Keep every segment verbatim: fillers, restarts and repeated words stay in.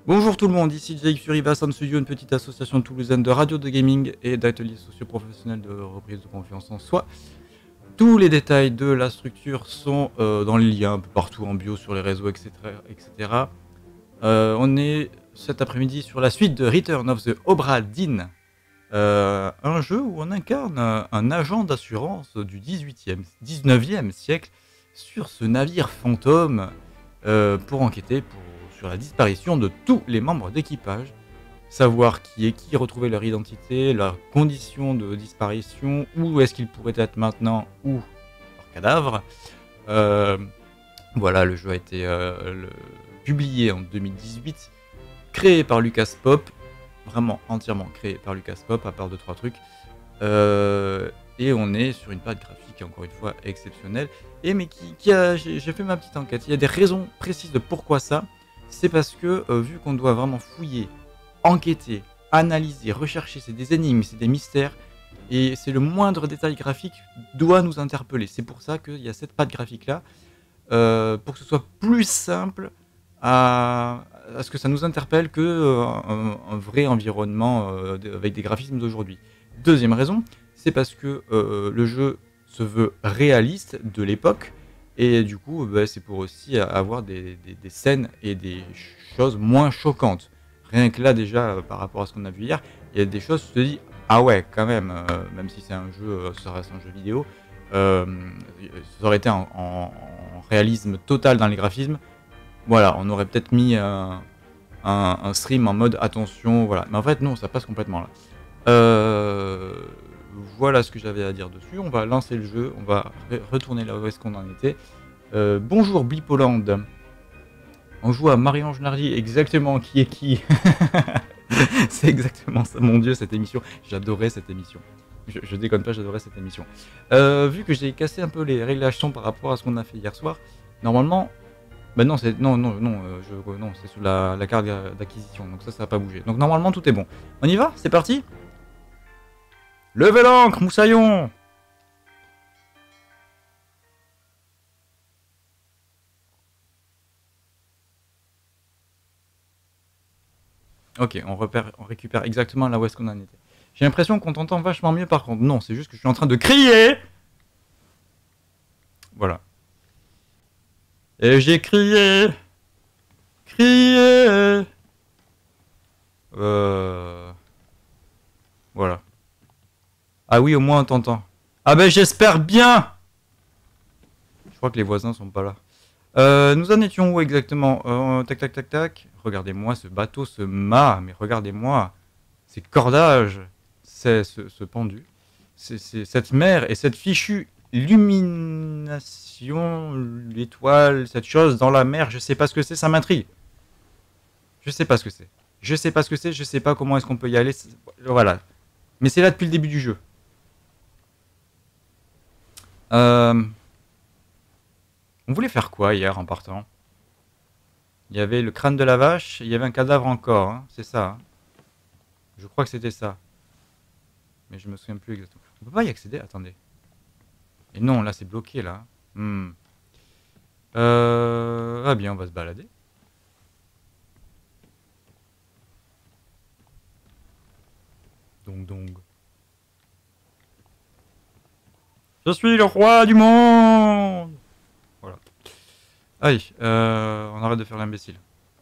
Bonjour tout le monde, ici Jake Furiba Sound Studio, une petite association toulousaine de radio de gaming et d'ateliers socio-professionnels de reprise de confiance en soi. Tous les détails de la structure sont euh, dans les liens un peu partout en bio sur les réseaux, et cetera et cetera. Euh, on est cet après-midi sur la suite de Return of the Obra Dinn, euh, un jeu où on incarne un, un agent d'assurance du dix-huitième, dix-neuvième siècle sur ce navire fantôme euh, pour enquêter pour, sur la disparition de tous les membres d'équipage, savoir qui est qui, retrouver leur identité, leurs conditions de disparition, où est-ce qu'ils pourraient être maintenant, ou leur cadavre. Euh, voilà, le jeu a été euh, le, publié en deux mille dix-huit, créé par Lucas Pop, vraiment entièrement créé par Lucas Pop, à part deux trois trucs. Euh, et on est sur une patte graphique, encore une fois, exceptionnelle. Et mais qui, qui a, j'ai, j'ai fait ma petite enquête. Il y a des raisons précises de pourquoi ça. C'est parce que, euh, vu qu'on doit vraiment fouiller, enquêter, analyser, rechercher, c'est des énigmes, c'est des mystères, et c'est le moindre détail graphique doit nous interpeller. C'est pour ça qu'il y a cette patte graphique-là, euh, pour que ce soit plus simple à, à ce que ça nous interpelle que euh, un, un vrai environnement euh, avec des graphismes d'aujourd'hui. Deuxième raison, c'est parce que euh, le jeu se veut réaliste de l'époque, et du coup, bah, c'est pour aussi avoir des, des, des scènes et des choses moins choquantes. Rien que là, déjà, euh, par rapport à ce qu'on a vu hier, il y a des choses, tu te dis, ah ouais, quand même, euh, même si c'est un jeu, euh, ça reste un jeu vidéo, euh, ça aurait été en, en, en réalisme total dans les graphismes. Voilà, on aurait peut-être mis un, un, un stream en mode attention, voilà. Mais en fait, non, ça passe complètement là. Euh, voilà ce que j'avais à dire dessus. On va lancer le jeu, on va re- retourner là où est-ce qu'on en était. Euh, bonjour Blipoland. On joue à Marie-Ange Nardi, exactement, qui est qui. C'est exactement ça, mon dieu, cette émission. J'adorais cette émission. Je, je déconne pas, j'adorais cette émission. Euh, vu que j'ai cassé un peu les réglages son par rapport à ce qu'on a fait hier soir, normalement, bah non, c'est non, non, non, euh, je, non, c'est sous la, la carte d'acquisition, donc ça, ça va pas bouger. Donc normalement, tout est bon. On y va? C'est parti? Levez l'ancre, moussaillon! Ok, on, repère, on récupère exactement là où est-ce qu'on en était. J'ai l'impression qu'on t'entend vachement mieux par contre. Non, c'est juste que je suis en train de crier. Voilà. Et j'ai crié. Crié. Euh... Voilà. Ah oui, au moins on t'entend. Ah ben j'espère bien. Je crois que les voisins sont pas là. Euh, nous en étions où exactement? euh, Tac tac tac tac. Regardez-moi ce bateau, ce mât. Mais regardez-moi ces cordages. C'est ce, ce pendu. C'est, c'est cette mer et cette fichue illumination, l'étoile, cette chose dans la mer. Je sais pas ce que c'est, ça m'intrigue. Je sais pas ce que c'est. Je sais pas ce que c'est, je sais pas comment est-ce qu'on peut y aller. Voilà. Mais c'est là depuis le début du jeu. Euh... On voulait faire quoi hier en partant? Il y avait le crâne de la vache, il y avait un cadavre encore, hein, c'est ça. Hein. Je crois que c'était ça. Mais je me souviens plus exactement. On peut pas y accéder? Attendez. Et non, là c'est bloqué là. Hmm. Euh... Ah bien, on va se balader. Donc donc. Je suis le roi du monde. Voilà. Allez, euh, on arrête de faire l'imbécile.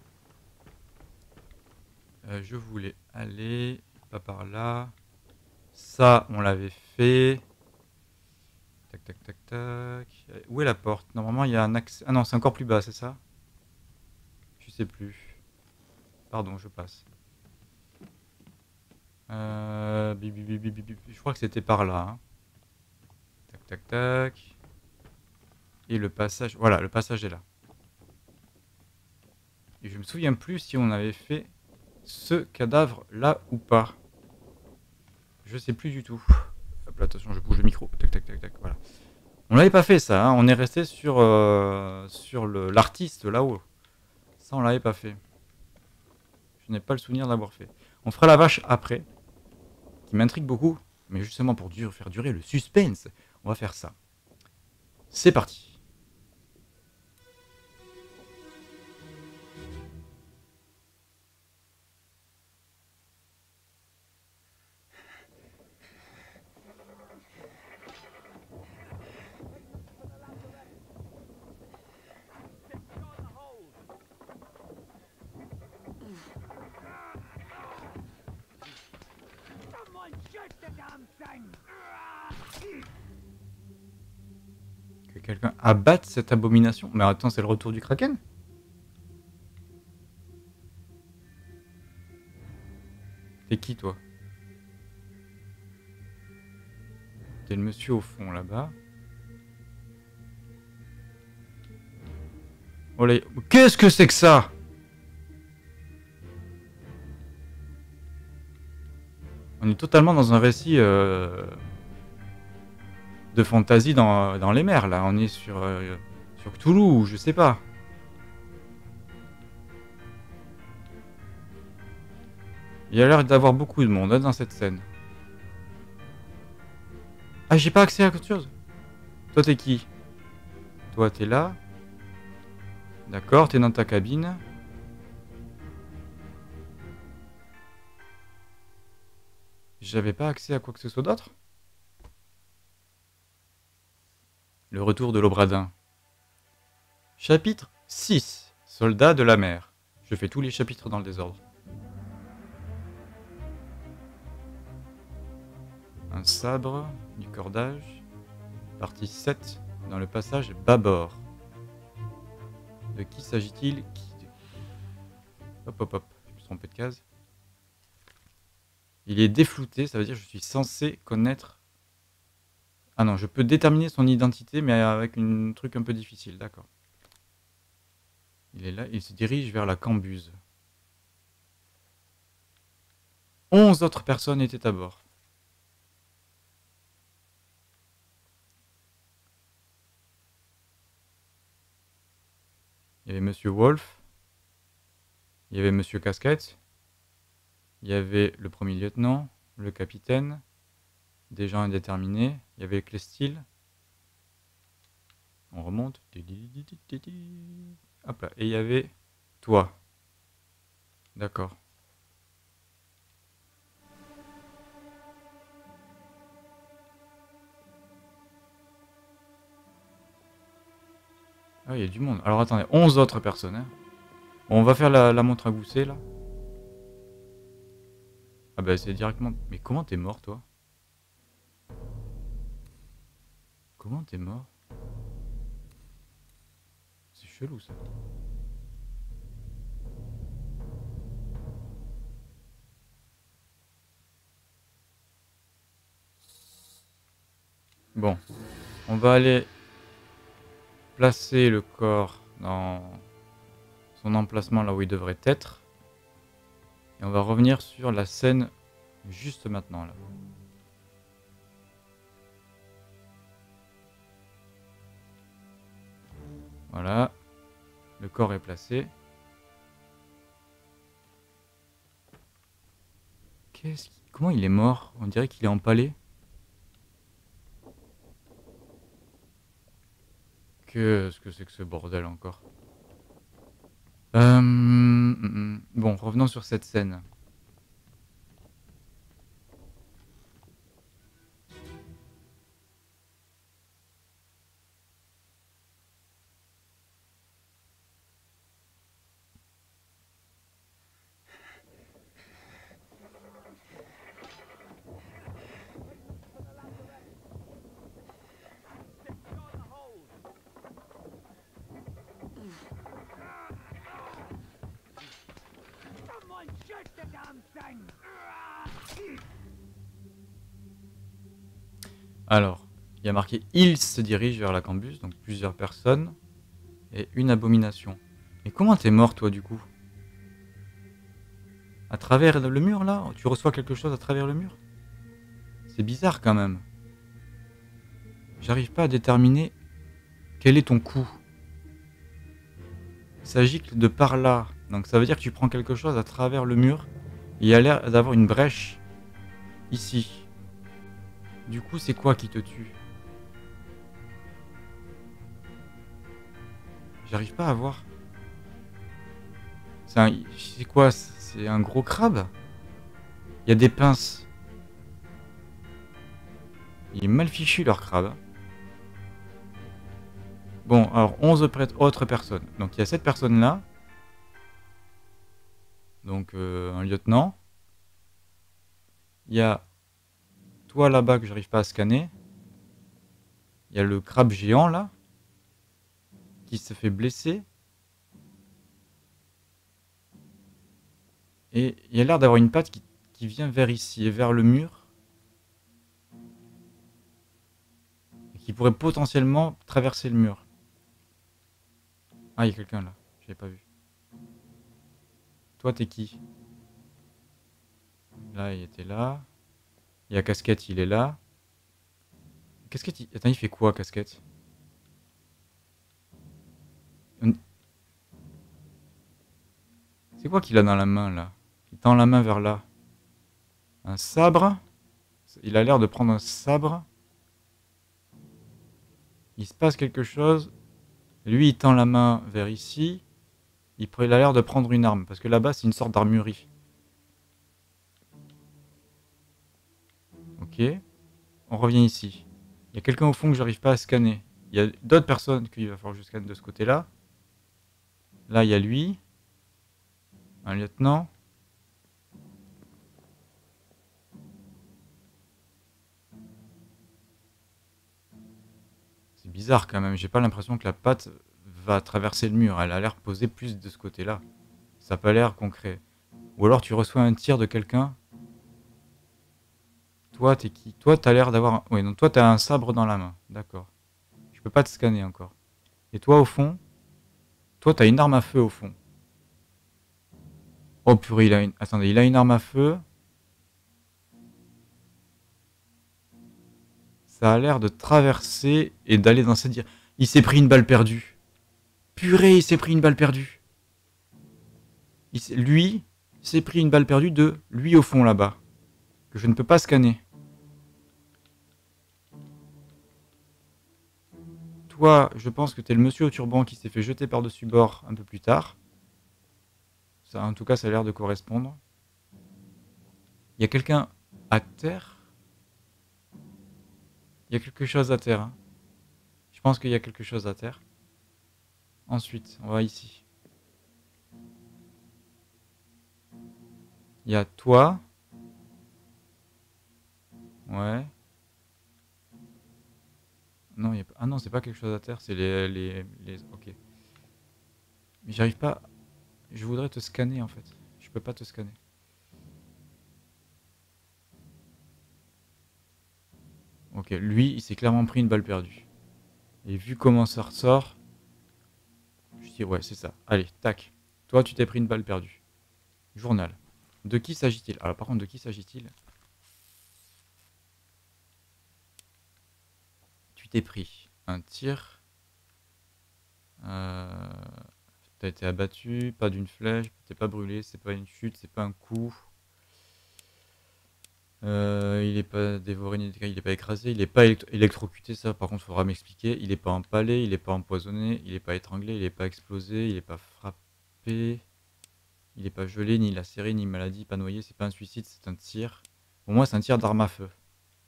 Euh, je voulais aller, pas par là. Ça, on l'avait fait. Tac, tac, tac, tac. Où est la porte? Normalement, il y a un accès. Ah non, c'est encore plus bas, c'est ça? Je sais plus. Pardon, je passe. Euh... bi, bi, bi, bi, bi, bi. Je crois que c'était par là. Hein. Tac, tac, tac. Et le passage. Voilà, le passage est là. Et je me souviens plus si on avait fait ce cadavre là ou pas. Je sais plus du tout. Hop là, attention, je bouge le micro. Tac, tac, tac, tac. Voilà. On l'avait pas fait ça. Hein. On est resté sur euh, sur le l'artiste là-haut. Ça, on l'avait pas fait. Je n'ai pas le souvenir de l'avoir fait. On fera la vache après, qui m'intrigue beaucoup, mais justement pour dur, faire durer le suspense, on va faire ça. C'est parti. Que quelqu'un abatte cette abomination. Mais attends, c'est le retour du Kraken? T'es qui, toi? T'es le monsieur au fond, là-bas. Oh là... Qu'est-ce que c'est que ça? On est totalement dans un récit euh, de fantasy dans, dans les mers, là. On est sur, euh, sur Cthulhu, ou je sais pas. Il y a l'air d'avoir beaucoup de monde hein, dans cette scène. Ah, j'ai pas accès à quelque chose. Toi, t'es qui? Toi, t'es là. D'accord, t'es dans ta cabine. J'avais pas accès à quoi que ce soit d'autre. Le retour de l'Obradin. Chapitre six. Soldats de la mer. Je fais tous les chapitres dans le désordre. Un sabre, du cordage. Partie sept. Dans le passage bâbord. De qui s'agit-il? Qui... Hop hop hop, je me suis trompé de case. Il est déflouté, ça veut dire que je suis censé connaître... Ah non, je peux déterminer son identité, mais avec un truc un peu difficile, d'accord. Il est là, il se dirige vers la cambuse. Onze autres personnes étaient à bord. Il y avait Monsieur Wolf. Il y avait Monsieur Casquette. Il y avait le premier lieutenant, le capitaine, des gens indéterminés. Il y avait Clestil. On remonte. Hop là. Et il y avait toi. D'accord. Ah, il y a du monde. Alors attendez, onze autres personnes. Hein. Bon, on va faire la, la montre à gousset là. Ah bah c'est directement... Mais comment t'es mort toi? Comment t'es mort? C'est chelou ça. Bon, on va aller placer le corps dans son emplacement là où il devrait être. Et on va revenir sur la scène juste maintenant là. Voilà, le corps est placé. Qu'est-ce qui... Comment il est mort? On dirait qu'il est empalé. Qu'est-ce que c'est que ce bordel encore? euh... Bon, revenons sur cette scène. Alors, il y a marqué « Il se dirige vers la cambuse », donc plusieurs personnes, et une abomination. Mais comment t'es mort, toi, du coup? À travers le mur, là? Tu reçois quelque chose à travers le mur? C'est bizarre, quand même. J'arrive pas à déterminer quel est ton coup. Il s'agit de par là. Donc ça veut dire que tu prends quelque chose à travers le mur. Et il y a l'air d'avoir une brèche ici. Du coup, c'est quoi qui te tue? J'arrive pas à voir. C'est un... C'est quoi? C'est un gros crabe? Il y a des pinces. Il est mal fichu leur crabe. Bon, alors onze autres personnes. Donc il y a cette personne-là. Donc euh, un lieutenant. Il y a toi là-bas que j'arrive pas à scanner. Il y a le crabe géant là. Qui se fait blesser. Et il y a l'air d'avoir une patte qui, qui vient vers ici et vers le mur. Et qui pourrait potentiellement traverser le mur. Ah, il y a quelqu'un là. Je l'ai pas vu. Toi, t'es qui? Là, il était là. Il y a Casquette, il est là. Casquette, il... Attends, il fait quoi, Casquette? C'est quoi qu'il a dans la main, là? Il tend la main vers là. Un sabre? Il a l'air de prendre un sabre. Il se passe quelque chose. Lui, il tend la main vers ici. Il a l'air de prendre une arme. Parce que là-bas, c'est une sorte d'armurerie. Ok. On revient ici. Il y a quelqu'un au fond que j'arrive pas à scanner. Il y a d'autres personnes qu'il va falloir que je scanne de ce côté-là. Là, il y a lui. Un lieutenant. C'est bizarre quand même. J'ai pas l'impression que la patte va traverser le mur. Elle a l'air posée plus de ce côté-là. Ça n'a pas l'air concret. Ou alors tu reçois un tir de quelqu'un. Toi, t'es qui? Toi, t'as l'air d'avoir... Un... Oui, donc toi, t'as un sabre dans la main. D'accord. Je peux pas te scanner encore. Et toi, au fond... Toi, t'as une arme à feu, au fond. Oh purée, il a une... Attendez, il a une arme à feu. Ça a l'air de traverser et d'aller dans cette... Il s'est pris une balle perdue. Purée, il s'est pris une balle perdue. Il lui s'est pris une balle perdue de lui au fond, là-bas. Que je ne peux pas scanner. Toi, je pense que t'es le monsieur au turban qui s'est fait jeter par-dessus bord un peu plus tard. Ça, en tout cas, ça a l'air de correspondre. Il y a quelqu'un à terre. Il y a quelque chose à terre. Hein. Je pense qu'il y a quelque chose à terre. Ensuite, on va ici. Il y a toi. Ouais. Non, il y a pas... Ah non, c'est pas quelque chose à terre, c'est les, les, les... Ok. Mais j'arrive pas... Je voudrais te scanner, en fait. Je peux pas te scanner. Ok, lui, il s'est clairement pris une balle perdue. Et vu comment ça ressort... Je dis, ouais, c'est ça. Allez, tac. Toi, tu t'es pris une balle perdue. Journal. De qui s'agit-il? Alors, par contre, de qui s'agit-il? Tu t'es pris un tir. Euh... T'as été abattu, pas d'une flèche, t'es pas brûlé, c'est pas une chute, c'est pas un coup. Euh, il est pas dévoré, il est pas écrasé, il est pas électrocuté, ça par contre faudra m'expliquer. Il est pas empalé, il est pas empoisonné, il est pas étranglé, il est pas explosé, il est pas frappé, il est pas gelé, ni lacéré, ni maladie, pas noyé, c'est pas un suicide, c'est un tir. Pour moi c'est un tir d'arme à feu.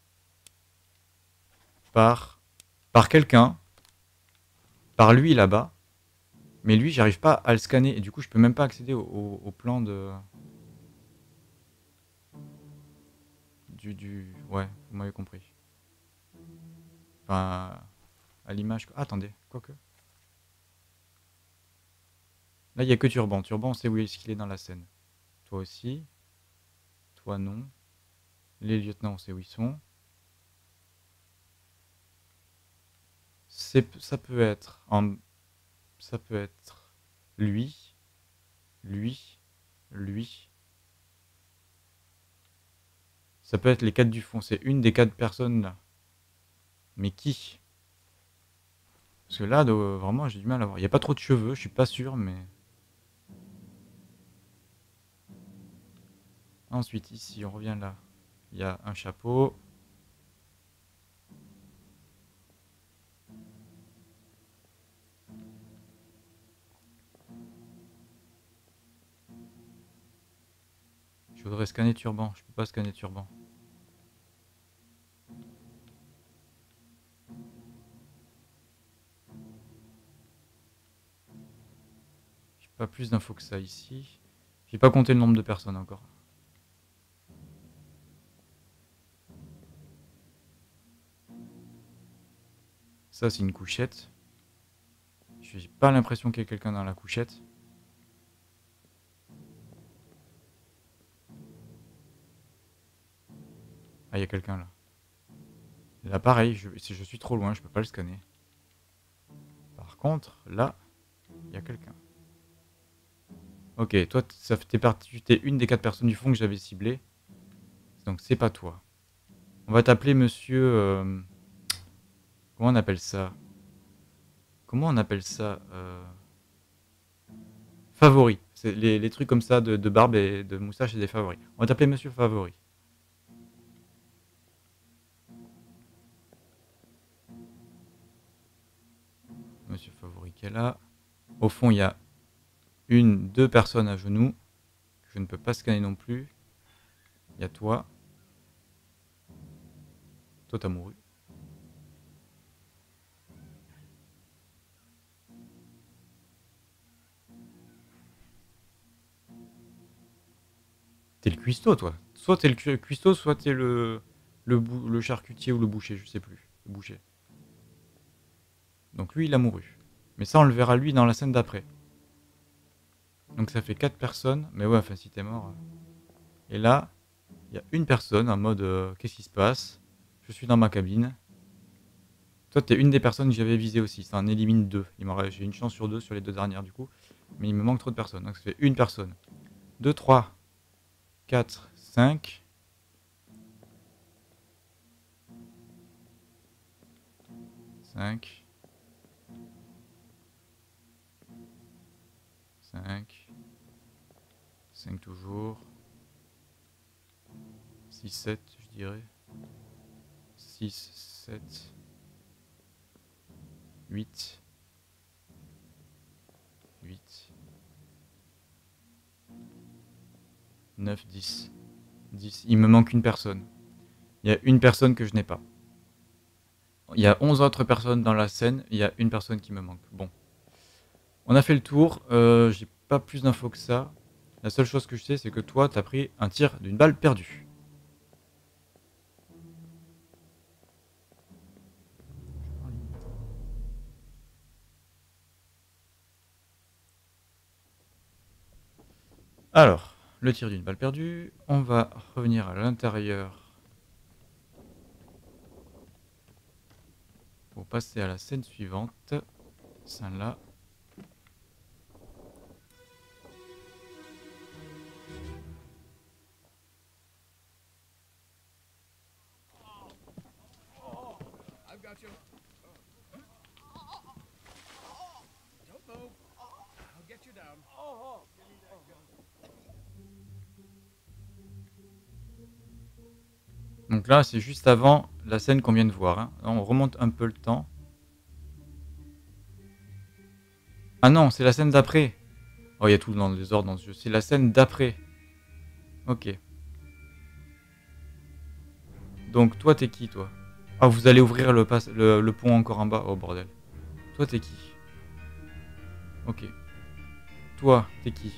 Par, par quelqu'un, par lui là-bas, mais lui j'arrive pas à le scanner et du coup je peux même pas accéder au, au, au plan de... Du, du... Ouais, vous m'avez compris. Enfin, à l'image... Ah, attendez, quoique. Là, il n'y a que Turban. Turban, on sait où est-ce qu'il est dans la scène. Toi aussi. Toi, non. Les lieutenants, on sait où ils sont. Ça peut être... En... Ça peut être... Lui. Lui. Lui. Ça peut être les quatre du fond. C'est une des quatre personnes là. Mais qui? Parce que là, de... vraiment, j'ai du mal à voir. Il n'y a pas trop de cheveux, je suis pas sûr, mais... Ensuite, ici, on revient là. Il y a un chapeau. Je voudrais scanner Turban. Je peux pas scanner Turban. J'ai pas plus d'infos que ça ici. J'ai pas compté le nombre de personnes encore. Ça, c'est une couchette. J'ai pas l'impression qu'il y ait quelqu'un dans la couchette. Ah, il y a quelqu'un là. Là, pareil, je, si je suis trop loin, je peux pas le scanner. Par contre, là, il y a quelqu'un. Ok, toi, ça fait partie, tu es une des quatre personnes du fond que j'avais ciblées. Donc, c'est pas toi. On va t'appeler monsieur... Euh, comment on appelle ça? Comment on appelle ça euh, Favori. C'est les, les trucs comme ça de, de barbe et de moustache, c'est des favoris. On va t'appeler monsieur Favori. Monsieur Favori qui est là. Au fond, il y a une, deux personnes à genoux. Que je ne peux pas scanner non plus. Il y a toi. Toi, t'as mouru. T'es le cuistot, toi. Soit t'es le cuistot, soit t'es le, le, le charcutier ou le boucher, je sais plus. Le boucher. Donc lui, il a mouru. Mais ça, on le verra lui dans la scène d'après. Donc ça fait quatre personnes. Mais ouais, enfin, si t'es mort. Et là, il y a une personne en mode euh, qu'est-ce qui se passe? Je suis dans ma cabine. Toi, t'es une des personnes que j'avais visées aussi. Ça en élimine deux. J'ai une chance sur deux sur les deux dernières du coup. Mais il me manque trop de personnes. Donc ça fait une personne. deux, trois, quatre, cinq. cinq. cinq. cinq toujours. six, sept, je dirais. six, sept. huit. huit. neuf, dix. dix. Il me manque une personne. Il y a une personne que je n'ai pas. Il y a onze autres personnes dans la scène. Il y a une personne qui me manque. Bon. On a fait le tour. Euh, J'ai pas plus d'infos que ça. La seule chose que je sais, c'est que toi, t'as pris un tir d'une balle perdue. Alors, le tir d'une balle perdue. On va revenir à l'intérieur pour passer à la scène suivante. Celle-là. Donc là, c'est juste avant la scène qu'on vient de voir. Hein. On remonte un peu le temps. Ah non, c'est la scène d'après. Oh, il y a tout dans le désordre dans ce jeu. C'est la scène d'après. Ok. Donc toi, t'es qui, toi? Ah, vous allez ouvrir le, le, le pont encore en bas. Oh, bordel. Toi, t'es qui? Ok. Toi, t'es qui?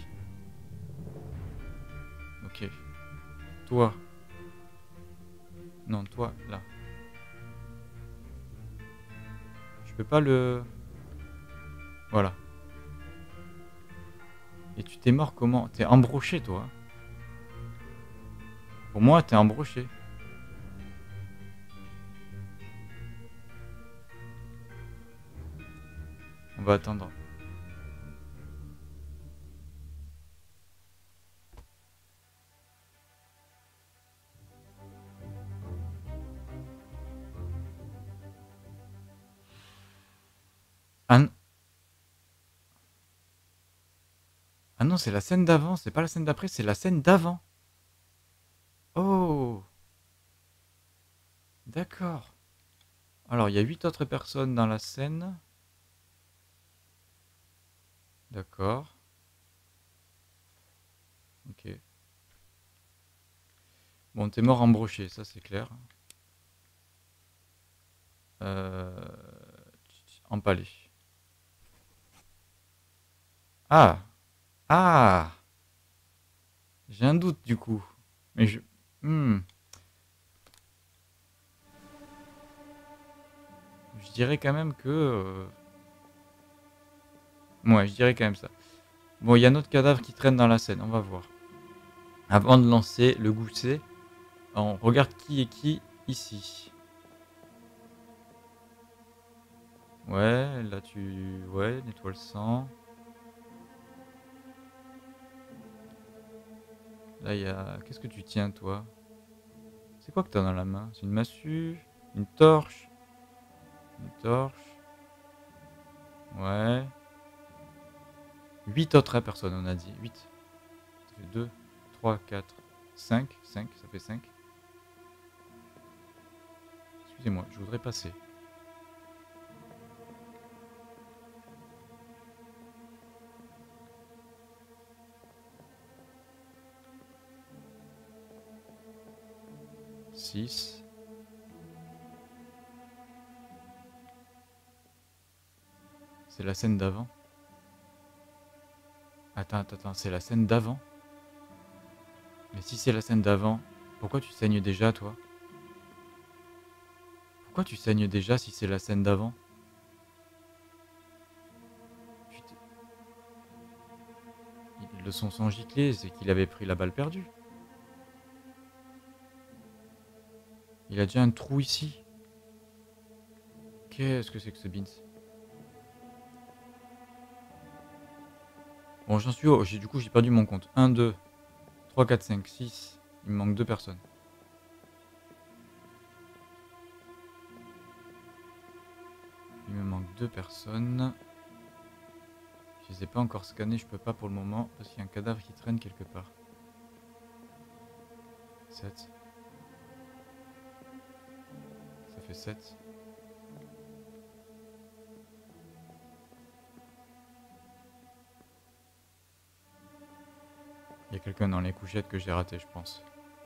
Ok. Toi. Non, toi, là. Je peux pas le... Voilà. Et tu t'es mort comment? T'es embroché, toi. Pour moi, t'es embroché. On va attendre. Ah, ah non, c'est la scène d'avant. C'est pas la scène d'après, c'est la scène d'avant. Oh! D'accord. Alors, il y a huit autres personnes dans la scène. D'accord. Ok. Bon, t'es mort embroché, ça c'est clair. Euh... Empalé. Ah! Ah! J'ai un doute du coup. Mais je... Hmm. Je dirais quand même que... Euh... Ouais, je dirais quand même ça. Bon, il y a notre cadavre qui traîne dans la scène, on va voir. Avant de lancer le gousset, on regarde qui est qui ici. Ouais, là tu... Ouais, nettoie le sang. Là, il y a... Qu'est-ce que tu tiens, toi? C'est quoi que t'as dans la main? C'est une massue? Une torche? Une torche? Ouais. huit autres hein, personnes, on a dit. huit. Ça fait deux, trois, quatre, cinq. cinq, ça fait cinq. Excusez-moi, je voudrais passer. six. C'est la scène d'avant. Attends, attends, attends, c'est la scène d'avant. Mais si c'est la scène d'avant, pourquoi tu saignes déjà, toi? Pourquoi tu saignes déjà si c'est la scène d'avant? Le son sans gicler, c'est qu'il avait pris la balle perdue. Il a déjà un trou ici. Qu'est-ce que c'est que ce beans? Bon, j'en suis haut. Du coup, j'ai perdu mon compte. un, deux, trois, quatre, cinq, six. Il me manque deux personnes. Il me manque deux personnes. Je les ai pas encore scannés, je peux pas pour le moment parce qu'il y a un cadavre qui traîne quelque part. sept. Ça fait sept. Il y a quelqu'un dans les couchettes que j'ai raté, je pense.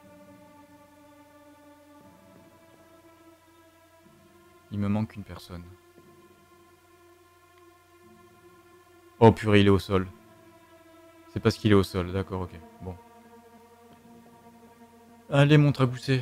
Il me manque une personne. Oh purée, il est au sol. C'est parce qu'il est au sol, d'accord, ok. Bon. Allez, montre à gousset.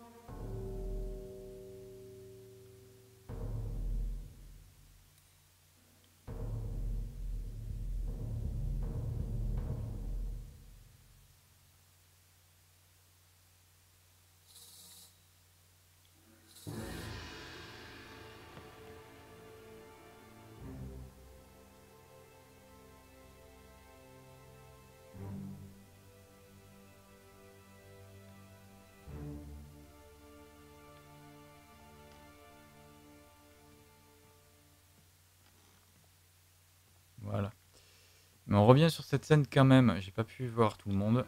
Voilà. Mais on revient sur cette scène quand même. J'ai pas pu voir tout le monde.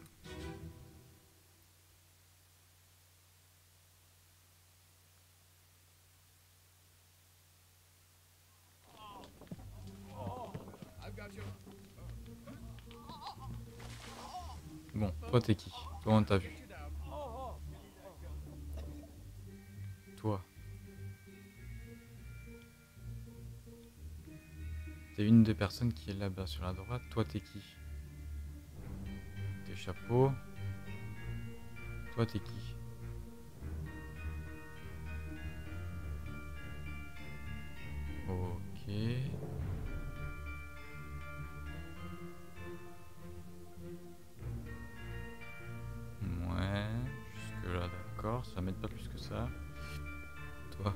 Bon, toi t'es qui? Toi on t'a vu. Toi. T'es une des personnes qui est là-bas sur la droite. Toi t'es qui? T'es chapeau. Toi t'es qui? Ok. Ouais. Jusque là d'accord. Ça m'aide pas plus que ça. Toi.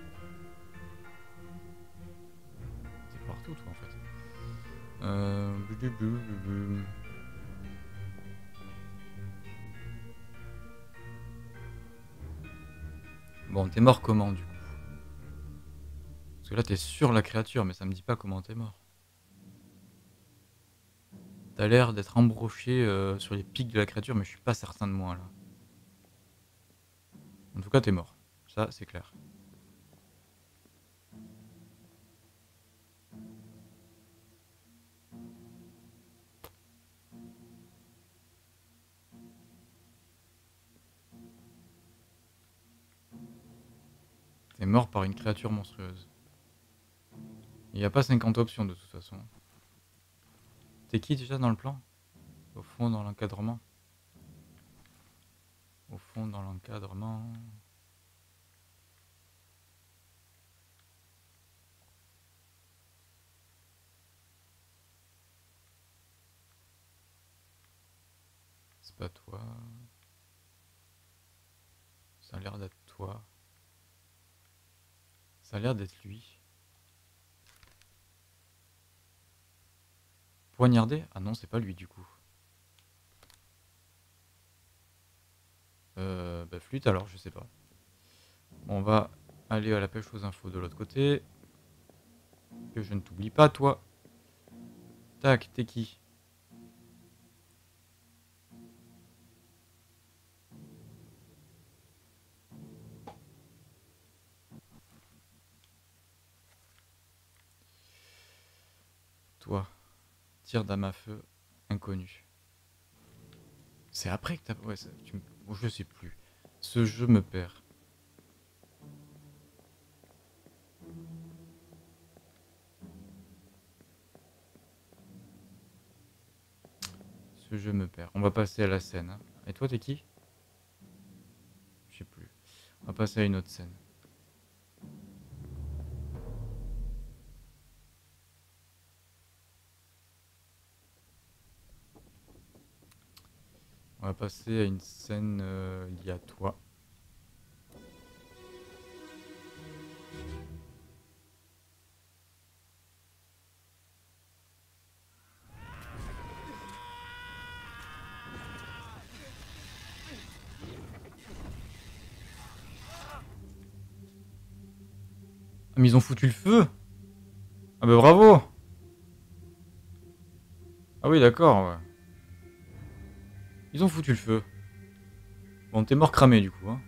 T'es partout toi en fait. Euh... Bon, t'es mort comment du coup? Parce que là t'es sur la créature, mais ça me dit pas comment t'es mort. T'as l'air d'être embroché euh, sur les pics de la créature, mais je suis pas certain de moi là. En tout cas, t'es mort. Ça, c'est clair. T'es mort par une créature monstrueuse. Il n'y a pas cinquante options de toute façon. T'es qui déjà dans le plan? Au fond dans l'encadrement. Au fond dans l'encadrement. C'est pas toi. Ça a l'air d'être toi. Ça a l'air d'être lui. Poignardé? Ah non, c'est pas lui du coup. Euh, bah flûte alors, je sais pas. Bon, on va aller à la pêche aux infos de l'autre côté. Que je ne t'oublie pas, toi. Tac, t'es qui? Toi. Tir d'arme à feu, inconnu. C'est après que t'as... Ouais, ça, tu me... oh, je sais plus. Ce jeu me perd. Ce jeu me perd. On va passer à la scène. Hein. Et toi, t'es qui? Je sais plus. On va passer à une autre scène. On va passer à une scène euh, liée à toi. Ah, mais ils ont foutu le feu! Ah bah bravo! Ah oui, d'accord, ouais. Ils ont foutu le feu. Bon, t'es mort cramé du coup. Hein.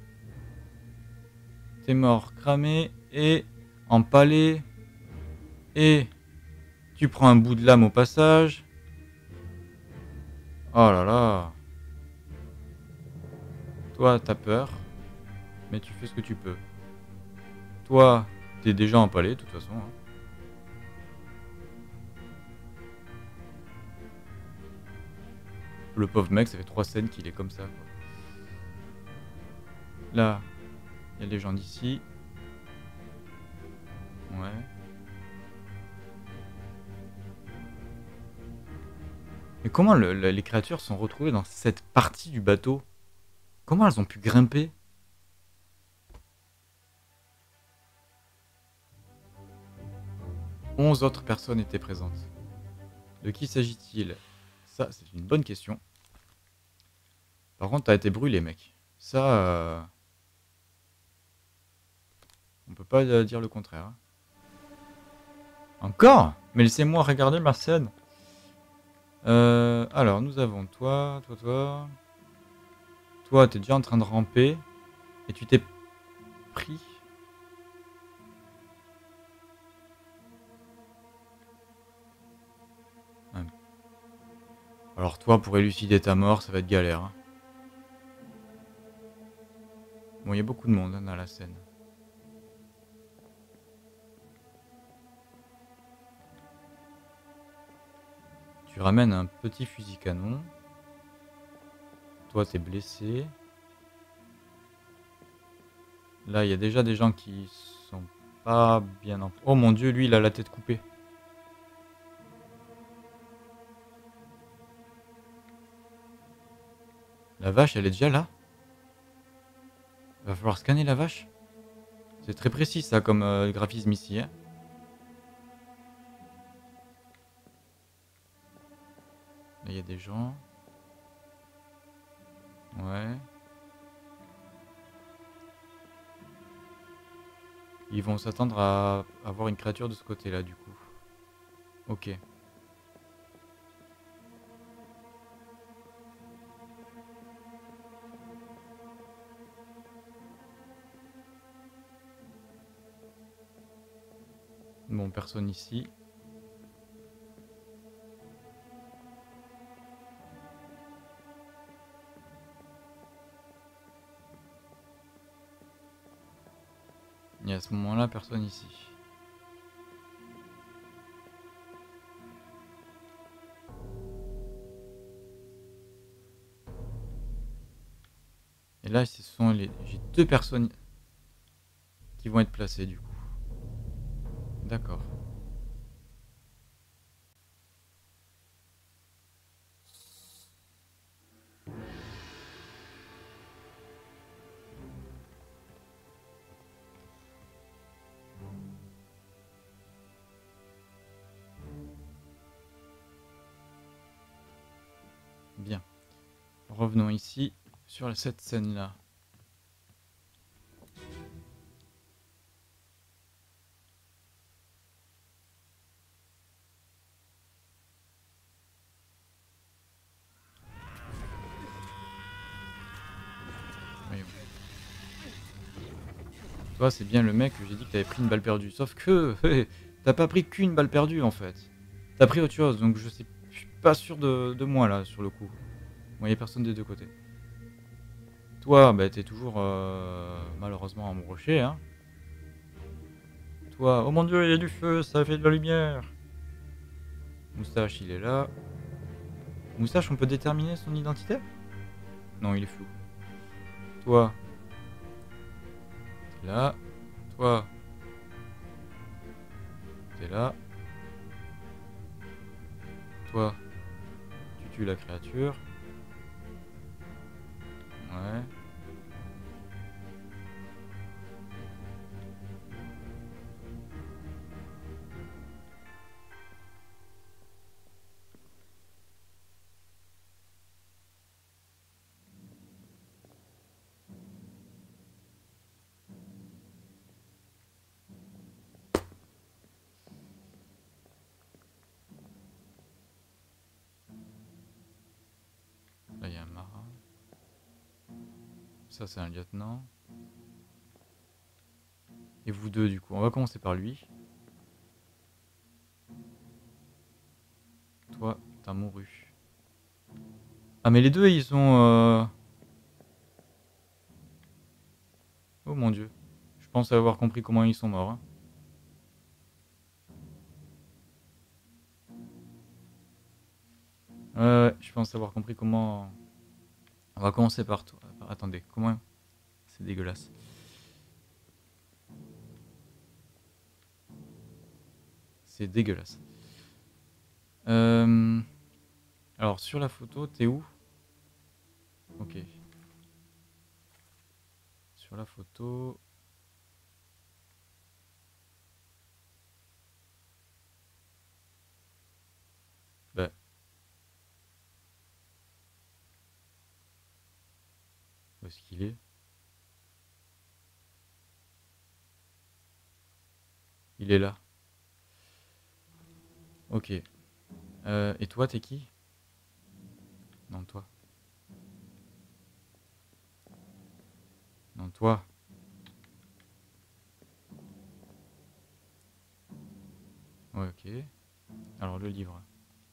T'es mort cramé et empalé. Et tu prends un bout de lame au passage. Oh là là. Toi, t'as peur. Mais tu fais ce que tu peux. Toi, t'es déjà empalé de toute façon. Hein. Le pauvre mec, ça fait trois scènes qu'il est comme ça. Quoi. Là, il y a les gens d'ici. Ouais. Mais comment le, le, les créatures sont retrouvées dans cette partie du bateau? Comment elles ont pu grimper? Onze autres personnes étaient présentes. De qui s'agit-il? Ça, c'est une bonne question. Par contre, t'as été brûlé, mec. Ça, euh... on peut pas dire le contraire. Hein. Encore? Mais laissez-moi regarder ma scène. Euh, alors, nous avons toi, toi, toi. Toi, t'es déjà en train de ramper. Et tu t'es pris. Ouais. Alors toi, pour élucider ta mort, ça va être galère. Hein. Bon, il y a beaucoup de monde hein, dans la scène. Tu ramènes un petit fusil canon. Toi, t'es blessé. Là, il y a déjà des gens qui sont pas bien en... Oh mon dieu, lui, il a la tête coupée. La vache, elle est déjà là. Va falloir scanner la vache. C'est très précis, ça, comme euh, graphisme ici. Hein. Là, il y a des gens. Ouais. Ils vont s'attendre à avoir une créature de ce côté-là, du coup. Ok. Bon, personne ici. Et à ce moment-là, personne ici. Et là, ce sont les... J'ai deux personnes qui vont être placées, du coup. D'accord. revenons ici sur cette scène-là. Voyons. Toi, c'est bien le mec que j'ai dit que t'avais pris une balle perdue. Sauf que t'as pas pris qu'une balle perdue en fait. T'as pris autre chose, donc je sais, je suis pas sûr de, de moi là sur le coup. Bon, y a personne des deux côtés. Toi, bah t'es toujours euh, malheureusement à mon rocher, hein. Toi, oh mon dieu, il y a du feu, ça fait de la lumière. Moustache, il est là. Moustache, on peut déterminer son identité? Non, il est flou. Toi, t'es là. Toi, t'es là. Toi, tu tues la créature. Ouais. Là, il y a un marin. Ça, c'est un lieutenant. Et vous deux, du coup. On va commencer par lui. Toi, t'as mouru. Ah, mais les deux, ils sont... Euh... Oh mon dieu. Je pense avoir compris comment ils sont morts. Hein. Euh, ouais, je pense avoir compris comment... On va commencer par toi. Attendez, comment... C'est dégueulasse. C'est dégueulasse. Euh... Alors, sur la photo, t'es où? Ok. Sur la photo... Bah... Où est-ce qu'il est? Il est là. Ok. Euh, et toi, t'es qui? Non, toi. Non, toi. Ouais, ok. Alors, le livre.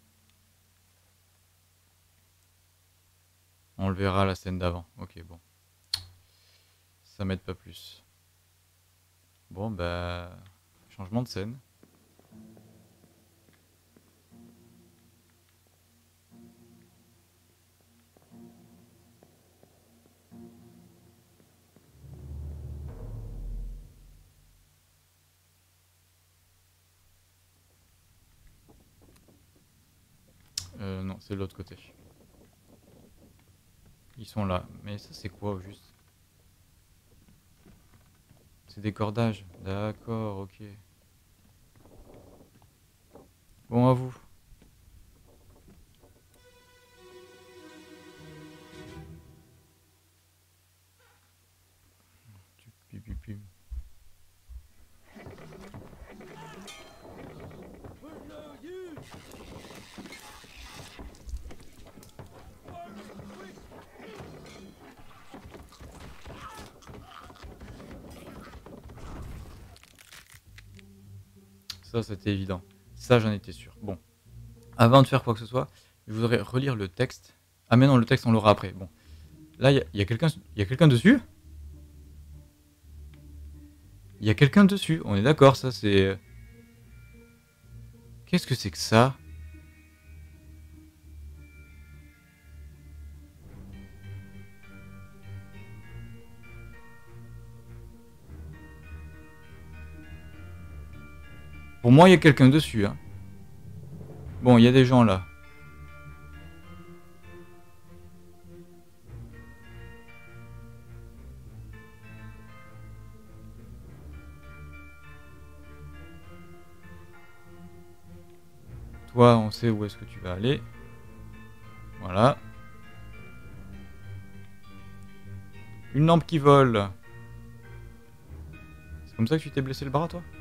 On le verra à la scène d'avant. Ok, bon. Ça m'aide pas plus. Bon, bah... Changement de scène. Euh, non, c'est de l'autre côté. Ils sont là. Mais ça, c'est quoi, au juste? C'est des cordages. D'accord, ok. Bon, à vous. Tu- pi- pi- pi. Ça, c'était évident. Ça, j'en étais sûr. Bon. Avant de faire quoi que ce soit, je voudrais relire le texte. Ah, mais non, le texte, on l'aura après. Bon. Là, il y a, y a quelqu'un y a quelqu'un dessus? Il y a quelqu'un dessus. On est d'accord, ça, c'est... Qu'est-ce que c'est que ça? Pour moi, il y a quelqu'un dessus. Hein. Bon, il y a des gens là. Toi, on sait où est-ce que tu vas aller. Voilà. Une lampe qui vole. C'est comme ça que tu t'es blessé le bras, toi?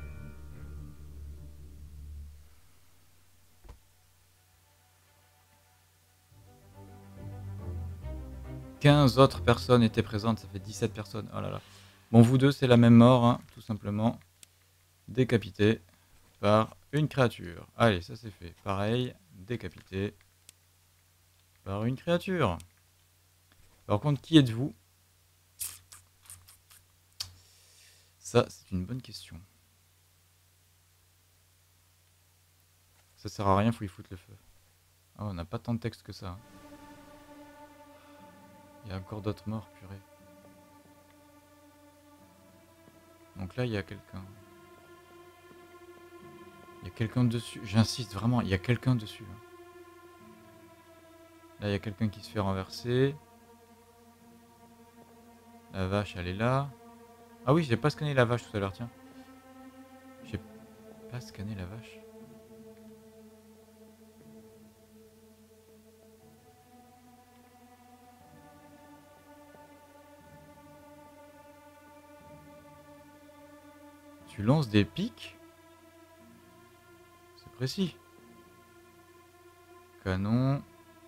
quinze autres personnes étaient présentes, ça fait dix-sept personnes. Oh là là. Bon, vous deux, c'est la même mort, hein, tout simplement. Décapité par une créature. Allez, ça c'est fait. Pareil, décapité par une créature. Par contre, qui êtes-vous? Ça, c'est une bonne question. Ça sert à rien, faut y foutre le feu. Ah, on n'a pas tant de texte que ça. Hein. Il y a encore d'autres morts, purée. Donc là, il y a quelqu'un. Il y a quelqu'un dessus. J'insiste vraiment, il y a quelqu'un dessus. Là, il y a quelqu'un qui se fait renverser. La vache, elle est là. Ah oui, j'ai pas scanné la vache tout à l'heure, tiens. J'ai pas scanné la vache. Tu lances des pics? C'est précis. Canon.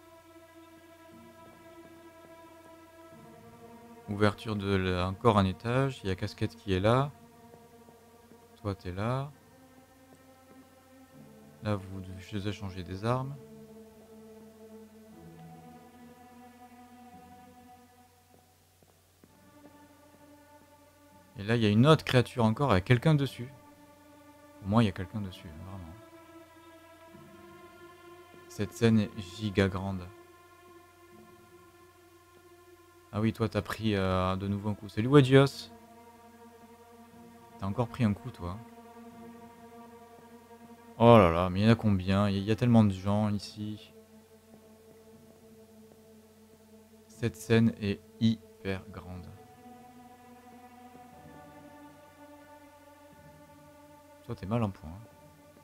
Ouverture de la... encore un étage. Il y a casquette qui est là. Toi, t'es là. Là, vous devez changer des armes. Et là, il y a une autre créature encore, il y a quelqu'un dessus. Pour moi, il y a quelqu'un dessus, vraiment. Cette scène est giga grande. Ah oui, toi, t'as pris euh, de nouveau un coup. Salut Wadios. T'as encore pris un coup, toi. Oh là là, mais il y en a combien? Il y a tellement de gens ici. Cette scène est hyper grande. Toi, t'es mal en point. Hein.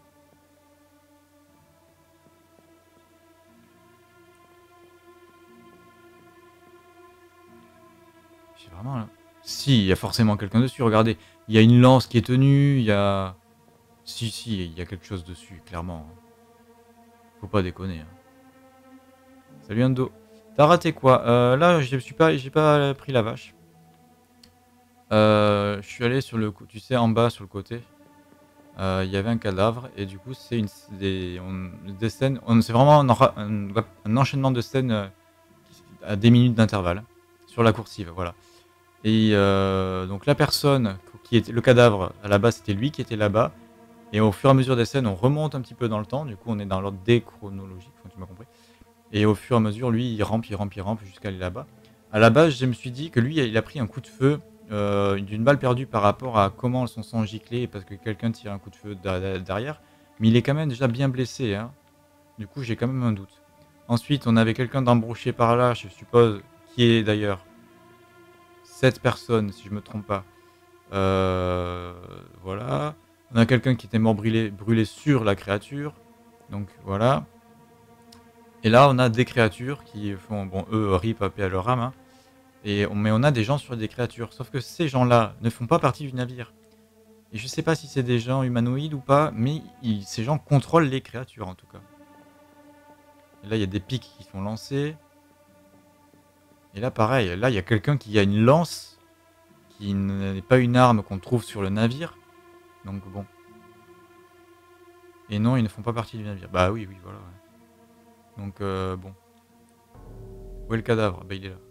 J'ai vraiment... Là... Si, il y a forcément quelqu'un dessus, regardez. Il y a une lance qui est tenue, il y a... Si, si, il y a quelque chose dessus, clairement. Faut pas déconner. Hein. Salut Ando. T'as raté quoi? euh, Là, je suis pas, j'ai pas pris la vache. Euh, je suis allé sur le... Tu sais, en bas, sur le côté. Il euh, y avait un cadavre et du coup c'est une des, on, des scènes, c'est vraiment un, un, un enchaînement de scènes euh, à des minutes d'intervalle sur la coursive, voilà. Et euh, donc la personne qui était le cadavre à la base, c'était lui qui était là-bas. Et au fur et à mesure des scènes, on remonte un petit peu dans le temps. Du coup, on est dans l'ordre déchronologique, tu m'as compris. Et au fur et à mesure, lui, il rampe, il rampe, il rampe jusqu'à aller là-bas. À la base, je me suis dit que lui, il a pris un coup de feu. Euh, d'une balle perdue par rapport à comment son sang giclait parce que quelqu'un tire un coup de feu derrière, mais il est quand même déjà bien blessé, hein. Du coup j'ai quand même un doute. Ensuite on avait quelqu'un d'embrouché par là, je suppose, qui est d'ailleurs cette personne si je me trompe pas. Euh, voilà. On a quelqu'un qui était mort brûlé, brûlé sur la créature, donc voilà. Et là on a des créatures qui font, bon eux rip à leur âme, hein. Et, mais on a des gens sur des créatures. Sauf que ces gens-là ne font pas partie du navire. Et je sais pas si c'est des gens humanoïdes ou pas, mais ils, ces gens contrôlent les créatures en tout cas. Et là, il y a des pics qui sont lancés. Et là, pareil, là, il y a quelqu'un qui a une lance, qui n'est pas une arme qu'on trouve sur le navire. Donc bon. Et non, ils ne font pas partie du navire. Bah oui, oui, voilà. Ouais. Donc euh, bon. Où est le cadavre? Bah il est là.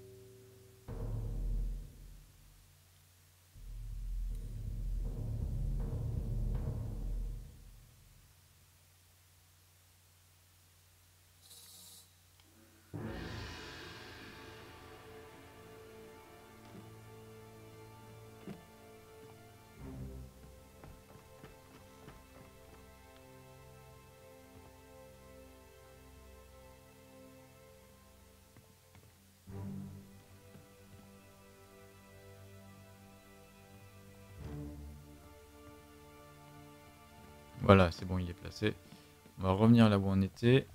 Voilà, c'est bon, il est placé. On va revenir là où on était.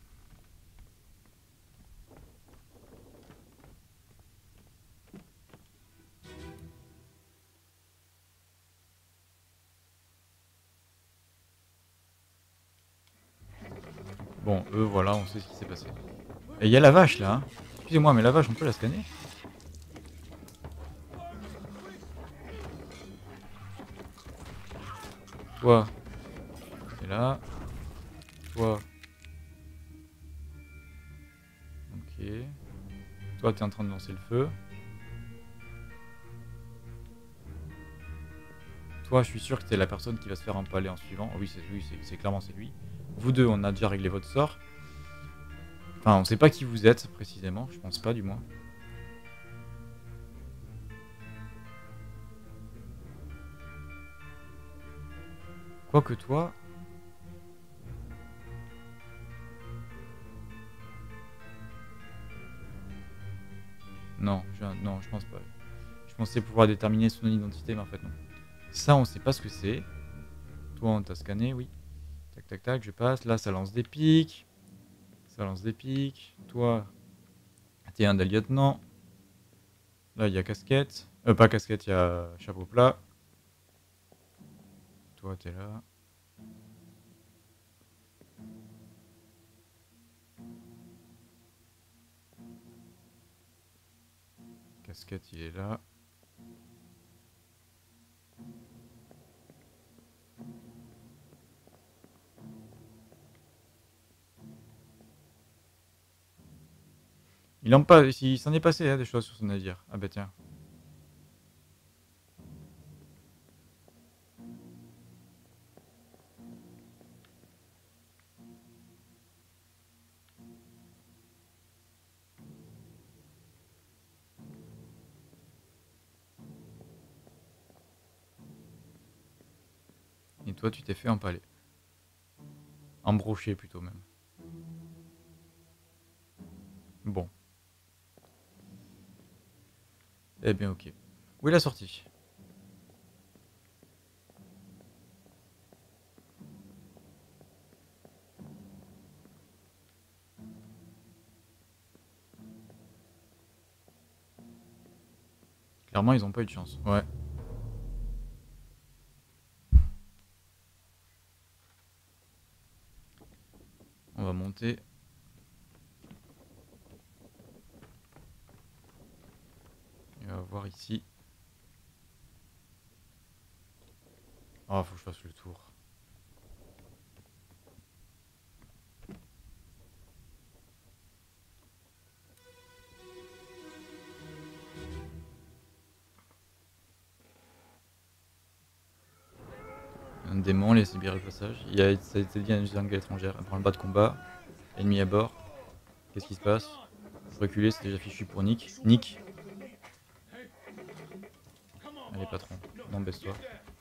Bon, eux, voilà, on sait ce qui s'est passé. Et il y a la vache là. Hein. Excusez-moi, mais la vache, on peut la scanner? Toi, t'es là. Toi. Ok. Toi, t'es en train de lancer le feu. Toi, je suis sûr que t'es la personne qui va se faire empaler en suivant. Oh, oui, c'est oui, c'est clairement c'est lui. Vous deux, on a déjà réglé votre sort. Enfin, on sait pas qui vous êtes précisément. Je pense pas, du moins. Quoique toi... Non, je, non, je pense pas. Je pensais pouvoir déterminer son identité, mais en fait non. Ça, on sait pas ce que c'est. Toi, on t'a scanné, oui. Tac, tac, tac, je passe. Là, ça lance des pics. Ça lance des pics. Toi, t'es un des lieutenants. Là, il y a casquette. Euh, pas casquette, il y a chapeau plat. Toi, t'es là. Casquette, il est là. Il en pas, il s'en est passé hein, des choses sur son navire. Ah bah tiens. Et toi, tu t'es fait empaler. Embrocher plutôt même. Bon. Eh bien ok. Où est la sortie? Clairement, ils ont pas eu de chance. Ouais. On va monter. Et on va voir ici. Oh, faut que je fasse le tour. Un démon, laissez bien le passage. Il y a, ça a été dit à une jungle étrangère. Après le bas de combat. Ennemi à bord. Qu'est-ce qui se passe? Reculer, c'est déjà fichu pour Nick. Nick. Allez, patron. Non, baisse-toi.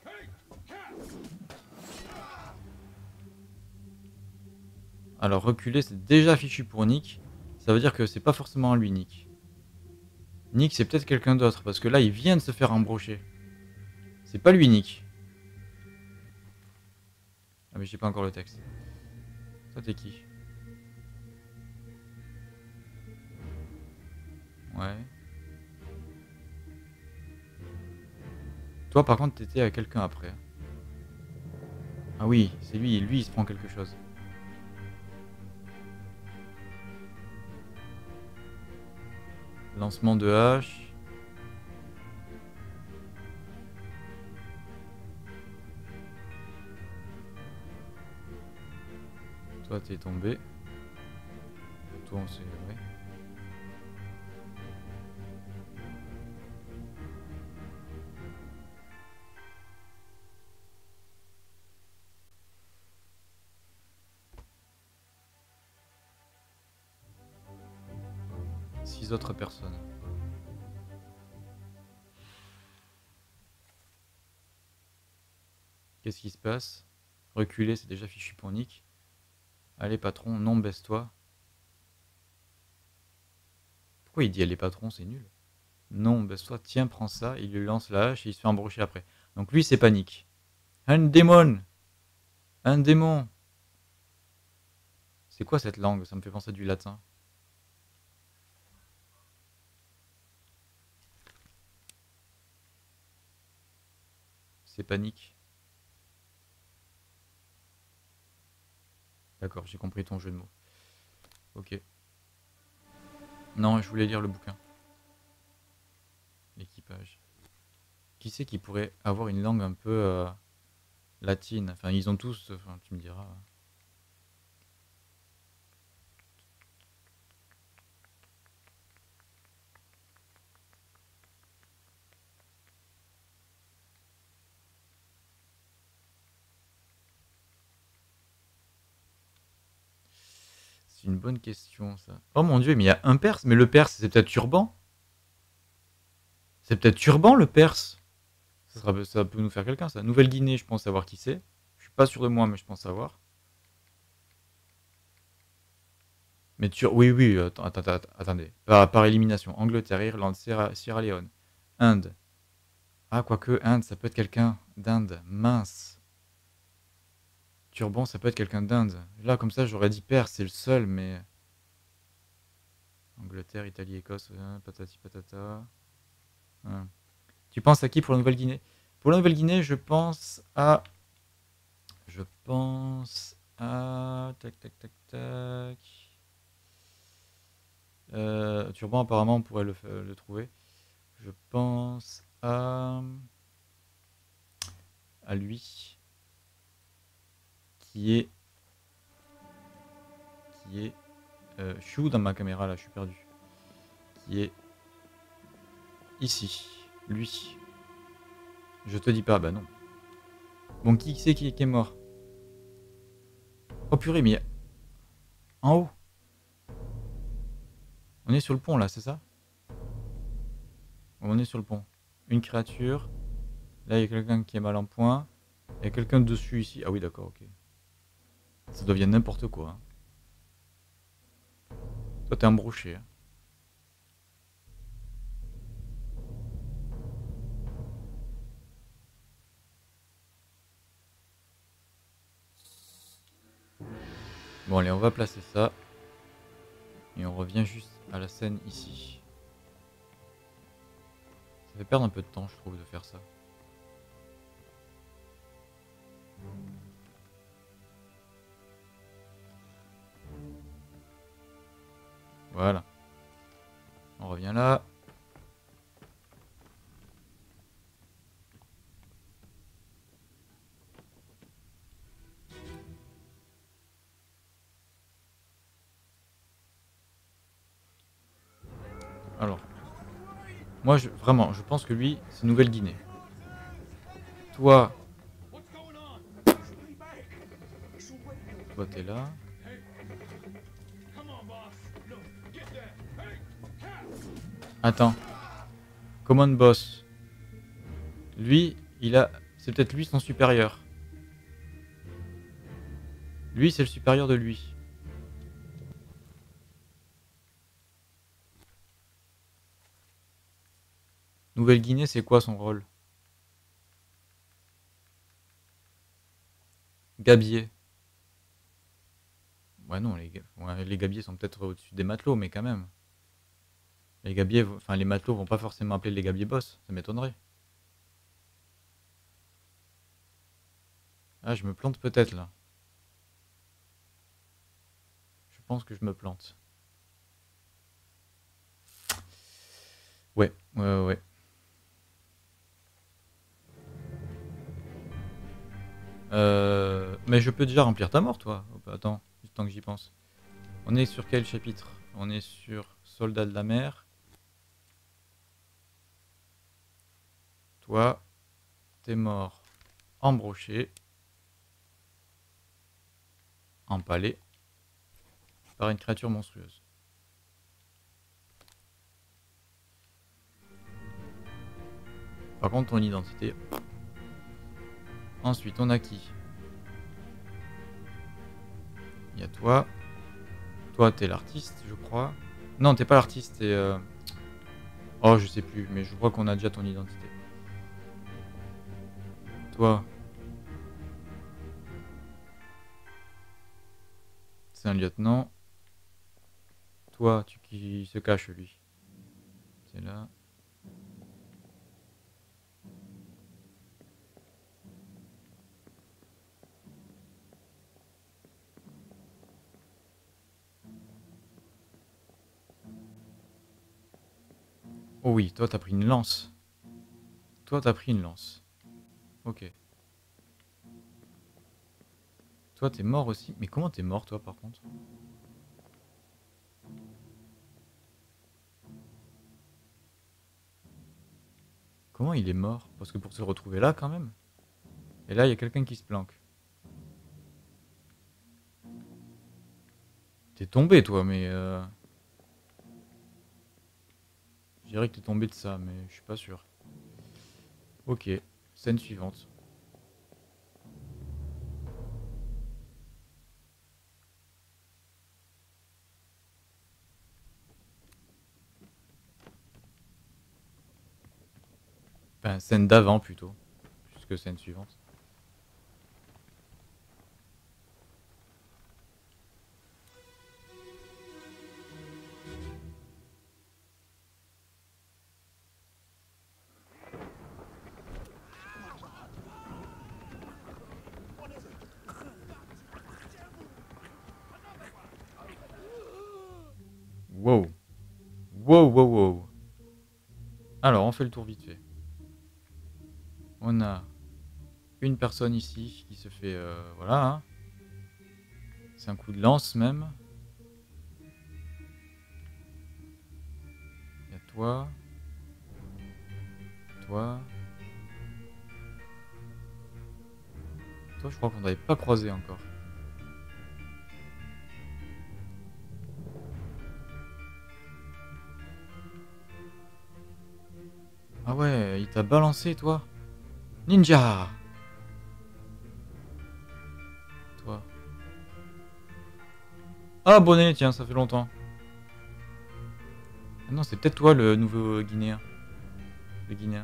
Alors, reculer, c'est déjà fichu pour Nick. Ça veut dire que c'est pas forcément lui, Nick. Nick, c'est peut-être quelqu'un d'autre. Parce que là, il vient de se faire embrocher. C'est pas lui, Nick. Ah, mais j'ai pas encore le texte. Toi, t'es qui? Ouais. Toi, par contre, t'étais à quelqu'un après. Ah oui, c'est lui. Lui, il se prend quelque chose. Lancement de hache. Toi, t'es tombé. Toi, on s'est... Ouais. Six autres personnes. Qu'est-ce qui se passe? Reculer, c'est déjà fichu pour Nick. Allez, patron, non, baisse-toi. Pourquoi il dit allez, patron, c'est nul? Non, baisse-toi, tiens, prends ça. Il lui lance la hache et il se fait embrocher après. Donc lui, c'est pas Nick. Un démon! Un démon! C'est quoi cette langue? Ça me fait penser à du latin. C'est pas Nick. D'accord, j'ai compris ton jeu de mots. Ok. Non, je voulais lire le bouquin. L'équipage. Qui c'est qui pourrait avoir une langue un peu euh, latine? Enfin, ils ont tous... Enfin, tu me diras. C'est une bonne question, ça. Oh mon dieu, mais il y a un Perse. Mais le Perse, c'est peut-être Turban? C'est peut-être Turban, le Perse? Ça, sera, ça peut nous faire quelqu'un, ça. Nouvelle-Guinée, je pense savoir qui c'est. Je suis pas sûr de moi, mais je pense savoir. Mais Tur... Oui, oui, attends, attends, attends, attendez. Par, par élimination. Angleterre, Irlande, Sierra, Sierra Leone. Inde. Ah, quoique, Inde, ça peut être quelqu'un d'Inde. Mince. Turban, ça peut être quelqu'un d'Inde. Là, comme ça, j'aurais dit Perse, c'est le seul, mais... Angleterre, Italie, Écosse, hein, patati patata. Hein. Tu penses à qui pour la Nouvelle-Guinée? Pour la Nouvelle-Guinée, je pense à... Je pense à... Tac, tac, tac, tac... Euh, Turban, apparemment, on pourrait le, le trouver. Je pense à... à lui, qui est... qui est... Euh, je suis où dans ma caméra, là? Je suis perdu. Qui est... ici. Lui. Je te dis pas, bah non. Bon, qui c'est qui, qui est mort? Oh purée, mais... En haut. On est sur le pont, là, c'est ça? On est sur le pont. Une créature. Là, il y a quelqu'un qui est mal en point. Il y a quelqu'un dessus, ici. Ah oui, d'accord, ok. Ça devient n'importe quoi. Hein. Toi, t'es embroché. Hein. Bon, allez, on va placer ça. Et on revient juste à la scène ici. Ça fait perdre un peu de temps, je trouve, de faire ça. Voilà. On revient là. Alors. Moi, je, vraiment, je pense que lui, c'est Nouvelle-Guinée. Toi... Toi, t'es là. Attends. Common Boss. Lui, il a... C'est peut-être lui son supérieur. Lui, c'est le supérieur de lui. Nouvelle-Guinée, c'est quoi son rôle? Gabier. Ouais, non, les, ouais, les gabiers sont peut-être au-dessus des matelots, mais quand même. Les gabiers, enfin, les matelots vont pas forcément appeler les gabiers boss. Ça m'étonnerait. Ah, je me plante peut-être là. Je pense que je me plante. Ouais, ouais, ouais. ouais. Euh, mais je peux déjà remplir ta mort, toi. Attends, juste tant que j'y pense. On est sur quel chapitre? On est sur Soldat de la mer. Toi, t'es mort embroché, empalé par une créature monstrueuse. Par contre, ton identité. Ensuite, on a qui? Il y a toi. Toi, t'es l'artiste, je crois. Non, t'es pas l'artiste, t'es... Euh... Oh, je sais plus, mais je crois qu'on a déjà ton identité. Toi, c'est un lieutenant. Toi, tu qui se cache, lui. C'est là. Oh oui, toi t'as pris une lance. Toi t'as pris une lance. Ok. Toi t'es mort aussi. Mais comment t'es mort toi par contre? Comment il est mort? Parce que pour se retrouver là quand même. Et là il y a quelqu'un qui se planque. T'es tombé toi mais... Euh... Je dirais que t'es tombé de ça mais je suis pas sûr. Ok. Scène suivante. Enfin scène d'avant plutôt. Plus que scène suivante. Wow. Wow, wow, wow. Alors, on fait le tour vite fait. On a une personne ici qui se fait... Euh, voilà. Hein. C'est un coup de lance même. Il y a toi. Toi. Toi, je crois qu'on n'avait pas croisé encore. Ah ouais, il t'a balancé, toi. Ninja. Toi. Ah, bonnet, tiens, ça fait longtemps. Ah non, c'est peut-être toi le nouveau Guinéen. Le Guinéen.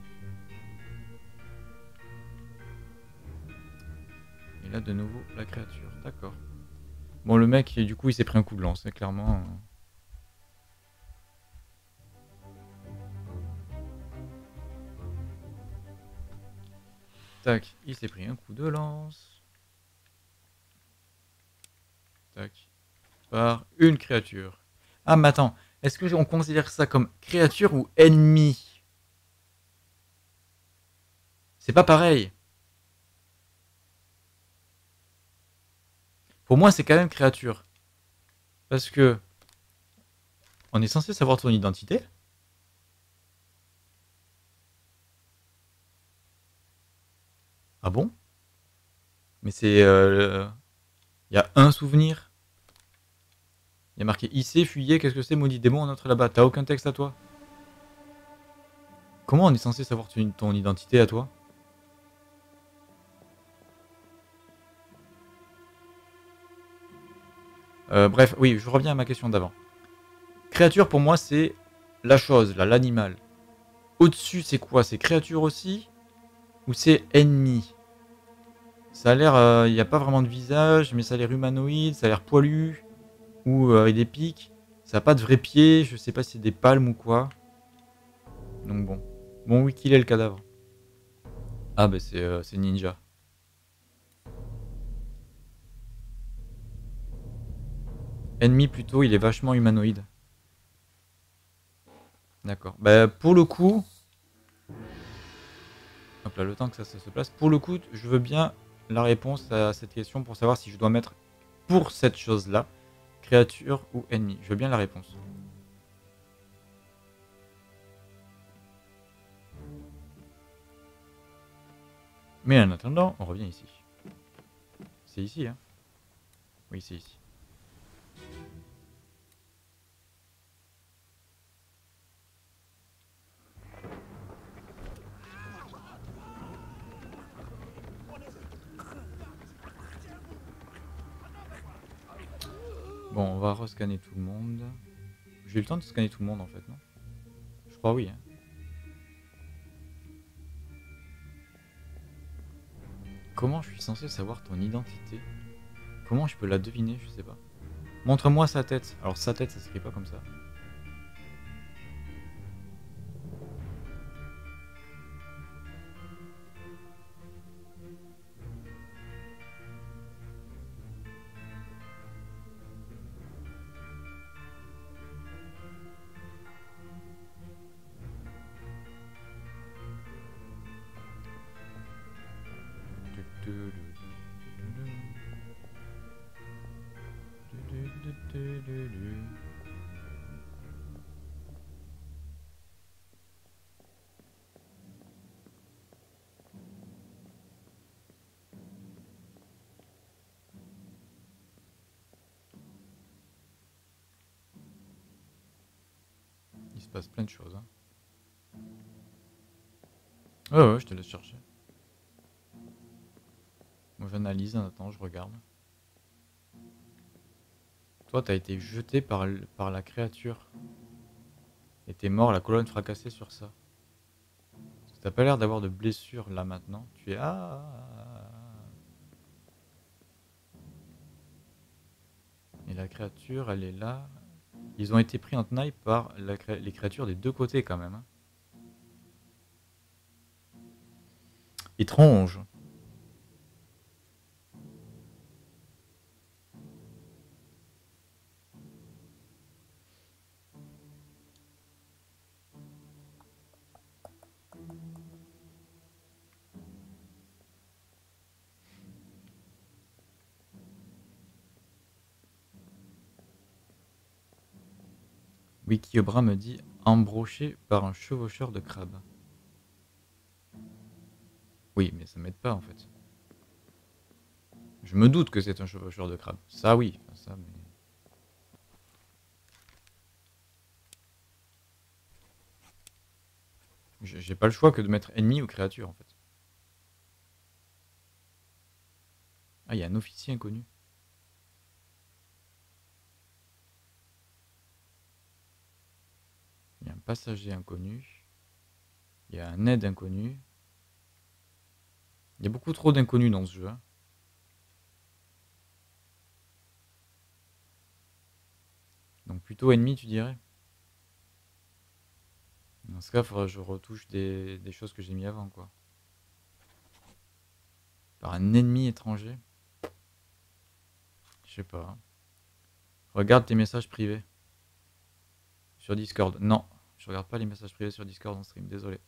Et là, de nouveau, la créature. D'accord. Bon, le mec, du coup, il s'est pris un coup de lance, hein, clairement. Tac, il s'est pris un coup de lance. Tac. Par une créature. Ah, mais attends, est-ce que on considère ça comme créature ou ennemi? C'est pas pareil. Pour moi, c'est quand même créature. Parce que on est censé savoir ton identité. Ah bon? Mais c'est... Euh, il y a un souvenir. Il y a marqué I C, fuyez, qu'est-ce que c'est, maudit démon, on entre là-bas. T'as aucun texte à toi. Comment on est censé savoir ton, ton identité à toi? euh, Bref, oui, je reviens à ma question d'avant. Créature, pour moi, c'est la chose, là, l'animal. Au-dessus, c'est quoi? C'est créature aussi? Ou c'est ennemi? Ça a l'air... Il euh, n'y a pas vraiment de visage, mais ça a l'air humanoïde, ça a l'air poilu. Ou euh, avec des pics. Ça n'a pas de vrais pieds, je sais pas si c'est des palmes ou quoi. Donc bon. Bon, oui, qu'il est le cadavre. Ah bah c'est euh, c'est ninja. Ennemi plutôt, il est vachement humanoïde. D'accord. Bah pour le coup... Hop là, le temps que ça, ça se place. Pour le coup, je veux bien la réponse à cette question pour savoir si je dois mettre pour cette chose-là, créature ou ennemi. Je veux bien la réponse. Mais en attendant, on revient ici. C'est ici, hein? Oui, c'est ici. Bon, on va rescanner tout le monde. J'ai eu le temps de scanner tout le monde en fait, non? Je crois oui. Hein. Comment je suis censé savoir ton identité? Comment je peux la deviner? Je sais pas. Montre-moi sa tête. Alors sa tête, ça s'écrit pas comme ça. se passe plein de choses. Hein. Ouais, ouais, je te laisse chercher. Moi, j'analyse, attends, je regarde. Toi, t'as été jeté par, par la créature. Et t'es mort, la colonne fracassée sur ça. T'as pas l'air d'avoir de blessure là maintenant. Tu es... Ah. Et la créature, elle est là. Ils ont été pris en tenaille par la cré... les créatures des deux côtés quand même. Hein. Étrange. Wikiobra me dit embroché par un chevaucheur de crabe. Oui, mais ça m'aide pas en fait. Je me doute que c'est un chevaucheur de crabe. Ça oui, ça mais... J'ai pas le choix que de mettre ennemi ou créature en fait. Ah, il y a un officier inconnu. Il y a un passager inconnu. Il y a un aide inconnu. Il y a beaucoup trop d'inconnus dans ce jeu. Hein. Donc plutôt ennemi, tu dirais? Dans ce cas, il faudra que je retouche des, des choses que j'ai mis avant, quoi. Par un ennemi étranger? Je sais pas. Hein. Regarde tes messages privés. Sur Discord. Non, je regarde pas les messages privés sur Discord en stream, désolé.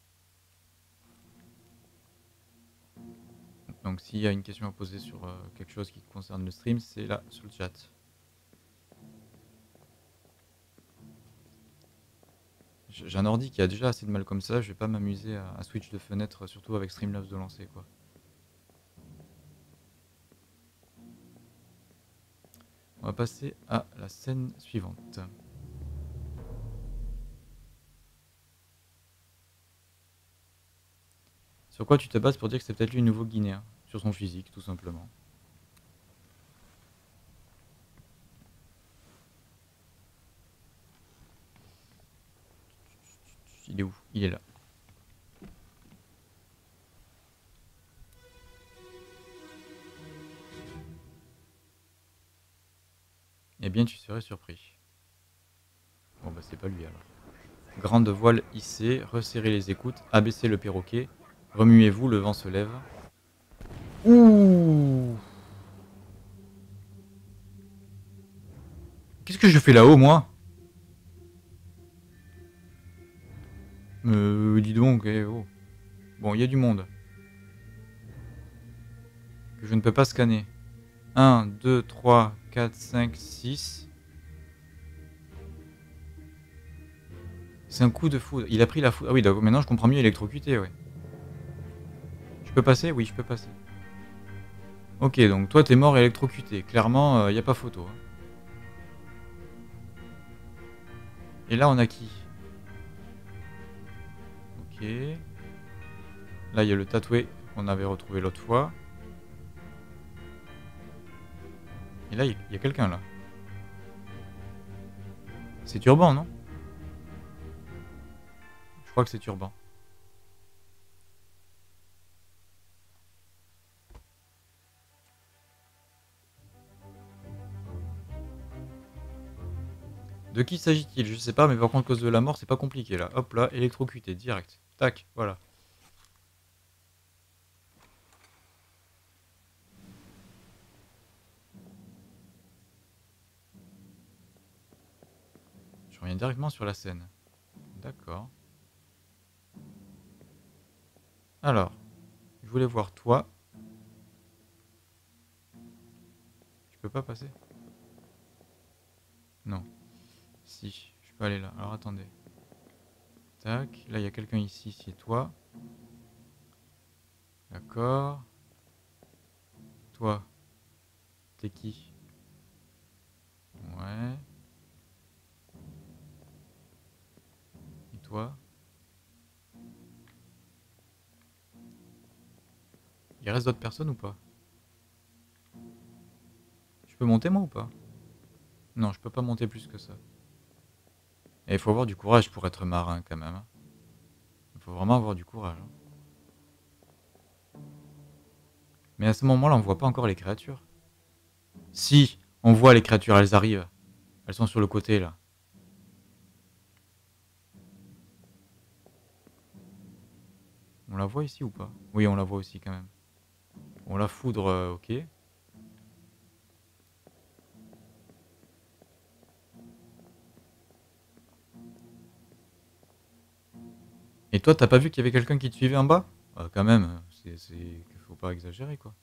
Donc s'il y a une question à poser sur euh, quelque chose qui concerne le stream, c'est là, sur le chat. J'ai un ordi qui a déjà assez de mal comme ça, je vais pas m'amuser à, à switch de fenêtre, surtout avec Streamlabs de lancer, quoi. On va passer à la scène suivante. Sur quoi tu te bases pour dire que c'est peut-être lui le nouveau Guinéen? Sur son physique, tout simplement. Il est où? Il est là. Eh bien, tu serais surpris. Bon, bah, c'est pas lui alors. Grande voile hissée, resserrez les écoutes, abaissez le perroquet, remuez-vous, le vent se lève. Ouh! Qu'est-ce que je fais là-haut, moi? Euh, dis donc, eh, oh. Bon, il y a du monde. Que je ne peux pas scanner. un, deux, trois, quatre, cinq, six. C'est un coup de foudre. Il a pris la foudre. Ah oui, d'accord. Maintenant je comprends mieux électrocuté, ouais. Je peux passer? Oui, je peux passer. Ok, donc toi t'es mort électrocuté. Clairement, il euh, n'y a pas photo. Hein. Et là, on a qui? Ok. Là, il y a le tatoué qu'on avait retrouvé l'autre fois. Et là, il y a quelqu'un là. C'est Turban, non? Je crois que c'est Turban. De qui s'agit-il? Je sais pas, mais par contre, cause de la mort, c'est pas compliqué là. Hop là, électrocuté, direct. Tac, voilà. Je reviens directement sur la scène. D'accord. Alors, je voulais voir toi. Je peux pas passer? Non. Si, je peux aller là. Alors attendez. Tac, là il y a quelqu'un ici, c'est toi. D'accord. Toi, t'es qui? Ouais. toi. Il reste d'autres personnes ou pas? Je peux monter moi ou pas? Non, je peux pas monter plus que ça. Et il faut avoir du courage pour être marin quand même. Il faut vraiment avoir du courage. Mais à ce moment-là, on voit pas encore les créatures. Si, on voit les créatures, elles arrivent. Elles sont sur le côté là. On la voit ici ou pas? Oui, on la voit aussi quand même. On la foudre, euh, ok. Et toi, t'as pas vu qu'il y avait quelqu'un qui te suivait en bas? Bah, quand même, c'est, c'est... faut pas exagérer quoi.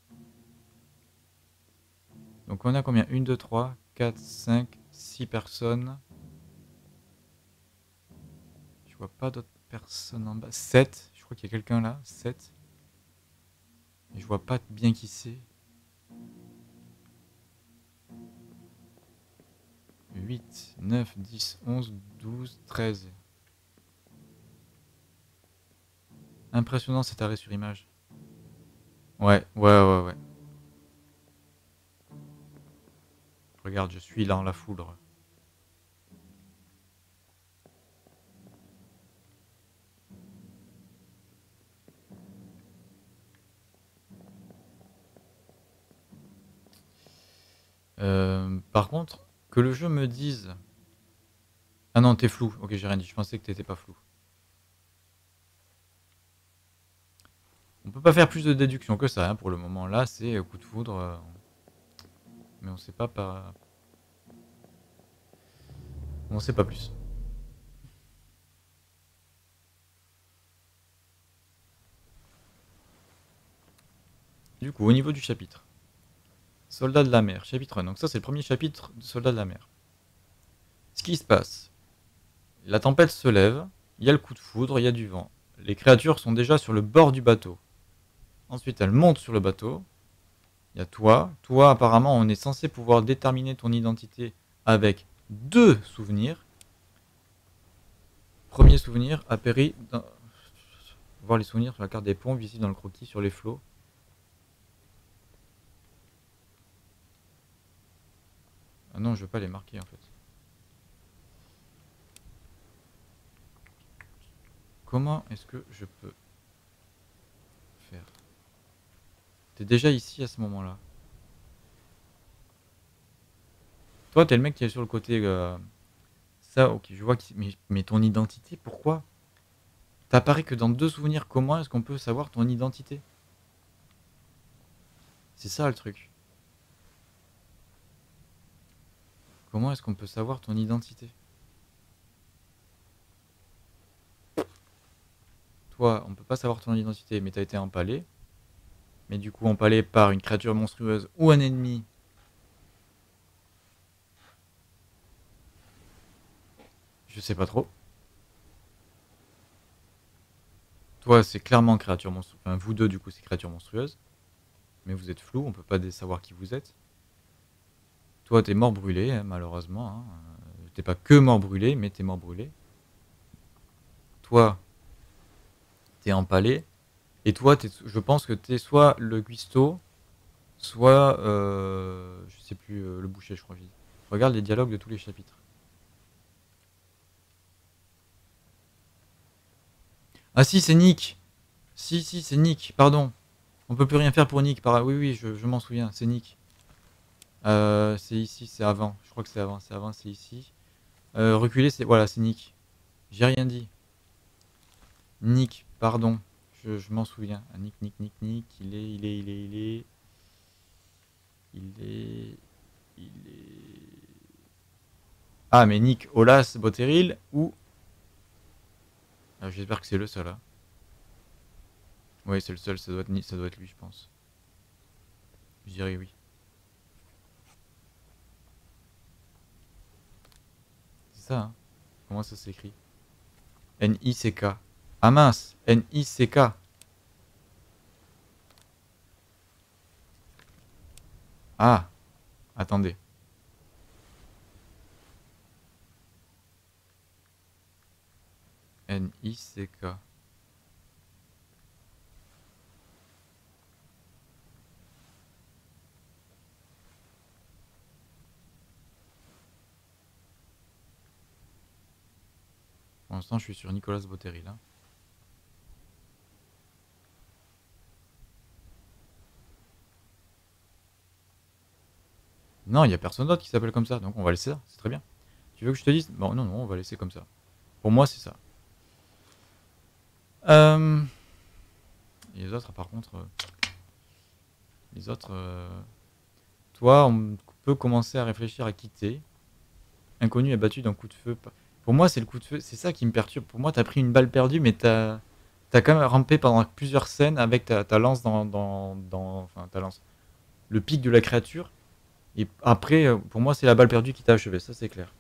Donc on a combien? un, deux, trois, quatre, cinq, six personnes. Je vois pas d'autres personnes en bas. sept, je crois qu'il y a quelqu'un là. sept. Et je vois pas bien qui c'est. huit, neuf, dix, onze, douze, treize. Impressionnant cet arrêt sur image. Ouais, ouais, ouais, ouais. Regarde, je suis là en la foudre. Euh, par contre, que le jeu me dise... Ah non, t'es flou. Ok, j'ai rien dit. Je pensais que t'étais pas flou. On peut pas faire plus de déduction que ça, hein, pour le moment. Là, c'est coup de foudre. Euh, mais on sait pas par... On sait pas plus. Du coup, au niveau du chapitre. Soldats de la mer, chapitre un. Donc ça, c'est le premier chapitre de Soldats de la mer. Ce qui se passe. La tempête se lève. Il y a le coup de foudre, il y a du vent. Les créatures sont déjà sur le bord du bateau. Ensuite, elles montent sur le bateau. Il y a toi. Toi, apparemment, on est censé pouvoir déterminer ton identité avec deux souvenirs. Premier souvenir, apéri dans... Voir les souvenirs sur la carte des ponts, visible dans le croquis sur les flots. Ah non, je veux pas les marquer en fait. Comment est-ce que je peux faire? T'es déjà ici à ce moment-là. Toi, t'es le mec qui est sur le côté... Euh... Ça, ok, je vois que... Mais, mais ton identité, pourquoi? T'apparais que dans deux souvenirs. Comment est-ce qu'on peut savoir ton identité? C'est ça le truc. Comment est-ce qu'on peut savoir ton identité? Toi, on peut pas savoir ton identité, mais t'as été empalé. Mais du coup, empalé par une créature monstrueuse ou un ennemi. Je sais pas trop. Toi, c'est clairement créature monstrueuse. Enfin, vous deux, du coup, c'est créature monstrueuse. Mais vous êtes flou, on peut pas savoir qui vous êtes. Toi, t'es mort brûlé, hein, malheureusement. Hein. T'es pas que mort brûlé, mais t'es mort brûlé. Toi, t'es empalé. Et toi, es, je pense que t'es soit le cuistot, soit, euh, je sais plus, euh, le boucher, je crois. Regarde les dialogues de tous les chapitres. Ah si, c'est Nick. Si, si, c'est Nick, pardon. On peut plus rien faire pour Nick. Par... Oui, oui, je, je m'en souviens, c'est Nick. Euh, c'est ici, c'est avant. Je crois que c'est avant, c'est avant, c'est ici. Euh, reculer, c'est... Voilà, c'est Nick. J'ai rien dit. Nick, pardon. Je, je m'en souviens. Ah, Nick, Nick, Nick, Nick. Il est, il est, il est, il est... Il est... Il est... Ah, mais Nick Olas Botteril ou... Ah, j'espère que c'est le seul, là. Oui, c'est le seul, ça doit, être, ça doit être lui, je pense. Je dirais oui. C'est ça, hein. Comment ça s'écrit? N I C K. Ah mince, N I C K. Ah, attendez. N I C K. Pour l'instant, je suis sur Nicolas Botteri là. Non, il n'y a personne d'autre qui s'appelle comme ça, donc on va laisser ça, c'est très bien. Tu veux que je te dise? Bon, non, non, on va laisser comme ça. Pour moi, c'est ça. Euh... Les autres, par contre... euh, Les autres... euh, Toi, on peut commencer à réfléchir à quitter. Inconnu est battu d'un coup de feu. Pour moi, c'est le coup de feu, c'est ça qui me perturbe. Pour moi, t'as pris une balle perdue, mais t'as as quand même rampé pendant plusieurs scènes avec ta, ta lance dans, dans, dans... Enfin, ta lance. Le pic de la créature. Et après, euh, pour moi, c'est la balle perdue qui t'a achevé, ça c'est clair.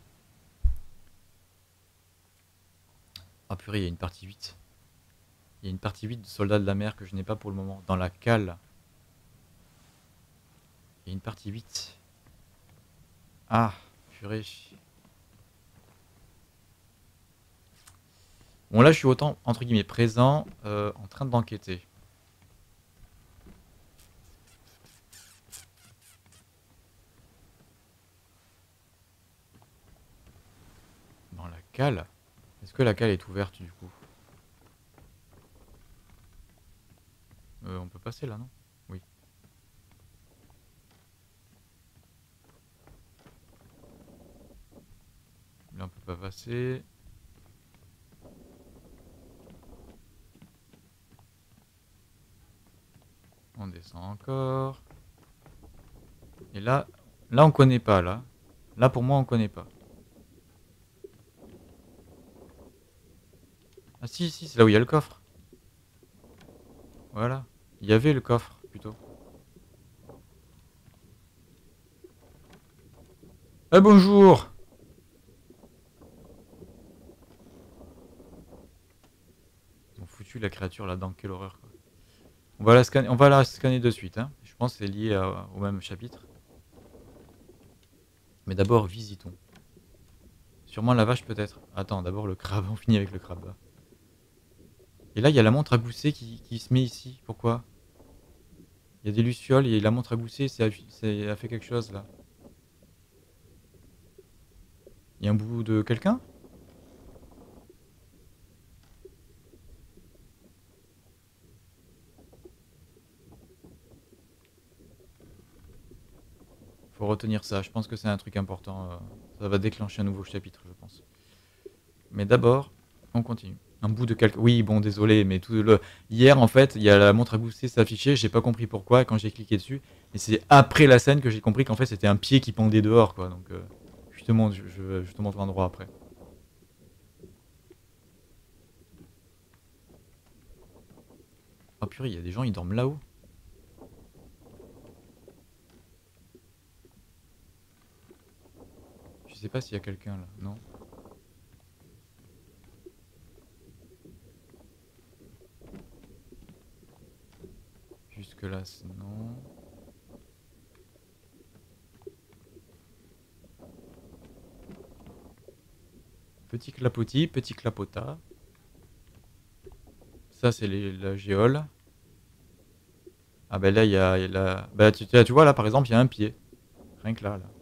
Ah purée, il y a une partie huit. Il y a une partie huit de Soldats de la mer que je n'ai pas pour le moment. Dans la cale. Il y a une partie huit. Ah, purée. Bon là, je suis autant, entre guillemets, présent, euh, en train d'enquêter. Dans la cale. Est-ce que la cale est ouverte du coup? euh, On peut passer là, non? Oui. Là, on peut pas passer. On descend encore. Et là, là on connaît pas, là. Là, pour moi, on connaît pas. Ah si, si, c'est là où il y a le coffre. Voilà. Il y avait le coffre, plutôt. Ah bonjour! Ils ont foutu la créature là-dedans, quelle horreur quoi. On va la scanner, on va la scanner de suite, hein. Je pense que c'est lié à- au même chapitre. Mais d'abord, visitons. Sûrement la vache peut-être. Attends, d'abord le crabe, on finit avec le crabe. Et là, il y a la montre à gousset qui, qui se met ici. Pourquoi? Il y a des lucioles et la montre à gousset, c'est a fait quelque chose là. Il y a un bout de quelqu'un? Faut retenir ça, je pense que c'est un truc important. euh, Ça va déclencher un nouveau chapitre, je pense. Mais d'abord, on continue. Un bout de quelqu'un. Oui, bon, désolé, mais tout le. Hier, en fait, il y a la montre à gousset s'afficher. J'ai pas compris pourquoi quand j'ai cliqué dessus. Et c'est après la scène que j'ai compris qu'en fait, c'était un pied qui pendait dehors, quoi. Donc, euh, je te montre, je, je, je te montre l'endroit après. Oh purée, il y a des gens, ils dorment là-haut. Je sais pas s'il y a quelqu'un là, non? Jusque là, non. Petit clapotis, petit clapota. Ça, c'est la géole. Ah ben là, il y a, y a la... Bah, tu, tu vois, là, par exemple, il y a un pied. Rien que là, là.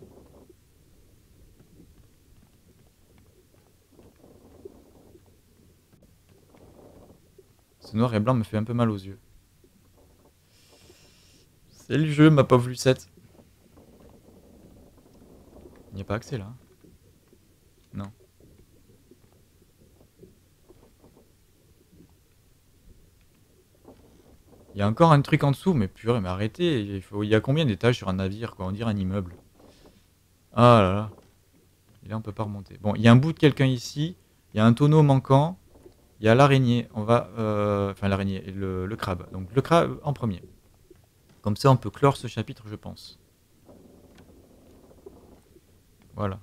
Ce noir et blanc me fait un peu mal aux yeux. C'est le jeu, ma pauvre Lucette. Il n'y a pas accès, là. Non. Il y a encore un truc en dessous, mais purée, mais arrêtez. Il, faut... il y a combien d'étages sur un navire, quoi? On dirait un immeuble. Ah là là. Et là, on peut pas remonter. Bon, il y a un bout de quelqu'un ici. Il y a un tonneau manquant. Il y a l'araignée. On va... euh, Enfin, l'araignée et le, le crabe. Donc, le crabe en premier. Comme ça, on peut clore ce chapitre, je pense. Voilà.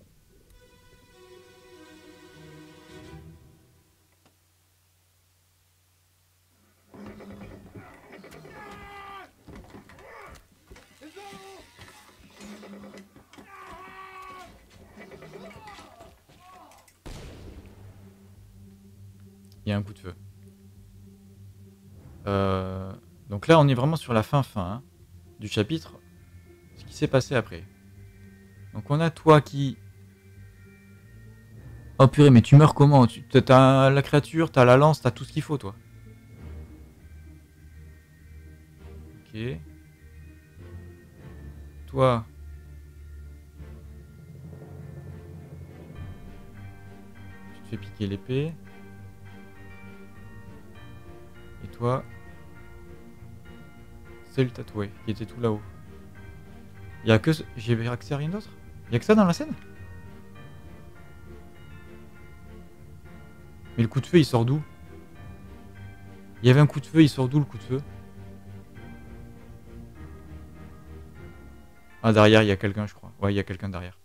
Il y a un coup de feu. Euh, donc là, on est vraiment sur la fin fin hein, du chapitre. Ce qui s'est passé après. Donc on a toi qui... Oh purée, mais tu meurs comment? Tu t'as la créature, t'as la lance, t'as tout ce qu'il faut, toi. Ok. Toi... Tu te fais piquer l'épée. Et toi... C'est le tatoué, qui était tout là-haut. Y'a que... J'ai accès à rien d'autre? Y'a que ça dans la scène? Mais le coup de feu, il sort d'où? Il y avait un coup de feu, il sort d'où le coup de feu? Ah, derrière, il y a quelqu'un, je crois. Ouais, il y a quelqu'un derrière.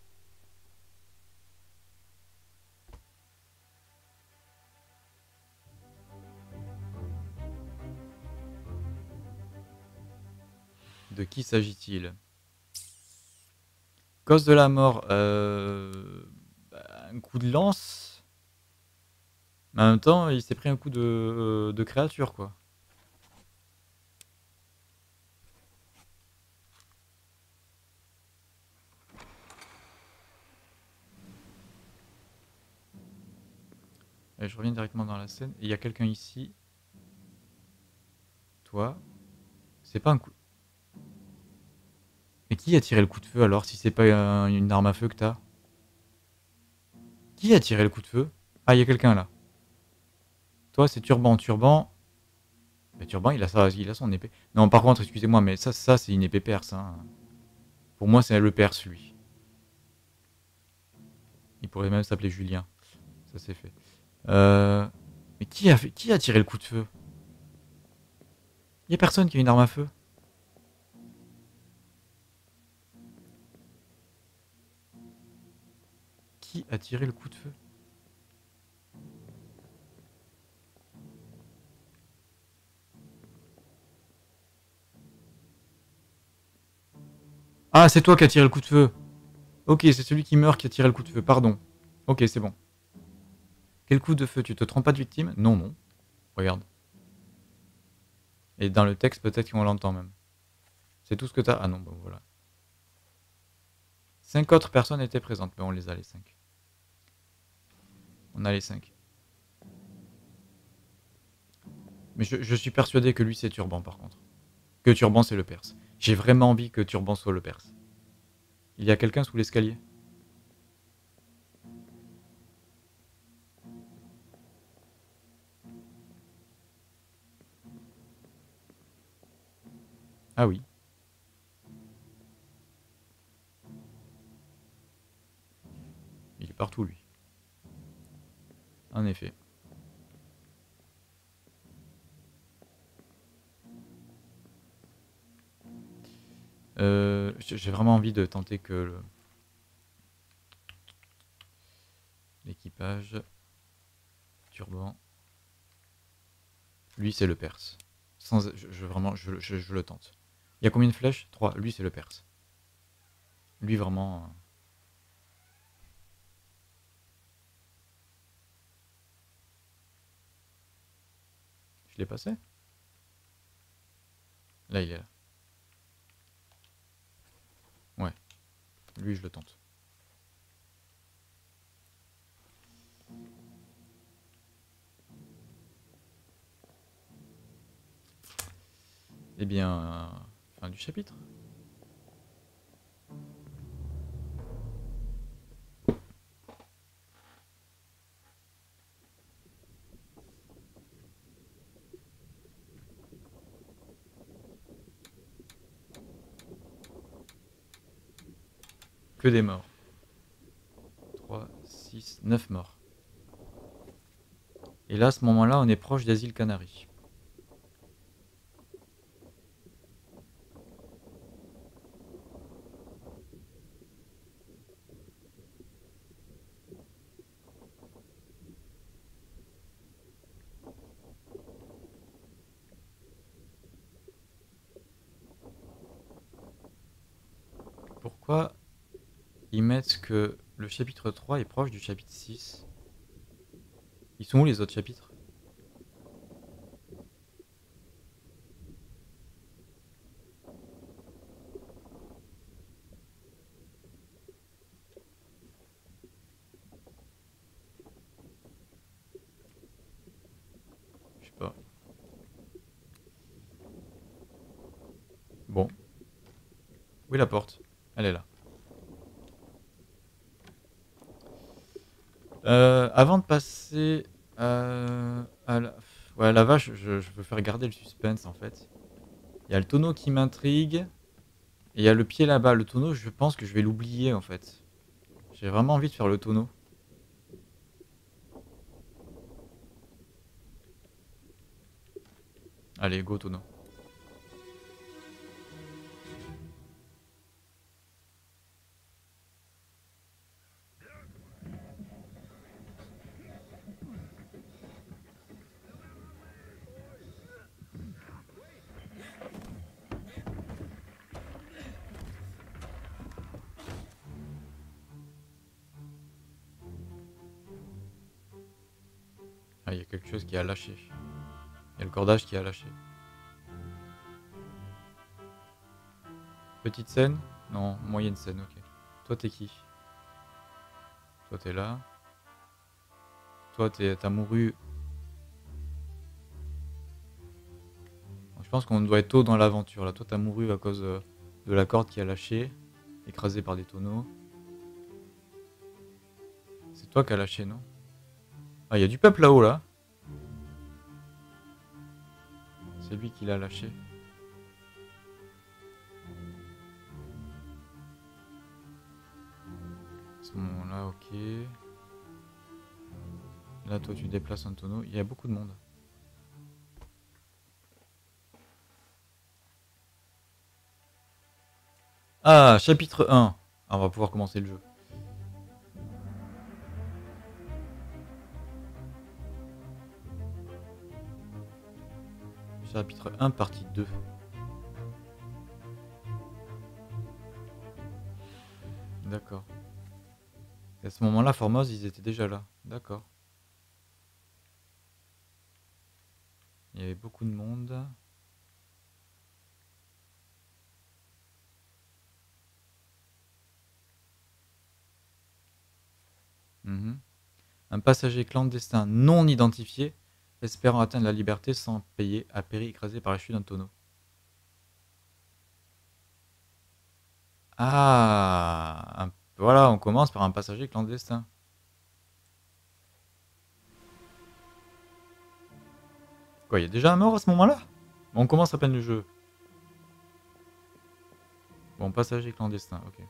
De qui s'agit-il? Cause de la mort, euh... bah, un coup de lance. Mais en même temps, il s'est pris un coup de, de créature, quoi. Et je reviens directement dans la scène. Il y a quelqu'un ici. Toi. C'est pas un coup... Mais qui a tiré le coup de feu alors, si c'est pas euh, une arme à feu que t'as? Qui a tiré le coup de feu? Ah, il y a quelqu'un là. Toi, c'est Turban. Turban... Mais Turban, il a, sa... il a son épée. Non, par contre, excusez-moi, mais ça, ça c'est une épée perse. Hein. Pour moi, c'est le perse, lui. Il pourrait même s'appeler Julien. Ça, c'est fait. Euh... Mais qui a, fait... qui a tiré le coup de feu? Il y a personne qui a une arme à feu. Qui a tiré le coup de feu? Ah, c'est toi qui as tiré le coup de feu. Ok, c'est celui qui meurt qui a tiré le coup de feu, pardon. Ok, c'est bon. Quel coup de feu? Tu te trompes pas de victime? Non, non. Regarde. Et dans le texte, peut-être qu'on l'entend même. C'est tout ce que t'as. Ah non, bon voilà. Cinq autres personnes étaient présentes, mais on les a les cinq. On a les cinq. Mais je, je suis persuadé que lui c'est Turban par contre. Que Turban c'est le Perse. J'ai vraiment envie que Turban soit le Perse. Il y a quelqu'un sous l'escalier? Ah oui. Il est partout lui. En effet. Euh, J'ai vraiment envie de tenter que le... l'équipage... Turban... Lui c'est le Perse. Sans, je, je vraiment, je, je, je le tente. Il y a combien de flèches? Trois. Lui c'est le Perse. Lui vraiment... euh, Je l'ai passé? Là il est là. Ouais. Lui je le tente. Eh bien... euh, fin du chapitre. Que des morts. trois, six, neuf morts. Et là, à ce moment-là, on est proche des îles Canaries. Pourquoi ils mettent que le chapitre trois est proche du chapitre six? Ils sont où les autres chapitres? Je sais pas. Bon. Où est la porte? Elle est là. Euh, avant de passer euh, à la... Ouais, la vache, je, je veux faire garder le suspense en fait. Il y a le tonneau qui m'intrigue. Et il y a le pied là-bas. Le tonneau, je pense que je vais l'oublier en fait. J'ai vraiment envie de faire le tonneau. Allez, go tonneau. Ah, il y a quelque chose qui a lâché. Il y a le cordage qui a lâché. Petite scène? Non, moyenne scène, ok. Toi, t'es qui? Toi, t'es là. Toi, t'as mouru. Je pense qu'on doit être tôt dans l'aventure. Là, toi, t'as mouru à cause euh, de la corde qui a lâché, écrasé par des tonneaux. C'est toi qui as lâché, non? Ah, il y a du peuple là-haut, là. C'est lui qui l'a lâché. À ce moment-là, ok. Là, toi, tu déplaces un tonneau. Il y a beaucoup de monde. Ah, chapitre un. Ah, on va pouvoir commencer le jeu. Chapitre un, partie deux. D'accord. Et à ce moment-là, Formose, ils étaient déjà là. D'accord. Il y avait beaucoup de monde. Mmh. Un passager clandestin non identifié, espérant atteindre la liberté sans payer, a péri écrasé par la chute d'un tonneau. Ah, un... Voilà, on commence par un passager clandestin. Quoi, il y a déjà un mort à ce moment-là? On commence à peine le jeu. Bon, passager clandestin, ok.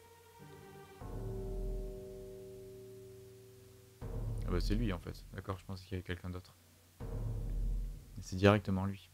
Ah bah c'est lui en fait. D'accord, je pensais qu'il y avait quelqu'un d'autre. C'est directement lui.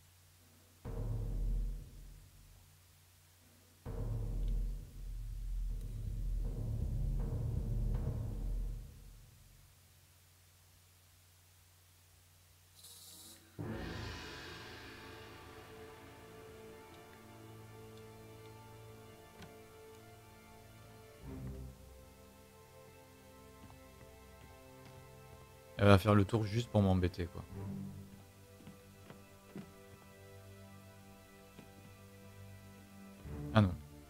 Elle va faire le tour juste pour m'embêter, quoi. Ah non.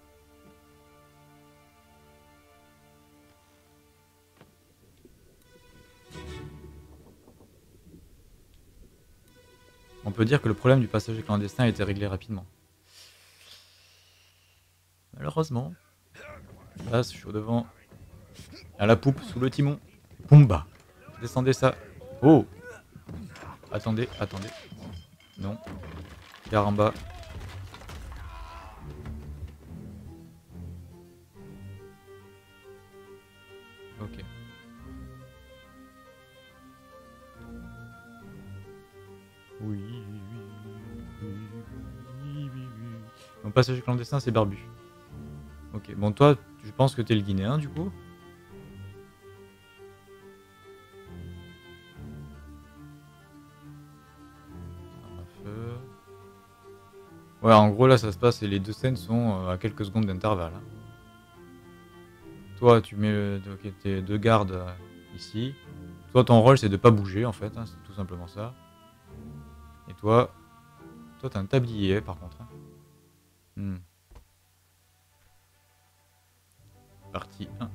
On peut dire que le problème du passager clandestin a été réglé rapidement. Malheureusement. Là, je suis au devant. À la poupe, sous le timon. Pumba. Descendez ça. Oh. Attendez, attendez. Non. Caramba. Ok. Oui, oui, oui, oui, oui, oui. Mon passager clandestin, c'est Barbu. Ok, bon toi, je pense que t'es le Guinéen du coup. Ouais, en gros là ça se passe et les deux scènes sont à quelques secondes d'intervalle. Hein. Toi tu mets okay, tes deux gardes ici, Toi, ton rôle, c'est de pas bouger, en fait. Hein, c'est tout simplement ça. Et toi, toi, t'as un tablier, par contre. Hein. Hmm. Partie un.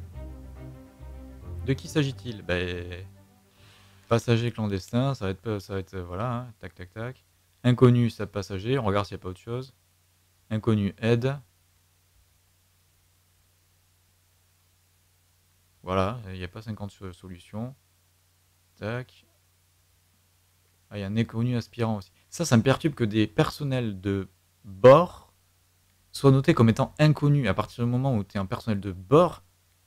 De qui s'agit-il? Ben, passager clandestin, ça va être, ça va être voilà, hein, tac, tac, tac. Inconnu, ça passager, on regarde s'il n'y a pas autre chose. Inconnu, aide. Voilà, il n'y a pas cinquante solutions. Tac. Ah, il y a un inconnu aspirant aussi. Ça, ça me perturbe que des personnels de bord soient notés comme étant inconnus. À partir du moment où tu es un personnel de bord,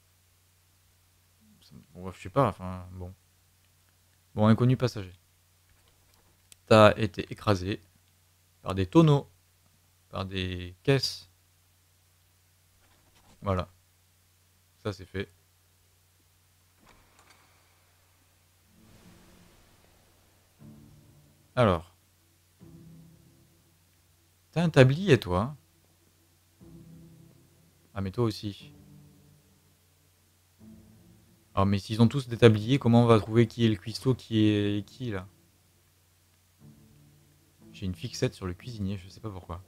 bon, je sais pas, enfin, bon. Bon, inconnu passager. T'as été écrasé par des tonneaux, par des caisses. Voilà. Ça, c'est fait. Alors. T'as un tablier, toi. Ah, mais toi aussi. Ah, mais s'ils ont tous des tabliers, comment on va trouver qui est le cuistot, qui est qui, là? J'ai une fixette sur le cuisinier, je sais pas pourquoi.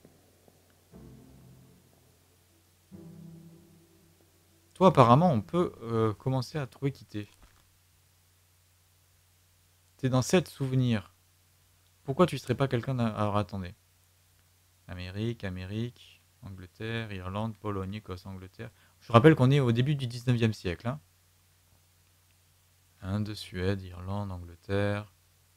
Toi, apparemment, on peut euh, commencer à trouver qui t'es. T'es dans sept souvenirs. Pourquoi tu serais pas quelqu'un d'un... Alors, attendez. Amérique, Amérique, Angleterre, Irlande, Pologne, Écosse, Angleterre. Je rappelle qu'on est au début du dix-neuvième siècle. Hein. Inde, Suède, Irlande, Angleterre,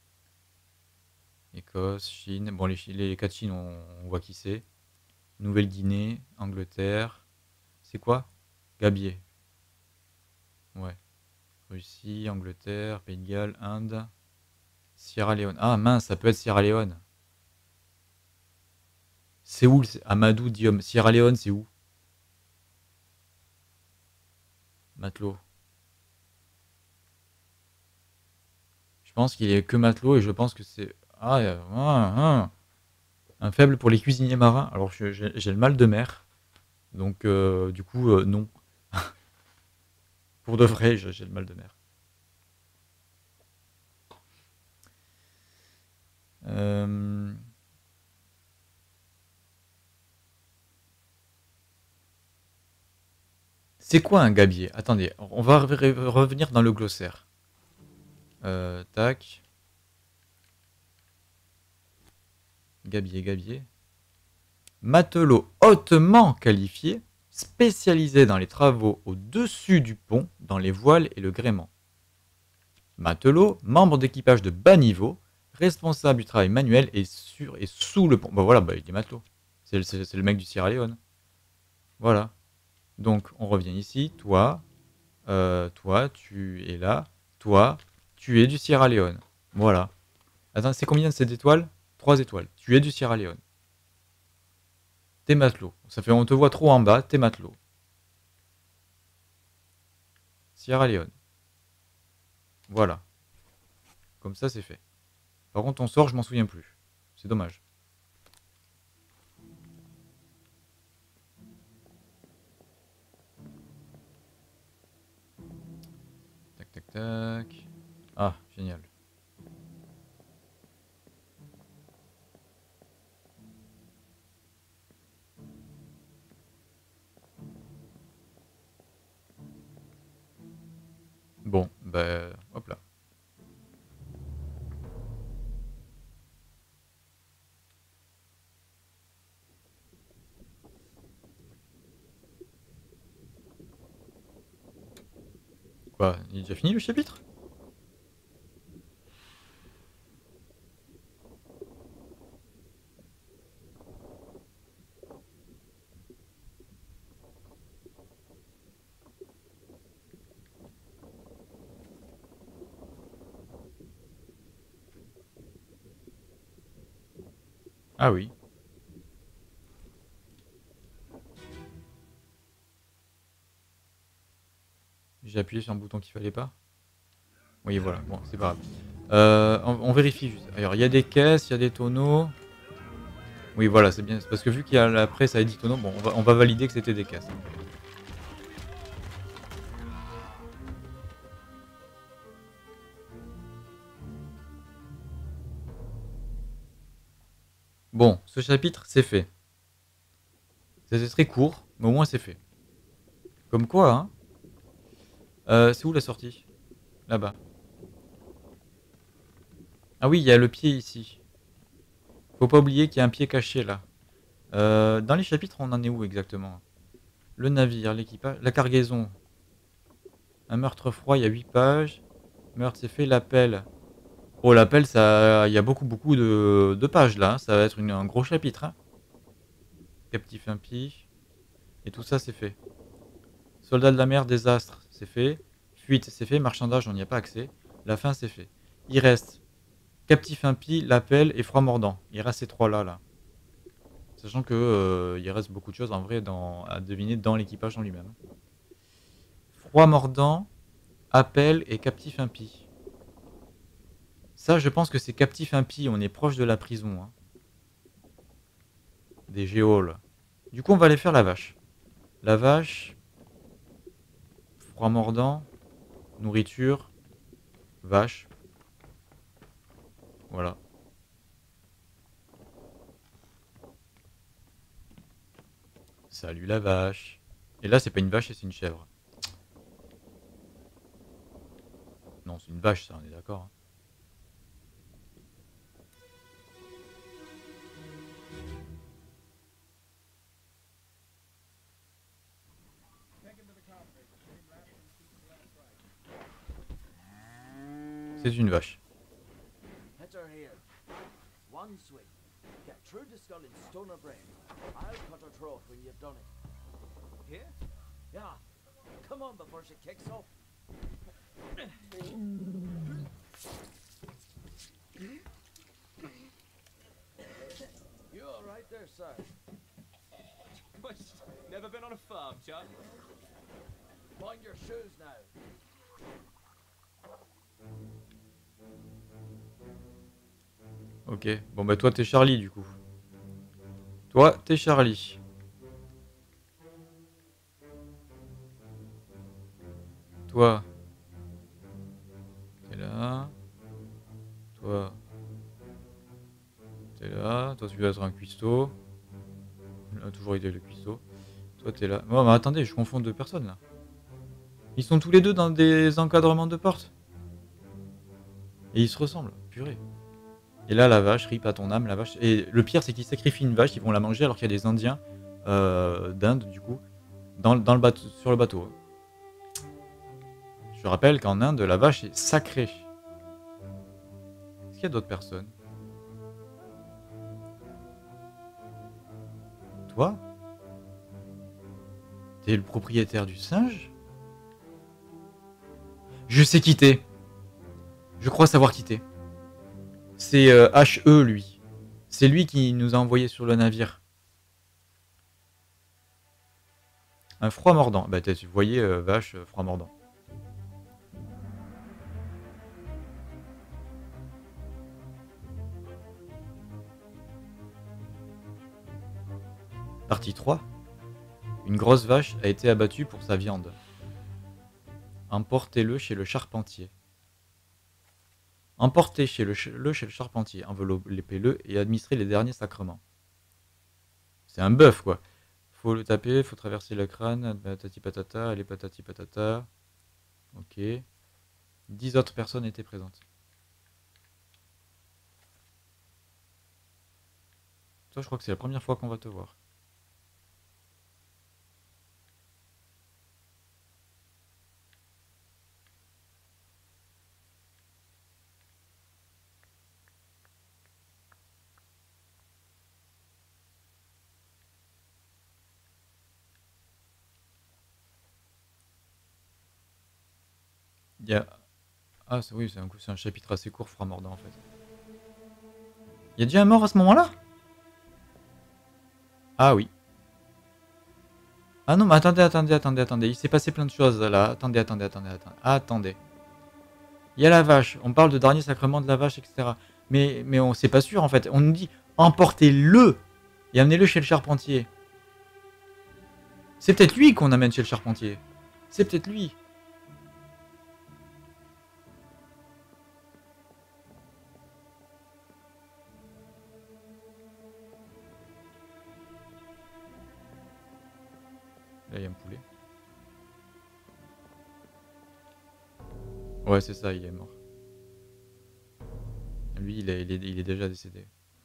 Écosse, Chine. Bon, les, les quatre Chines, on, on voit qui c'est. Nouvelle-Guinée, Angleterre. C'est quoi? Gabier. Ouais. Russie, Angleterre, Pays de Galles, Inde, Sierra Leone. Ah mince, ça peut être Sierra Leone. C'est où? Amadou Diom. Sierra Leone, c'est où? Matelot. Je pense qu'il est que matelot et je pense que c'est... Ah, euh, ah, ah. Un faible pour les cuisiniers marins. Alors j'ai le mal de mer. Donc euh, du coup, euh, non. Pour de vrai, j'ai le mal de mer. Euh... C'est quoi un gabier? Attendez, on va revenir dans le glossaire. Euh, tac. Gabier, gabier. Matelot hautement qualifié, spécialisé dans les travaux au-dessus du pont, dans les voiles et le gréement. Matelot, membre d'équipage de bas niveau, responsable du travail manuel et sur et sous le pont. Bah voilà, bah il est matelot. C'est le, le mec du Sierra Leone. Voilà. Donc on revient ici. Toi, euh, toi, tu es là. Toi, tu es du Sierra Leone. Voilà. Attends, c'est combien de cette étoile? Trois étoiles. Tu es du Sierra Leone. T'es matelot. Ça fait on te voit trop en bas, t'es matelot. Sierra Leone. Voilà. Comme ça, c'est fait. Par contre, ton sort, je m'en souviens plus. C'est dommage. Tac, tac, tac. Ah, génial. Bon, bah, hop là. Quoi, il est déjà fini le chapitre? Ah oui. J'ai appuyé sur un bouton qu'il fallait pas. Oui, voilà. Bon, c'est pas grave. Euh, on, on vérifie juste. Alors, il y a des caisses, il y a des tonneaux. Oui, voilà, c'est bien. Parce que vu qu'il y a après ça a dit tonneaux, bon, on va, on va valider que c'était des caisses. Bon, ce chapitre, c'est fait. C'était très court, mais au moins c'est fait. Comme quoi, hein. Euh, c'est où la sortie? Là-bas. Ah oui, il y a le pied ici. Faut pas oublier qu'il y a un pied caché là. Euh, dans les chapitres, on en est où exactement? Le navire, l'équipage, la cargaison. Un meurtre froid, il y a huit pages. Meurtre, c'est fait. L'appel. Oh, l'appel, ça, il y a beaucoup, beaucoup de, de pages là. Hein. Ça va être une, un gros chapitre. Hein. Captif impie. Et tout ça, c'est fait. Soldat de la mer, désastre, c'est fait. Fuite, c'est fait. Marchandage, on n'y a pas accès. La fin, c'est fait. Il reste captif impie, l'appel et froid mordant. Il reste ces trois-là. Là. Sachant que euh, il reste beaucoup de choses en vrai dans, à deviner dans l'équipage en lui-même. Froid mordant, appel et captif impie. Ça, je pense que c'est captif impie. On est proche de la prison. Hein. Des géoles. Du coup, on va aller faire la vache. La vache, froid mordant, nourriture, vache. Voilà. Salut la vache. Et là, c'est pas une vache, c'est une chèvre. Non, c'est une vache, ça, on est d'accord. Hein. C'est une vache. One swing. Get through the skull in stone or brain. I'll cut her throat when you've done it. Here? Yeah. Come on before she kicks off. You all right there, sir? Never been on a farm, Chuck? Mind your shoes now. Ok, bon bah toi t'es Charlie du coup. Toi t'es Charlie. Toi t'es là. Toi t'es là. Toi tu vas être un cuistot. Il a toujours été le cuistot. Toi t'es là. Oh mais attendez, je confonds deux personnes là. Ils sont tous les deux dans des encadrements de portes. Et ils se ressemblent, purée. Et là, la vache, rip à ton âme, la vache. Et le pire, c'est qu'ils sacrifient une vache, ils vont la manger alors qu'il y a des Indiens euh, d'Inde, du coup, dans, dans le bateau, sur le bateau. Je rappelle qu'en Inde, la vache est sacrée. Est-ce qu'il y a d'autres personnes? Toi? T'es le propriétaire du singe? Je sais quitter. Je crois savoir quitter. C'est euh, H E, lui. C'est lui qui nous a envoyés sur le navire. Un froid mordant. Bah, vous voyez, euh, vache, euh, froid mordant. Partie trois. Une grosse vache a été abattue pour sa viande. Emportez-le chez le charpentier. Emportez chez le, ch le chez le charpentier, enveloppez-le et administrez les derniers sacrements. C'est un bœuf, quoi. Faut le taper, faut traverser le crâne, patati patata, allez patati patata. Ok. Dix autres personnes étaient présentes. Toi, je crois que c'est la première fois qu'on va te voir. Il y a... Ah, oui, c'est un, un chapitre assez court, froid mordant, en fait. Il y a déjà un mort à ce moment-là? Ah oui. Ah non, mais attendez, attendez, attendez, attendez. Il s'est passé plein de choses, là. Attendez, attendez, attendez, attendez. Attendez. Il y a la vache. On parle de dernier sacrement de la vache, et cetera. Mais, mais on c'est pas sûr, en fait. On nous dit, emportez-le et amenez-le chez le charpentier. C'est peut-être lui qu'on amène chez le charpentier. C'est peut-être lui. Là, il y a un poulet. Ouais, c'est ça, il est mort. Lui, il est, il est, il est déjà décédé.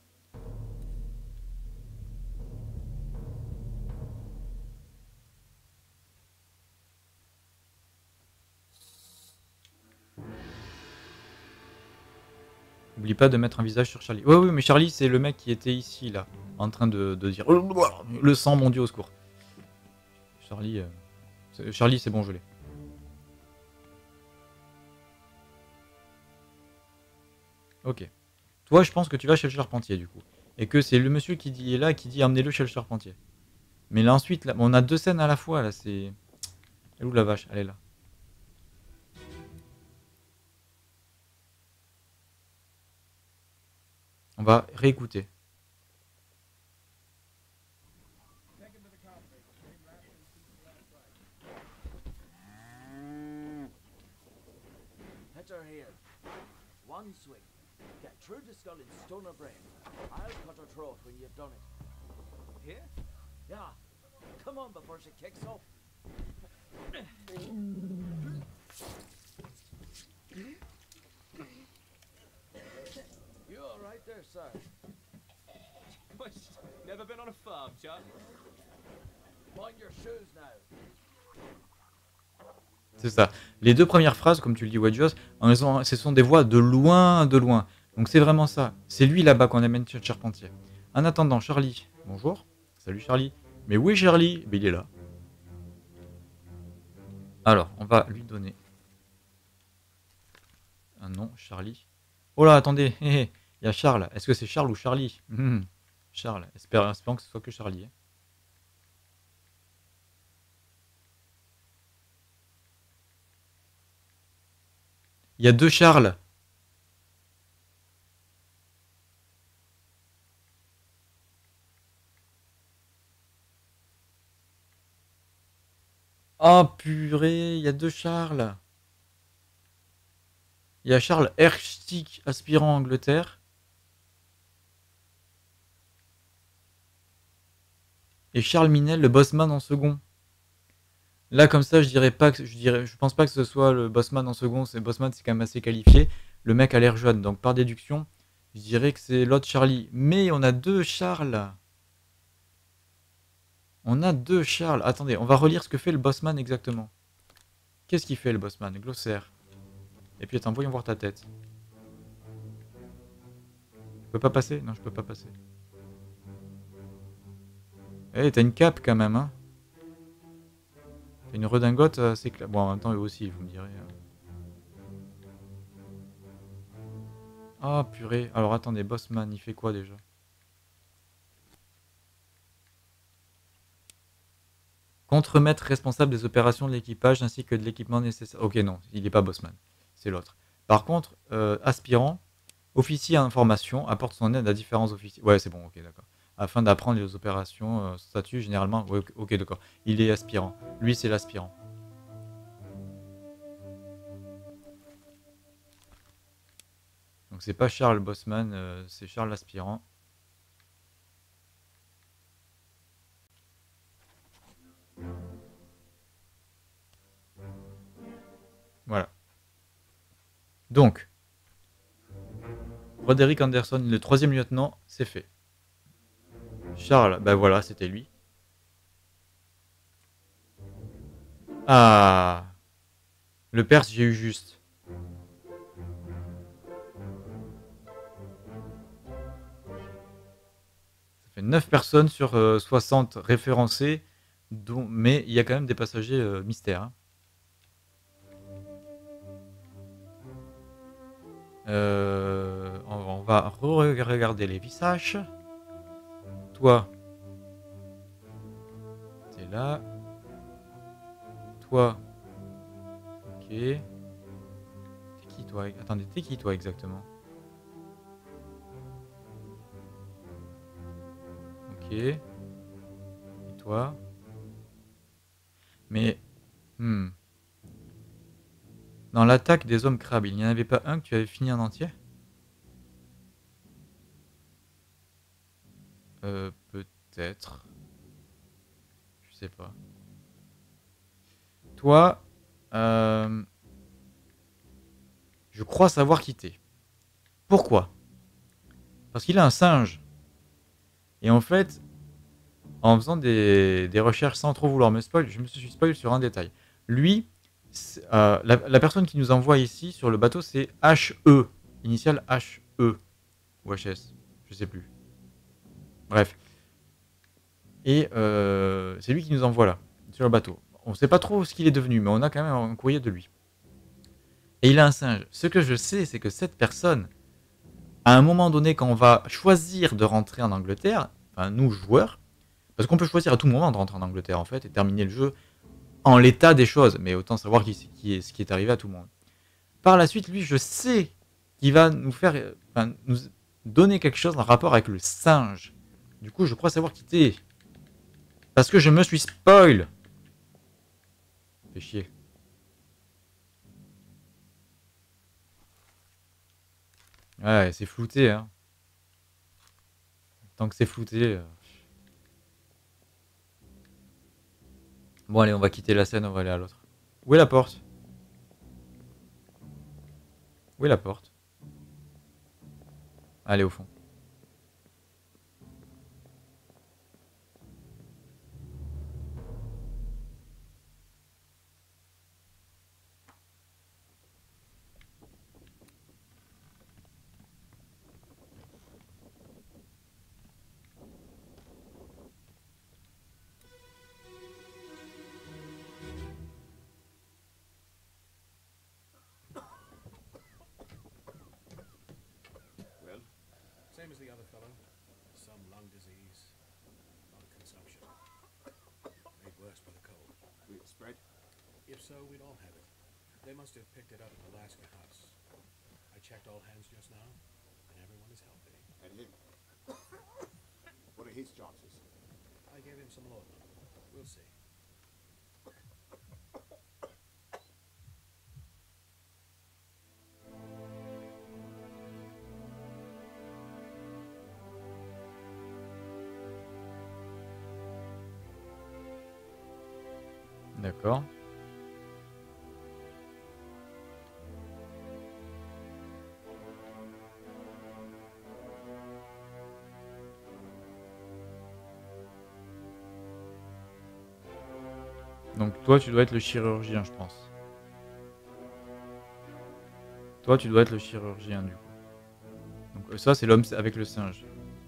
N'oublie pas de mettre un visage sur Charlie. Ouais, oui, mais Charlie, c'est le mec qui était ici, là, en train de, de dire le sang, mon dieu, au secours. Charlie, euh... Charlie, c'est bon, je l'ai. Ok. Toi, je pense que tu vas chez le charpentier, du coup. Et que c'est le monsieur qui dit, est là qui dit amenez-le chez le charpentier. Mais là, ensuite, là, on a deux scènes à la fois, là, c'est... Elle est où la vache? Elle est là. On va réécouter. One swing. Get through the skull in stone or brain. I'll cut her throat when you've done it. Here? Yeah. Come on before she kicks off. You all right there, sir? Never been on a farm, Chuck? Mind your shoes now. C'est ça. Les deux premières phrases, comme tu le dis, Wedgeos, ce sont des voix de loin, de loin. Donc c'est vraiment ça. C'est lui là-bas qu'on amène chez le charpentier. En attendant, Charlie. Bonjour. Salut Charlie. Mais où est Charlie? Ben, il est là. Alors, on va lui donner un nom, Charlie. Oh là, attendez. Il y a Charles. Est-ce que c'est Charles ou Charlie? mmh. Charles. Espérons, espérons que ce soit que Charlie. Hein. Il y a deux Charles. Oh purée, il y a deux Charles. Il y a Charles Erstick, aspirant Angleterre. Et Charles Minel, le bossman en second. Là, comme ça, je dirais pas que je dirais, je pense pas que ce soit le bossman en second. C'est bossman, c'est quand même assez qualifié. Le mec a l'air jeune, donc par déduction, je dirais que c'est l'autre Charlie. Mais on a deux Charles. On a deux Charles. Attendez, on va relire ce que fait le bossman exactement. Qu'est-ce qu'il fait le bossman? Glossaire. Et puis attends, voyons voir ta tête. Je peux pas passer? Non, je peux pas passer. Eh, t'as une cape quand même, hein. T'as une redingote assez claire. Bon, en même temps, eux aussi, vous me direz. Ah, oh, purée. Alors attendez, bossman, il fait quoi déjà? Contremaître responsable des opérations de l'équipage ainsi que de l'équipement nécessaire. Ok, non, il n'est pas bossman. C'est l'autre. Par contre, euh, aspirant, officier à information, apporte son aide à différents officiers. Ouais, c'est bon, ok, d'accord. Afin d'apprendre les opérations, euh, statut, généralement. Ouais, ok, okay, d'accord. Il est aspirant. Lui, c'est l'aspirant. Donc, c'est pas Charles Bossman, euh, c'est Charles l'aspirant. Voilà. Donc, Roderick Anderson, le troisième lieutenant, c'est fait. Charles, ben voilà, c'était lui. Ah, le Perse, j'ai eu juste. Ça fait neuf personnes sur euh, soixante référencées, dont... mais il y a quand même des passagers euh, mystères. Hein. Euh, on va regarder les visages. Toi, t'es là. Toi, ok. T'es qui toi? Attendez, t'es qui toi exactement? Ok. Et toi? Mais, hmm. Dans l'attaque des hommes crabes, il n'y en avait pas un que tu avais fini en entier? Euh, peut-être. Je sais pas. toi, euh, je crois savoir qui t'es. Pourquoi? Parce qu'il a un singe. Et en fait, en faisant des, des recherches sans trop vouloir me spoil, je me suis spoil sur un détail. Lui, euh, la, la personne qui nous envoie ici sur le bateau, c'est H E, initial H E ou H S, je sais plus. Bref. Et euh, c'est lui qui nous envoie là, sur le bateau. On ne sait pas trop ce qu'il est devenu, mais on a quand même un courrier de lui. Et il a un singe. Ce que je sais, c'est que cette personne, à un moment donné, quand on va choisir de rentrer en Angleterre, enfin nous joueurs, parce qu'on peut choisir à tout moment de rentrer en Angleterre en fait et terminer le jeu en l'état des choses, mais autant savoir qui, qui est, ce qui est arrivé à tout le monde. Par la suite, lui, je sais qu'il va nous faire, enfin, nous donner quelque chose en rapport avec le singe. Du coup, je crois savoir qui t'es. Parce que je me suis spoil. Fais chier. Ouais, c'est flouté, hein. Tant que c'est flouté. euh. Bon, allez, on va quitter la scène, on va aller à l'autre. Où est la porte? Où est la porte? Allez, au fond. Well, same as the other fellow. Some lung disease, lung consumption. Made worse by the cold. Will it spread? If so, we'd all have it. They must have picked it up at the Alaska house. I checked all hands just now, and everyone is healthy. And him? What are his chances? I gave him some laudanum. We'll see. D'accord. Donc toi, tu dois être le chirurgien, je pense. Toi, tu dois être le chirurgien, du coup. Donc ça, c'est l'homme avec le singe.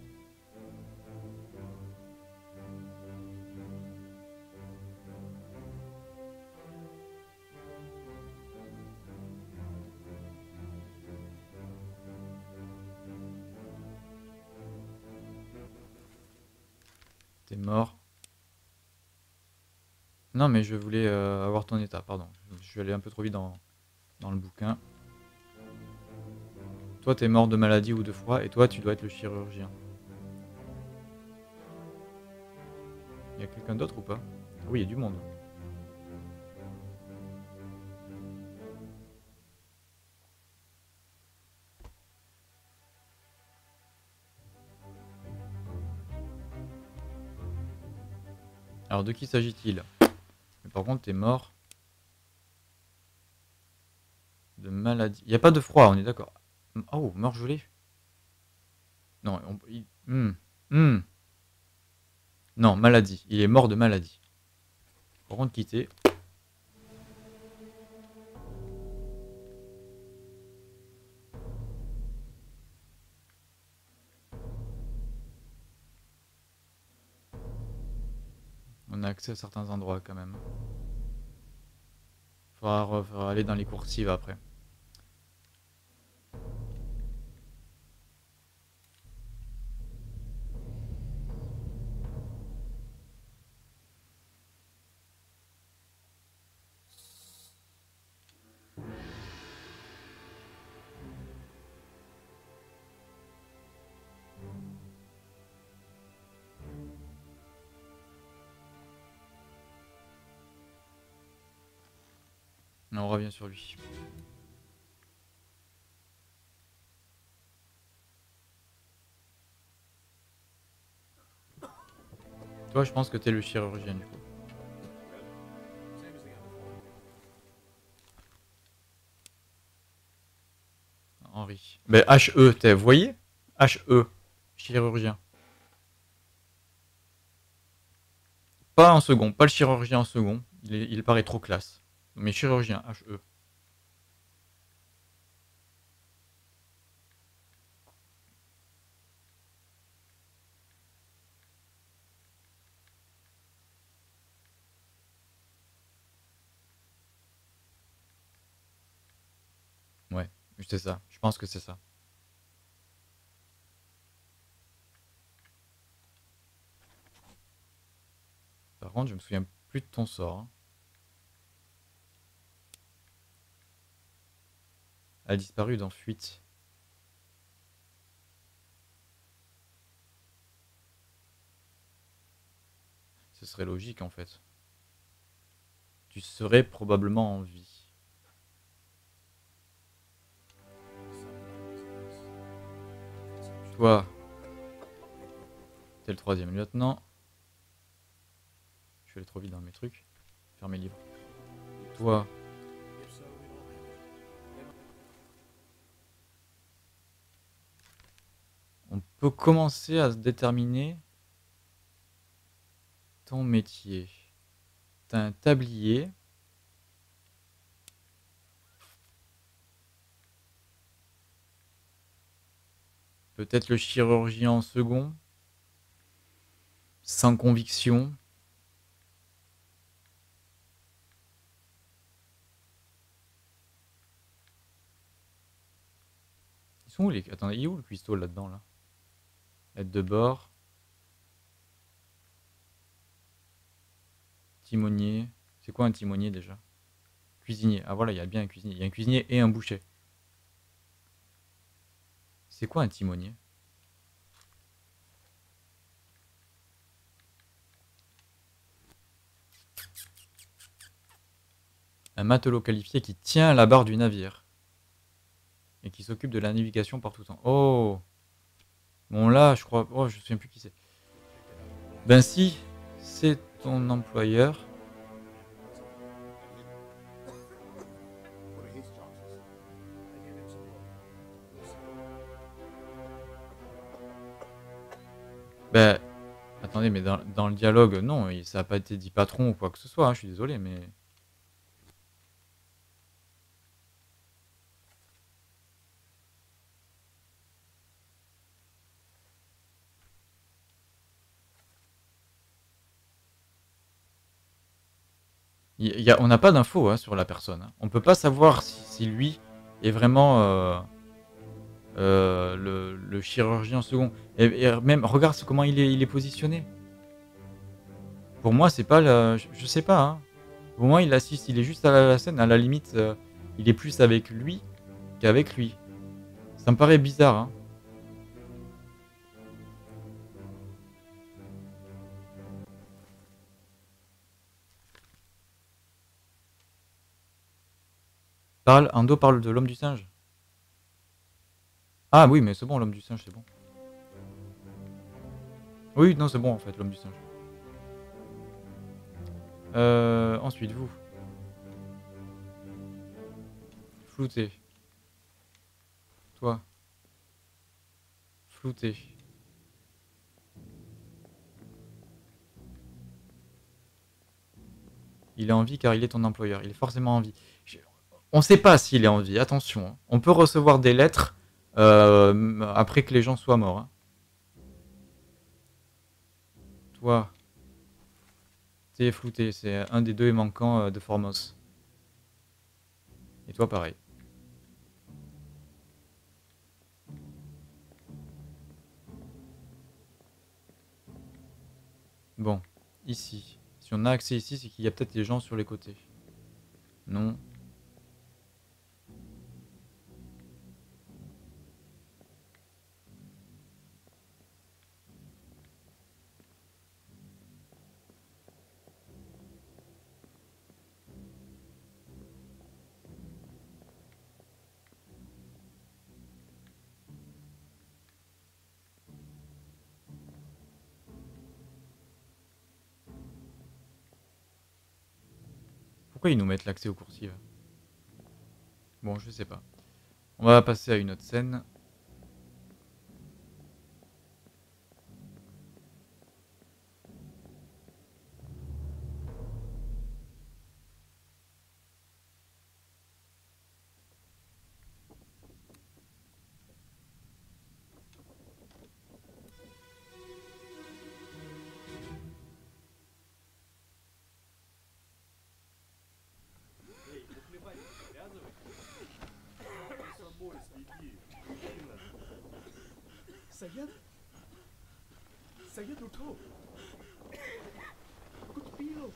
T'es mort. Non, mais je voulais euh, avoir ton état, pardon. Je suis allé un peu trop vite dans, dans le bouquin. Toi, t'es mort de maladie ou de froid, et toi, tu dois être le chirurgien. Il y a quelqu'un d'autre ou pas? Ah oui, il y a du monde. Alors, de qui s'agit-il? Mais par contre, t'es mort de maladie. Il n'y a pas de froid, on est d'accord. Oh, mort gelé. Non, on, il, hmm, hmm. Non, maladie. Il est mort de maladie. Par contre, quitter. On a accès à certains endroits quand même. Faudra, faudra aller dans les coursives après. On revient sur lui. Toi, je pense que t'es le chirurgien du coup. Same as the other fellow. Ben H E, t'as- vous voyez? H E, chirurgien. Pas en second, pas le chirurgien en second. Il, est, il paraît trop classe. Mais chirurgien, H E. Ouais, c'est ça. Je pense que c'est ça. Par contre, je me souviens plus de ton sort. Hein. Elle a disparu dans Fuite. Ce serait logique en fait. Tu serais probablement en vie. Toi, t'es le troisième lieutenant. Je vais aller trop vite dans mes trucs. Faire mes livres. Toi, on peut commencer à se déterminer ton métier. T'as un tablier. Peut-être le chirurgien en second. Sans conviction. Ils sont où les... Attendez, il est où le cuistot là-dedans là? Aide de bord. Timonier. C'est quoi un timonier déjà? Cuisinier. Ah voilà, il y a bien un cuisinier. Il y a un cuisinier et un boucher. C'est quoi un timonier? Un matelot qualifié qui tient la barre du navire. Et qui s'occupe de la navigation par tout temps. Oh! Bon là, je crois... Oh, je ne souviens plus qui c'est. Ben si, c'est ton employeur. What are his chances? Ben... Attendez, mais dans, dans le dialogue, non, il- ça n'a pas été dit patron ou quoi que ce soit, hein, je suis désolé, mais... Il y a, on n'a pas d'infos hein, sur la personne. Hein. On peut pas savoir si, si lui est vraiment euh, euh, le, le chirurgien second. Et, et même, regarde comment il est, il est positionné. Pour moi, c'est pas le... Je, je sais pas. Hein. Au moins, il assiste, il est juste à la, la scène. À la limite, euh, il est plus avec lui qu'avec lui. Ça me paraît bizarre. Hein. Parle, Ando parle de l'homme du singe. Ah oui, mais c'est bon, l'homme du singe, c'est bon. Oui, non, c'est bon en fait, l'homme du singe. Euh, ensuite, vous. Flouté. Toi. Flouté. Il est en vie car il est ton employeur. Il est forcément en vie. Je... On ne sait pas s'il est en vie, attention. Hein. On peut recevoir des lettres euh, après que les gens soient morts. Hein. Toi, t'es flouté. C'est un des deux manquants euh, de Formos. Et toi, pareil. Bon, ici. Si on a accès ici, c'est qu'il y a peut-être des gens sur les côtés. Non. Pourquoi ils nous mettent l'accès aux coursives? Bon, je sais pas. On va passer à une autre scène. Sayed? Sayed Uto. Kutbilo.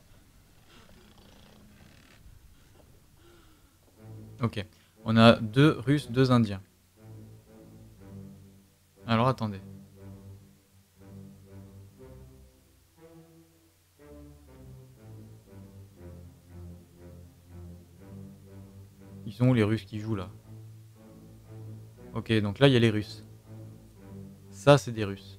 Ok. On a deux Russes, deux Indiens. Alors attendez. Ils sont où les Russes qui jouent là? Ok, donc là il y a les Russes. Ça c'est des Russes.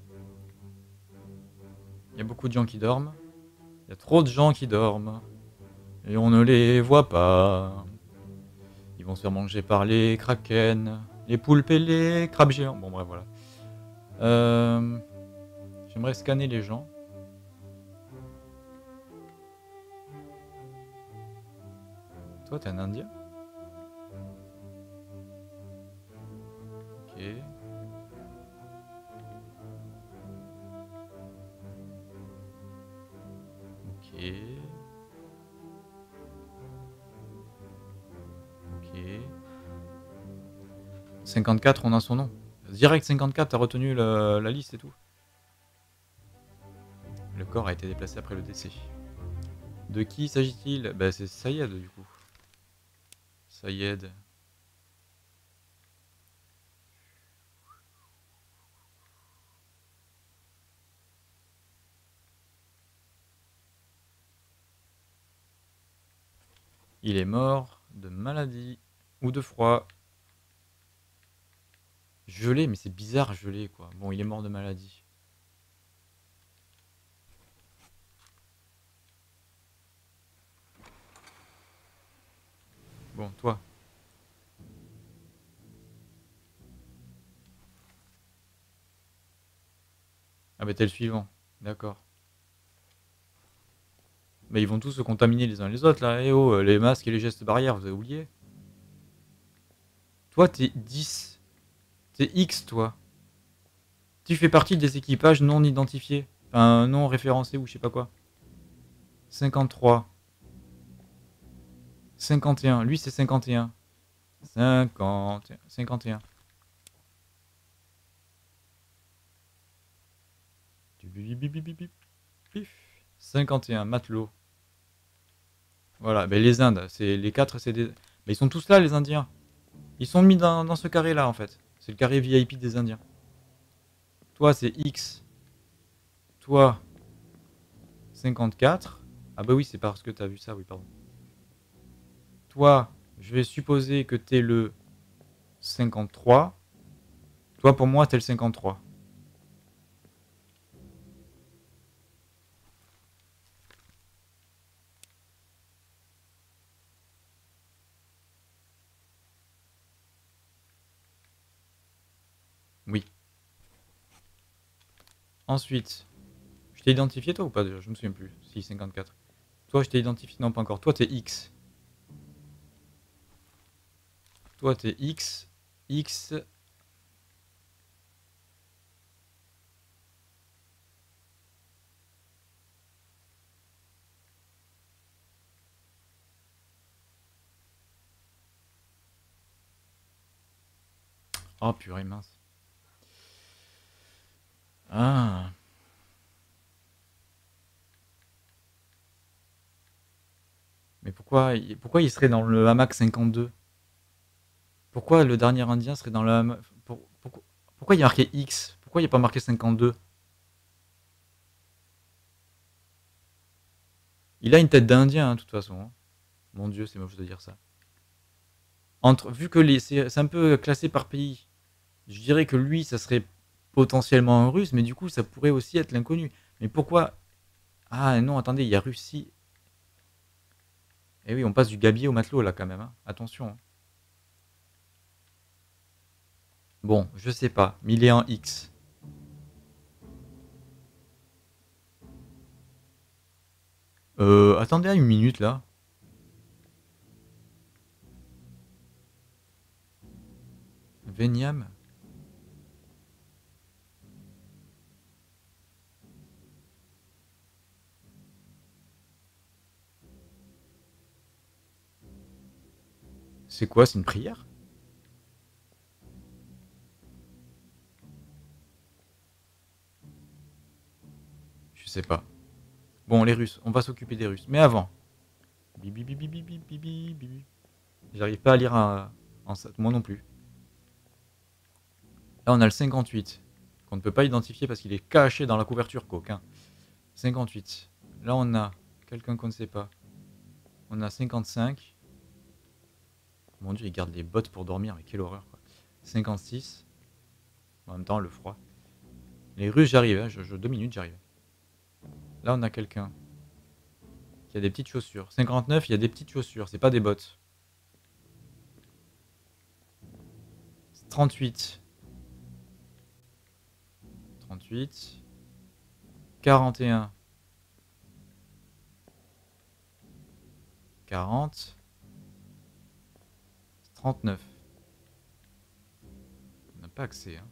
Il y a beaucoup de gens qui dorment. Il y a trop de gens qui dorment. Et on ne les voit pas. Ils vont se faire manger par les kraken, les poulpes et les crabes géants. Bon bref voilà. Euh... J'aimerais scanner les gens. Toi t'es un Indien? Ok. Ok. Ok. cinquante-quatre, on a son nom. Direct cinquante-quatre, t'as retenu le- la liste et tout. Le corps a été déplacé après le décès. De qui s'agit-il? Bah c'est Sayed du coup. Sayed. Il est mort de maladie ou de froid. Gelé, mais c'est bizarre gelé quoi. Bon, il est mort de maladie. Bon, toi. Ah bah t'es le suivant. D'accord. Mais ils vont tous se contaminer les uns les autres là. Eh oh, les masques et les gestes barrières, vous avez oublié? Toi, t'es dix. T'es X, toi. Tu fais partie des équipages non identifiés. Enfin, non référencés ou je sais pas quoi. cinquante-trois. cinquante et un. Lui, c'est cinquante et un. cinquante. cinquante et un. cinquante et un. Matelot. Voilà, ben les Indes, c'est les quatre, c'est des... Mais ils sont tous là, les Indiens. Ils sont mis dans, dans ce carré-là, en fait. C'est le carré V I P des Indiens. Toi, c'est X. Toi, cinquante-quatre. Ah bah oui, c'est parce que t'as vu ça, oui, pardon. Toi, je vais supposer que t'es le cinquante-trois. Toi, pour moi, t'es le cinquante-trois. Oui. Ensuite, je t'ai identifié toi ou pas déjà? Je me souviens plus. Si, cinquante-quatre. Toi, je t'ai identifié. Non, pas encore. Toi, t'es X. Toi, t'es X. X. Oh, purée, mince. Ah. Mais pourquoi, il- pourquoi il serait dans le hamac cinquante-deux? Pourquoi le dernier indien serait dans le hamac... pour- pourquoi, pourquoi il y a marqué X? Pourquoi il n'y a pas marqué cinquante-deux? Il a une tête d'indien, hein, de toute façon. Hein. Mon Dieu, c'est moche de dire ça. Entre, vu que les, c'est c'est un peu classé par pays, je dirais que lui, ça serait potentiellement un russe, mais du coup, ça pourrait aussi être l'inconnu. Mais pourquoi... Ah non, attendez, il y a Russie. Eh oui, on passe du gabier au matelot, là, quand même. Hein. Attention. Hein. Bon, je sais pas. Mais il est en X. Euh, attendez une minute, là. Veniam. C'est quoi? C'est une prière? sais pas. Bon, les Russes, on va s'occuper des Russes. Mais avant. Bibi, bibi, bibi, bibi, bibi. J'arrive pas à lire un, en ça. Moi non plus. Là, on a le cinquante-huit. Qu'on ne peut pas identifier parce qu'il est caché dans la couverture coquin. cinquante-huit. Là, on a quelqu'un qu'on ne sait pas. On a cinquante-cinq. Mon dieu, il garde les bottes pour dormir. Mais quelle horreur, quoi. cinquante-six. En même temps, le froid. Les Russes, j'arrive. Hein. Je, je, deux minutes, j'arrive. Là, on a quelqu'un qui a des petites chaussures. cinquante-neuf, il y a des petites chaussures. C'est pas des bottes. trente-huit. trente-huit. quarante et un. quarante. trente-neuf. On n'a pas accès. Hein.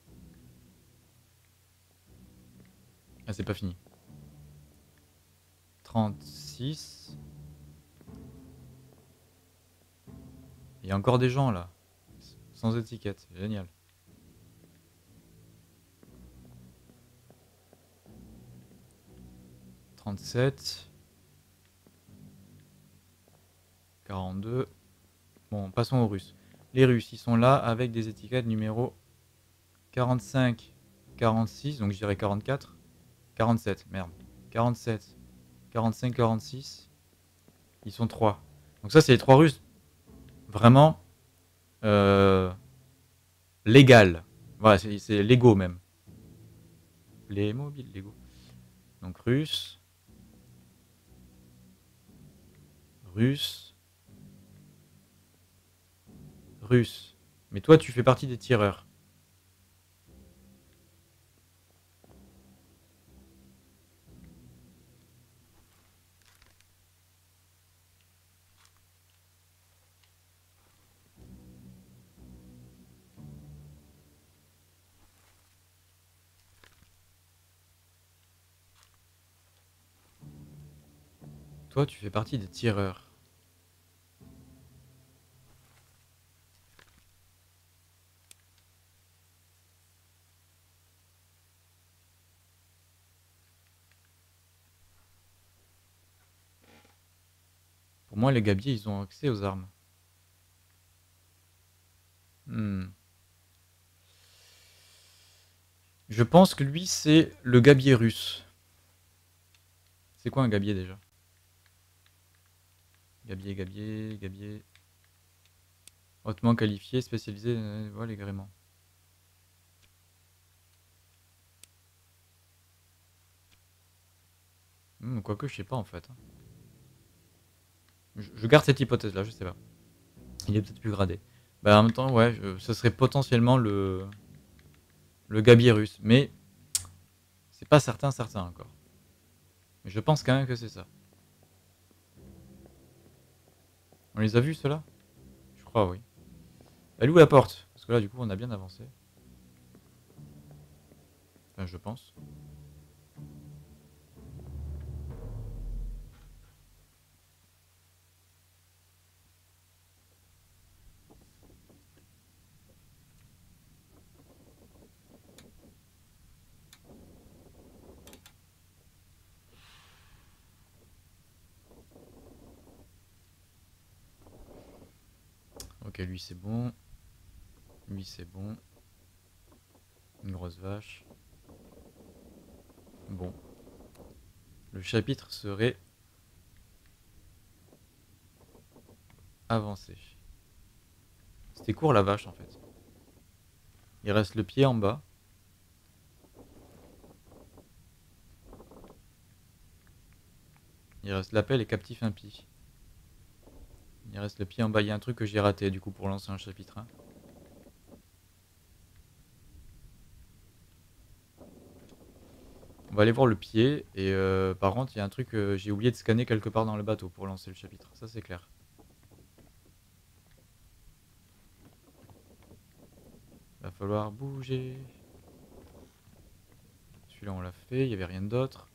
Ah, c'est pas fini. trente-six. Il y a encore des gens là. Sans étiquette. Génial. trente-sept. quarante-deux. Bon, passons aux Russes. Les Russes, ils sont là avec des étiquettes numéro quarante-cinq, quarante-six, donc je dirais quarante-quatre, quarante-sept, merde. quarante-sept, quarante-cinq, quarante-six. Ils sont trois. Donc ça, c'est les trois Russes vraiment euh, légal. Voilà, c'est légaux même. Les mobiles légaux. Donc Russes. Russes. Russes. Mais toi, tu fais partie des tireurs. Toi, tu fais partie des tireurs. Pour moi, les gabiers, ils ont accès aux armes. Hmm. Je pense que lui, c'est le gabier russe. C'est quoi un gabier déjà? Gabier, gabier, gabier. Hautement qualifié, spécialisé, euh, voilà les gréements. Hmm, quoique, je sais pas en fait. Je, je garde cette hypothèse là, je sais pas. Il est peut-être plus gradé. Bah en même temps, ouais, je, ce serait potentiellement le, le gabier russe. Mais c'est pas certain, certain encore. Mais je pense quand même que c'est ça. On les a vus ceux-là? Je crois, oui. Elle est où la porte? Parce que là, du coup, on a bien avancé. Enfin, je pense. Ok, lui c'est bon. Lui c'est bon. Une grosse vache. Bon. Le chapitre serait avancé. C'était court la vache en fait. Il reste le pied en bas. Il reste l'appel et captif impie. Il reste le pied en bas. Il y a un truc que j'ai raté du coup pour lancer un chapitre un. On va aller voir le pied. Et euh, par contre, il y a un truc que j'ai oublié de scanner quelque part dans le bateau pour lancer le chapitre. Ça, c'est clair. Va falloir bouger. Celui-là, on l'a fait. Il n'y avait rien d'autre.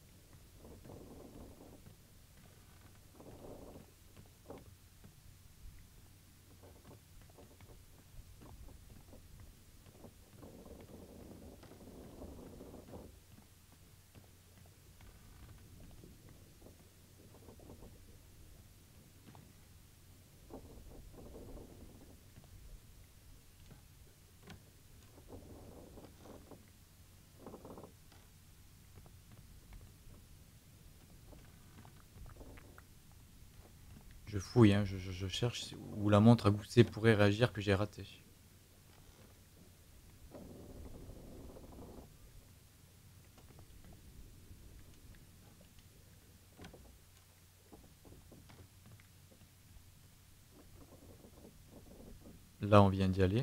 Je fouille, hein, je, je, je cherche où la montre à gousset pourrait réagir que j'ai raté. Là, on vient d'y aller.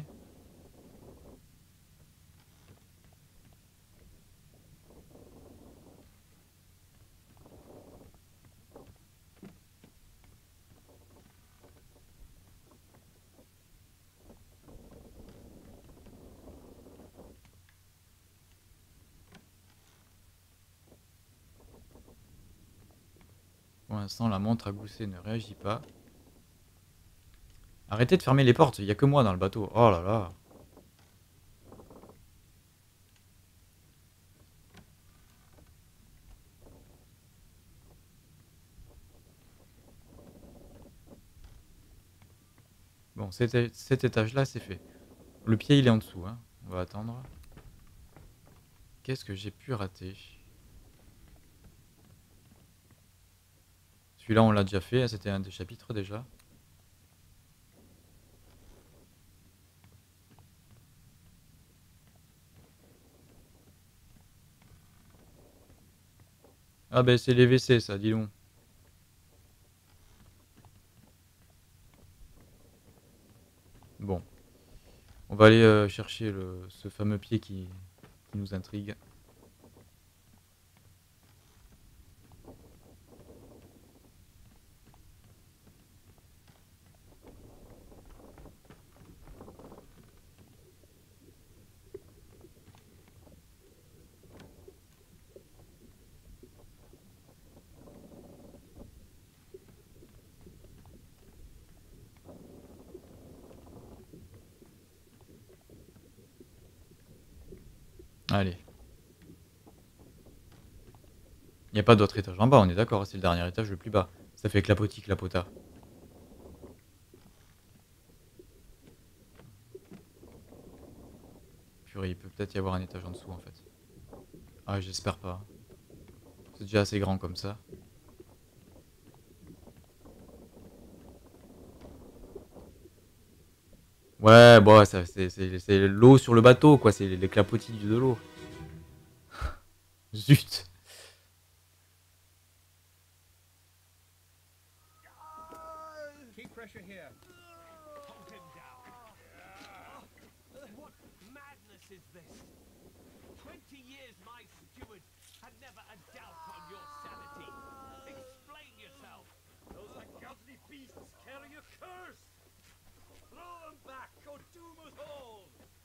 Pour l'instant, la montre à gousset ne réagit pas. Arrêtez de fermer les portes, il n'y a que moi dans le bateau. Oh là là. Bon, cet, cet étage-là, c'est fait. Le pied, il est en dessous. Hein. On va attendre. Qu'est-ce que j'ai pu rater? Celui-là, on l'a déjà fait. C'était un des chapitres déjà. Ah ben, c'est les W C, ça, dis donc. Bon. On va aller euh, chercher le, ce fameux pied qui, qui nous intrigue. Allez. Il n'y a pas d'autre étage en bas, on est d'accord, c'est le dernier étage le plus bas. Ça fait clapotis clapota. Purée, il peut peut-être y avoir un étage en dessous en fait. Ah, j'espère pas. C'est déjà assez grand comme ça. Ouais, bon, ça, c'est, c'est, c'est l'eau sur le bateau, quoi. C'est les clapotis de l'eau. Zut. Keep pressure here. Hold him down. What madness is this? Twenty years my steward had never a doubt on your sanity. Explain yourself. Those ungodly beasts carry a curse! Throw them back, or doom us all!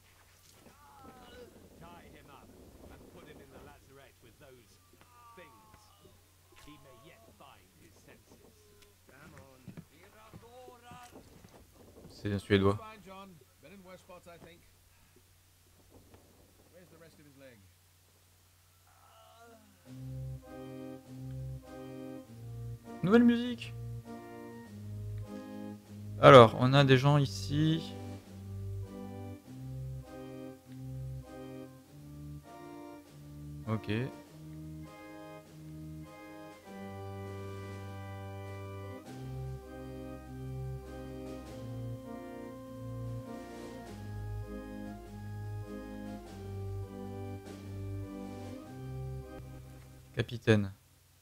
Tie him up and put him in the lazarette with those things. He may yet find his senses. Come on. C'est un suédois. Fine, John. Been in worse spots, I think. Where's the rest of his leg? Nouvelle musique. Alors, on a des gens ici. Ok. Capitaine.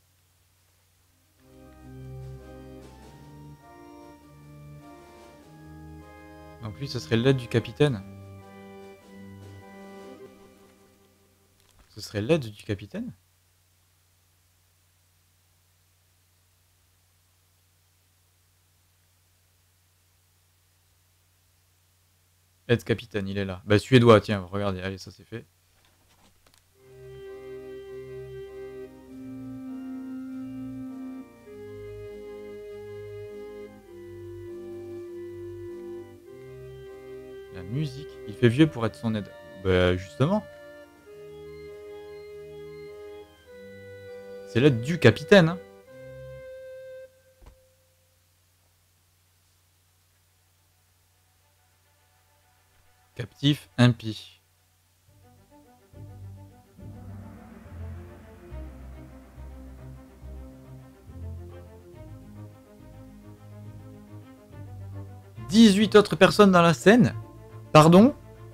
Donc lui, ce serait l'aide du capitaine. Ce serait l'aide du capitaine? Aide capitaine, il est là. Bah suédois, tiens, regardez, allez, ça c'est fait. La musique, il fait vieux pour être son aide. Bah justement. C'est l'aide du capitaine. Hein. Captif impie. dix-huit autres personnes dans la scène. Pardon?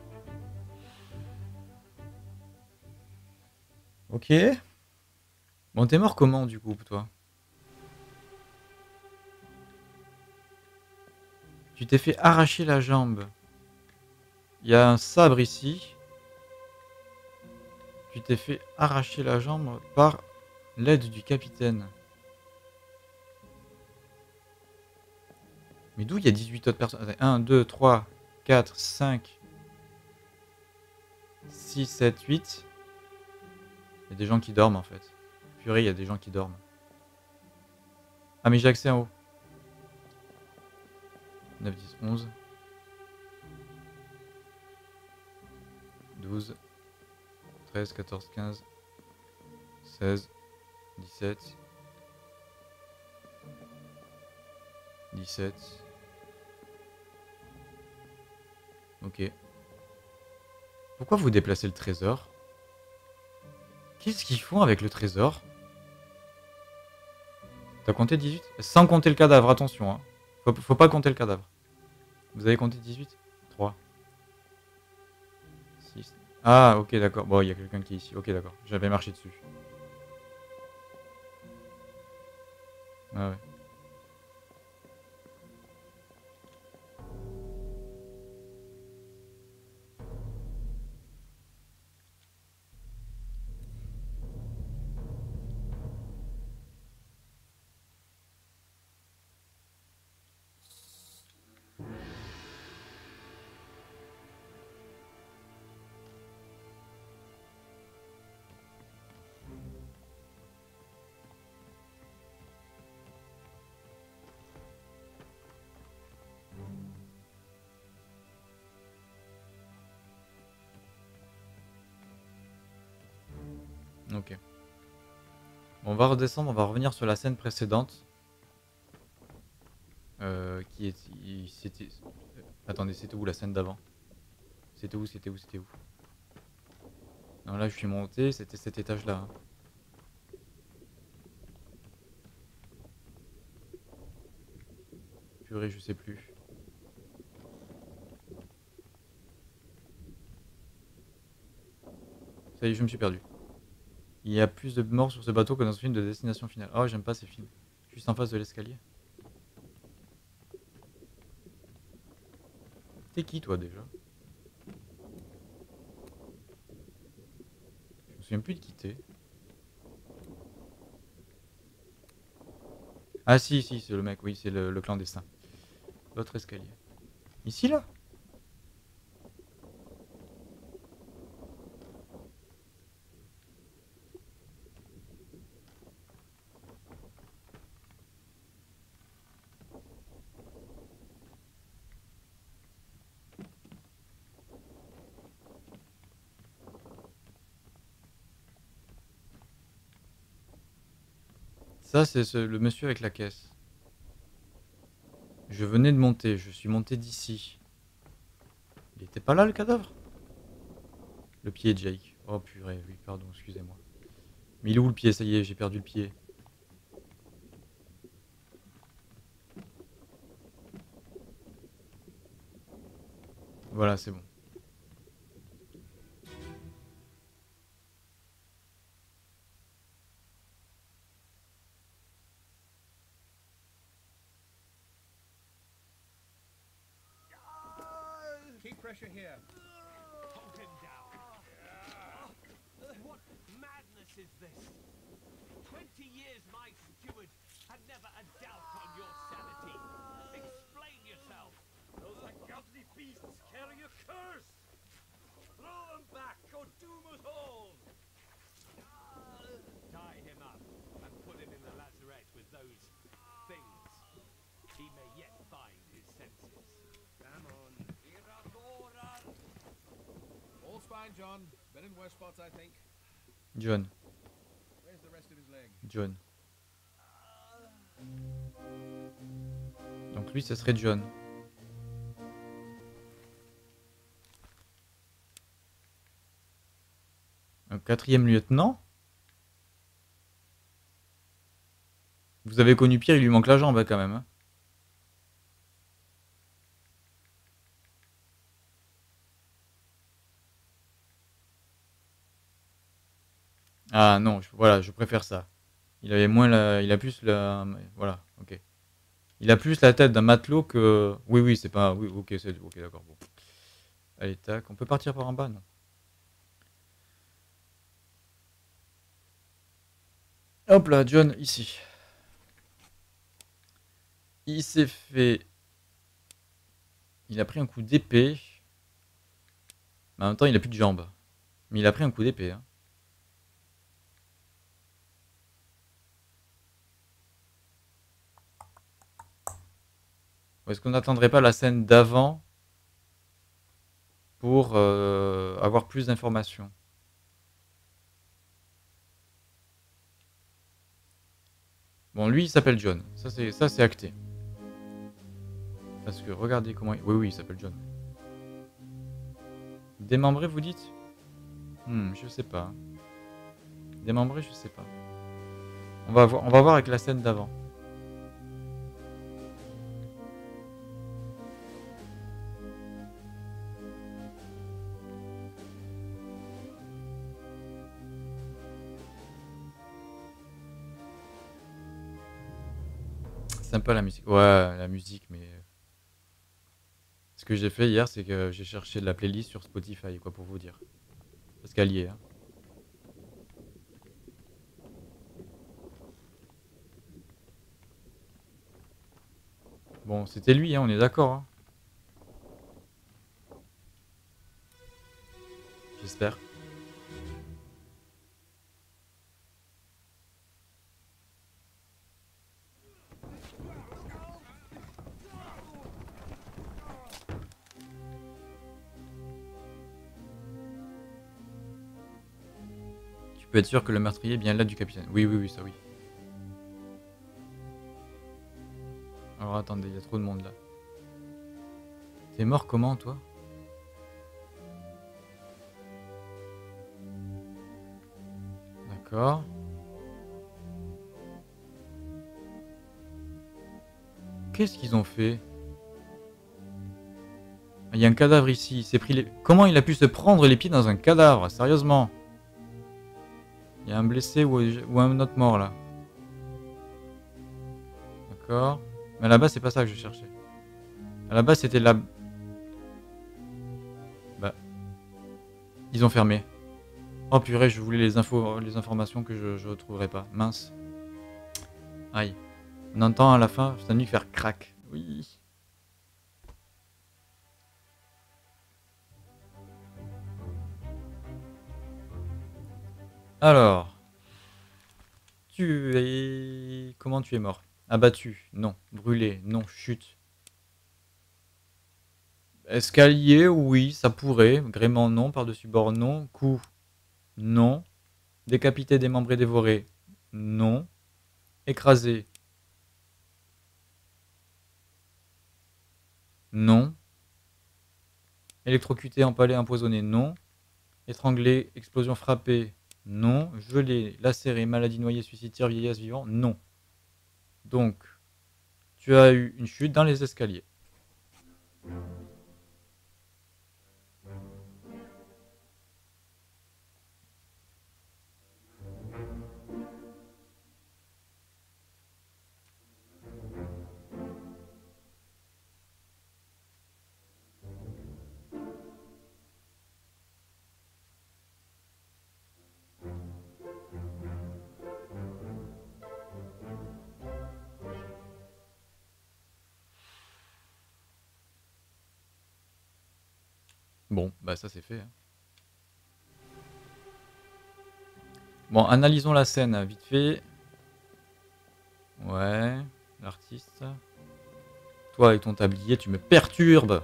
Ok. Bon, t'es mort comment du coup, toi? Tu t'es fait arracher la jambe. Il y a un sabre ici. Tu t'es fait arracher la jambe par l'aide du capitaine. Mais d'où il y a dix-huit autres personnes? un, deux, trois, quatre, cinq, six, sept, huit. Il y a des gens qui dorment en fait. Purée, il y a des gens qui dorment. Ah mais j'ai accès en haut. neuf, dix, onze. douze. treize, quatorze, quinze. seize. dix-sept. dix-sept. Ok. Pourquoi vous déplacez le trésor? Qu'est-ce qu'ils font avec le trésor? T'as compté dix-huit? Sans compter le cadavre, attention. Hein. Faut, faut pas compter le cadavre. Vous avez compté dix-huit? trois. six. Ah, ok, d'accord. Bon, il y a quelqu'un qui est ici. Ok, d'accord. J'avais marché dessus. Ah ouais. Ok. On va redescendre, on va revenir sur la scène précédente. Euh, qui est... C'était... Attendez, c'était où la scène d'avant? C'était où, c'était où, c'était où? Non, là je suis monté, c'était cet étage-là. Hein. Purée, je sais plus. Ça y est, je me suis perdu. Il y a plus de morts sur ce bateau que dans ce film de Destination Finale. Oh, j'aime pas ces films. Juste en face de l'escalier. T'es qui toi déjà? Je me souviens plus de qui t'es. Ah si, si, c'est le mec, oui, c'est le, le clandestin. L'autre escalier. Ici là? Ça, c'est ce- le monsieur avec la caisse. Je venais de monter, je suis monté d'ici. Il était pas là le cadavre? Le pied de Jake. Oh purée, oui, pardon, excusez-moi. Mais il est où le pied? Ça y est, j'ai perdu le pied. Voilà, c'est bon. Keep pressure here. Hold him down. What madness is this? Twenty years my steward had never a doubt on your sanity. Explain yourself. Those ungodly beasts carry a curse! Throw them back, or doom us all! Tie him up and put him in the lazarette with those things. He may yet find his senses. Come on. All's fine, John. Been in worse spots, I think. John. Where's the rest of his leg? John. Donc lui, ce serait John. Un quatrième lieutenant? Vous avez connu Pierre, il lui manque la jambe hein, quand même. Hein. Ah non, je- voilà, je préfère ça. Il avait moins la... Il a plus la... Voilà, ok. Il a plus la tête d'un matelot que... Oui, oui, c'est pas... Oui, ok, c'est... Ok, d'accord, bon. Allez, tac. On peut partir par en bas, non? Hop là, John, ici. Il s'est fait... Il a pris un coup d'épée. Mais en même temps, il a plus de jambes. Mais il a pris un coup d'épée, hein. Ou est-ce qu'on n'attendrait pas la scène d'avant pour euh, avoir plus d'informations? Bon, lui, il s'appelle John. Ça, c'est ça, c'est acté. Parce que regardez comment... il- Oui, oui, il s'appelle John. Démembré, vous dites? Hmm, je sais pas. Démembré, je sais pas. On va voir, on va voir avec la scène d'avant. Sympa la musique. Ouais, la musique, mais... Ce que j'ai fait hier, c'est que j'ai cherché de la playlist sur Spotify, quoi, pour vous dire. Parce qu'elle y est, hein. Bon, c'était lui, hein, on est d'accord, hein. J'espère. Tu peux être sûr que le meurtrier est bien là du capitaine. Oui, oui, oui, ça oui. Alors attendez, il y a trop de monde là. T'es mort comment, toi? D'accord. Qu'est-ce qu'ils ont fait? Il y a un cadavre ici. Il s'est pris les... Comment il a pu se prendre les pieds dans un cadavre? Sérieusement? Il y a un blessé ou, ou un autre mort là. D'accord. Mais là-bas, c'est pas ça que je cherchais. À la base, c'était la... Bah... Ils ont fermé. Oh purée, je voulais les infos, les informations que je, je retrouverai pas. Mince. Aïe. On entend à la fin Stanley faire crack. Oui. Alors. Tu es... Comment tu es mort? Abattu? Non. Brûlé? Non. Chute? Escalier? Oui, ça pourrait. Gréement? Non. Par-dessus bord? Non. Coup? Non. Décapité, démembré, dévoré? Non. Écrasé? Non. Électrocuté, empalé, empoisonné? Non. Étranglé, explosion, frappé? Non. Gelé, lacéré, maladie, noyé, suicide, tir, vieillesse, vivant? Non. Donc, tu as eu une chute dans les escaliers. Bon, bah ça c'est fait, hein. Bon, analysons la scène vite fait. Ouais, l'artiste. Toi avec ton tablier, tu me perturbes.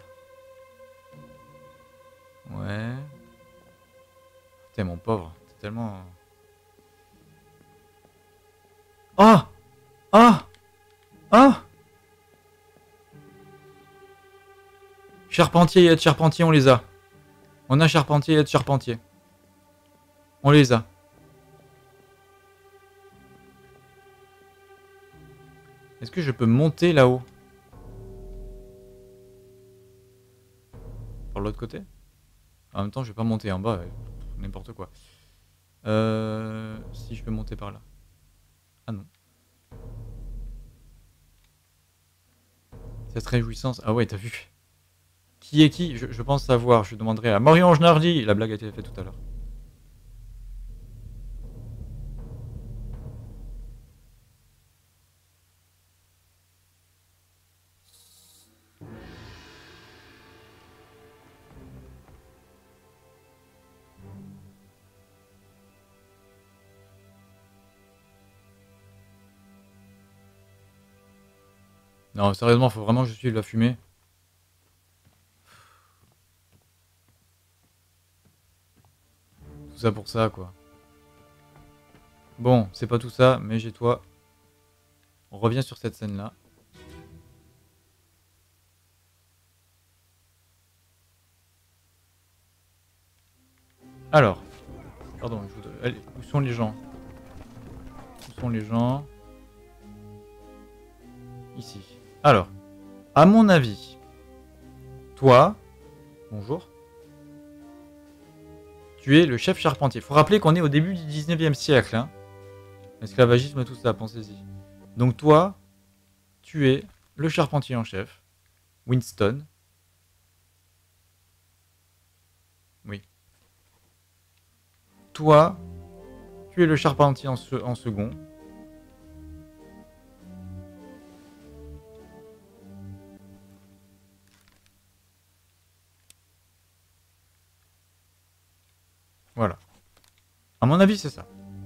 Ouais. T'es mon pauvre, t'es tellement... Ah! Ah! Ah! Charpentier et aide charpentier, on les a. On a charpentier et aide charpentier. On les a. Est-ce que je peux monter là-haut? Par l'autre côté? En même temps, je vais pas monter en bas. N'importe quoi. Euh, si je peux monter par là. Ah non. Cette réjouissance... Ah ouais, t'as vu. Qui est qui? je, je pense savoir. Je demanderai à Marion Genardi. La blague a été faite tout à l'heure. Non, sérieusement, faut vraiment que je suive la fumée. Tout ça pour ça, quoi. Bon, c'est pas tout ça, mais j'ai toi. On revient sur cette scène-là. Alors. Pardon, je vous... Allez, où sont les gens? Où sont les gens? Ici. Alors. À mon avis. Toi. Bonjour. Tu es le chef charpentier. Faut rappeler qu'on est au début du dix-neuvième siècle. Hein. Esclavagisme, tout ça, pensez-y. Donc toi, tu es le charpentier en chef. Winston. Oui. Toi, tu es le charpentier en, se en second. Voilà. À mon avis, c'est ça.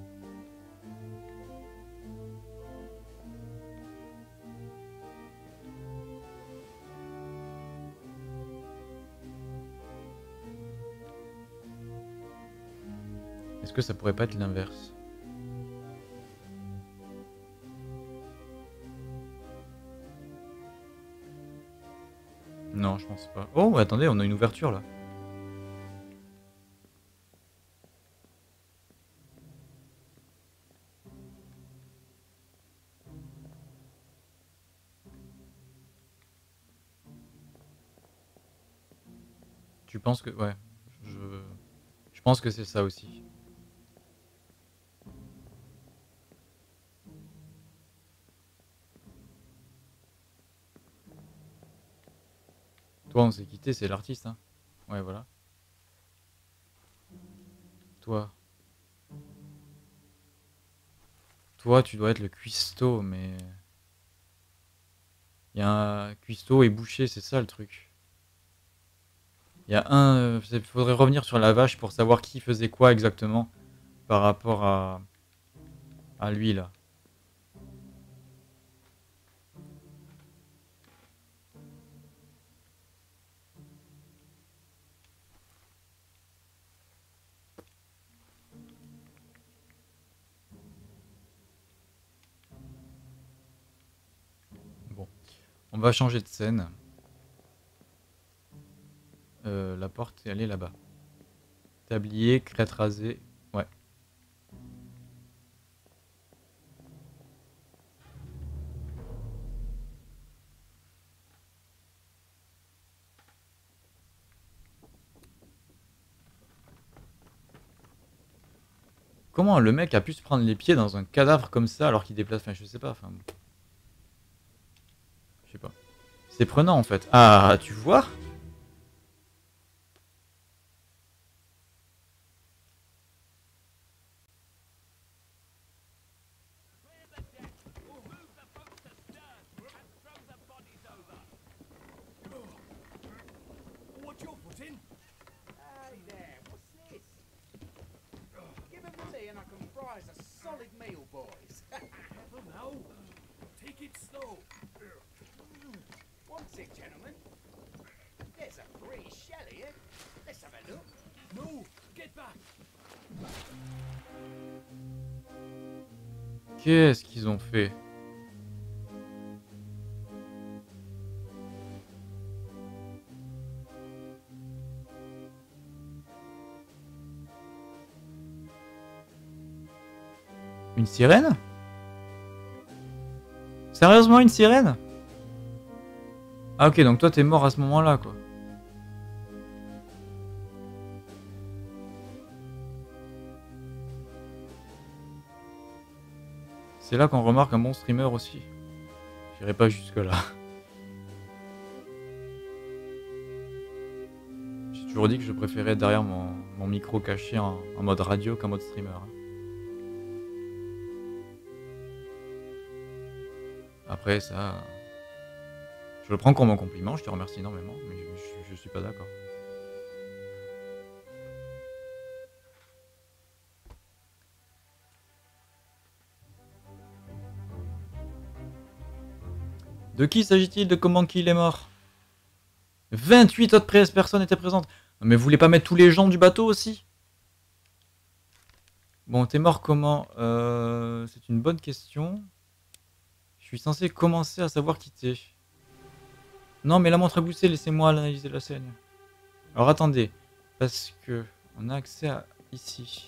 Est-ce que ça pourrait pas être l'inverse? Non, je pense pas. Oh, attendez, on a une ouverture là. Tu penses que... Ouais. Je, je pense que c'est ça aussi. Toi, on s'est quitté, c'est l'artiste, hein. Ouais, voilà. Toi. Toi, tu dois être le cuistot, mais... Il y a un cuistot et boucher, c'est ça le truc. Il y a un... Il faudrait revenir sur la vache pour savoir qui faisait quoi exactement par rapport à... à lui, là. Bon. On va changer de scène. Euh, la porte, elle est là-bas. Tablier, crête rasée. Ouais. Comment le mec a pu se prendre les pieds dans un cadavre comme ça alors qu'il déplace... Enfin, je sais pas. Enfin... Je sais pas. C'est prenant en fait. Ah, tu vois? What you're putting? Hey there, what's this? Give him the tea and I can fry us a solid meal, boys. Careful now. Take it slow. What's it, gentlemen? There's a free shell here. Let's have a look. No, get back. Qu'est-ce qu'ils ont fait? Une sirène? Sérieusement, une sirène? Ah ok, donc toi t'es mort à ce moment-là, quoi. C'est là qu'on remarque un bon streamer aussi. J'irai pas jusque là. J'ai toujours dit que je préférais derrière mon, mon micro caché en, en mode radio qu'en mode streamer. Après ça, je le prends comme un compliment, je te remercie énormément, mais je, je, je suis pas d'accord. De qui s'agit-il? De comment qui il est mort? vingt-huit autres personnes étaient présentes. Non, mais vous voulez pas mettre tous les gens du bateau aussi? Bon, t'es mort comment? euh, C'est une bonne question. Je suis censé commencer à savoir qui t'es. Non, mais la montre à gousset, laissez-moi analyser la scène. Alors attendez, parce que on a accès à ici.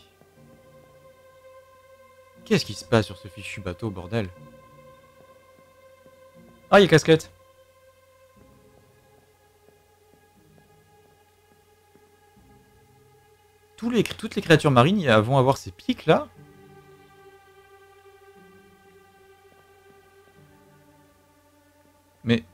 Qu'est-ce qui se passe sur ce fichu bateau, bordel? Ah, il y a casquette. Tous les, toutes les créatures marines vont avoir ces pics là. Mais...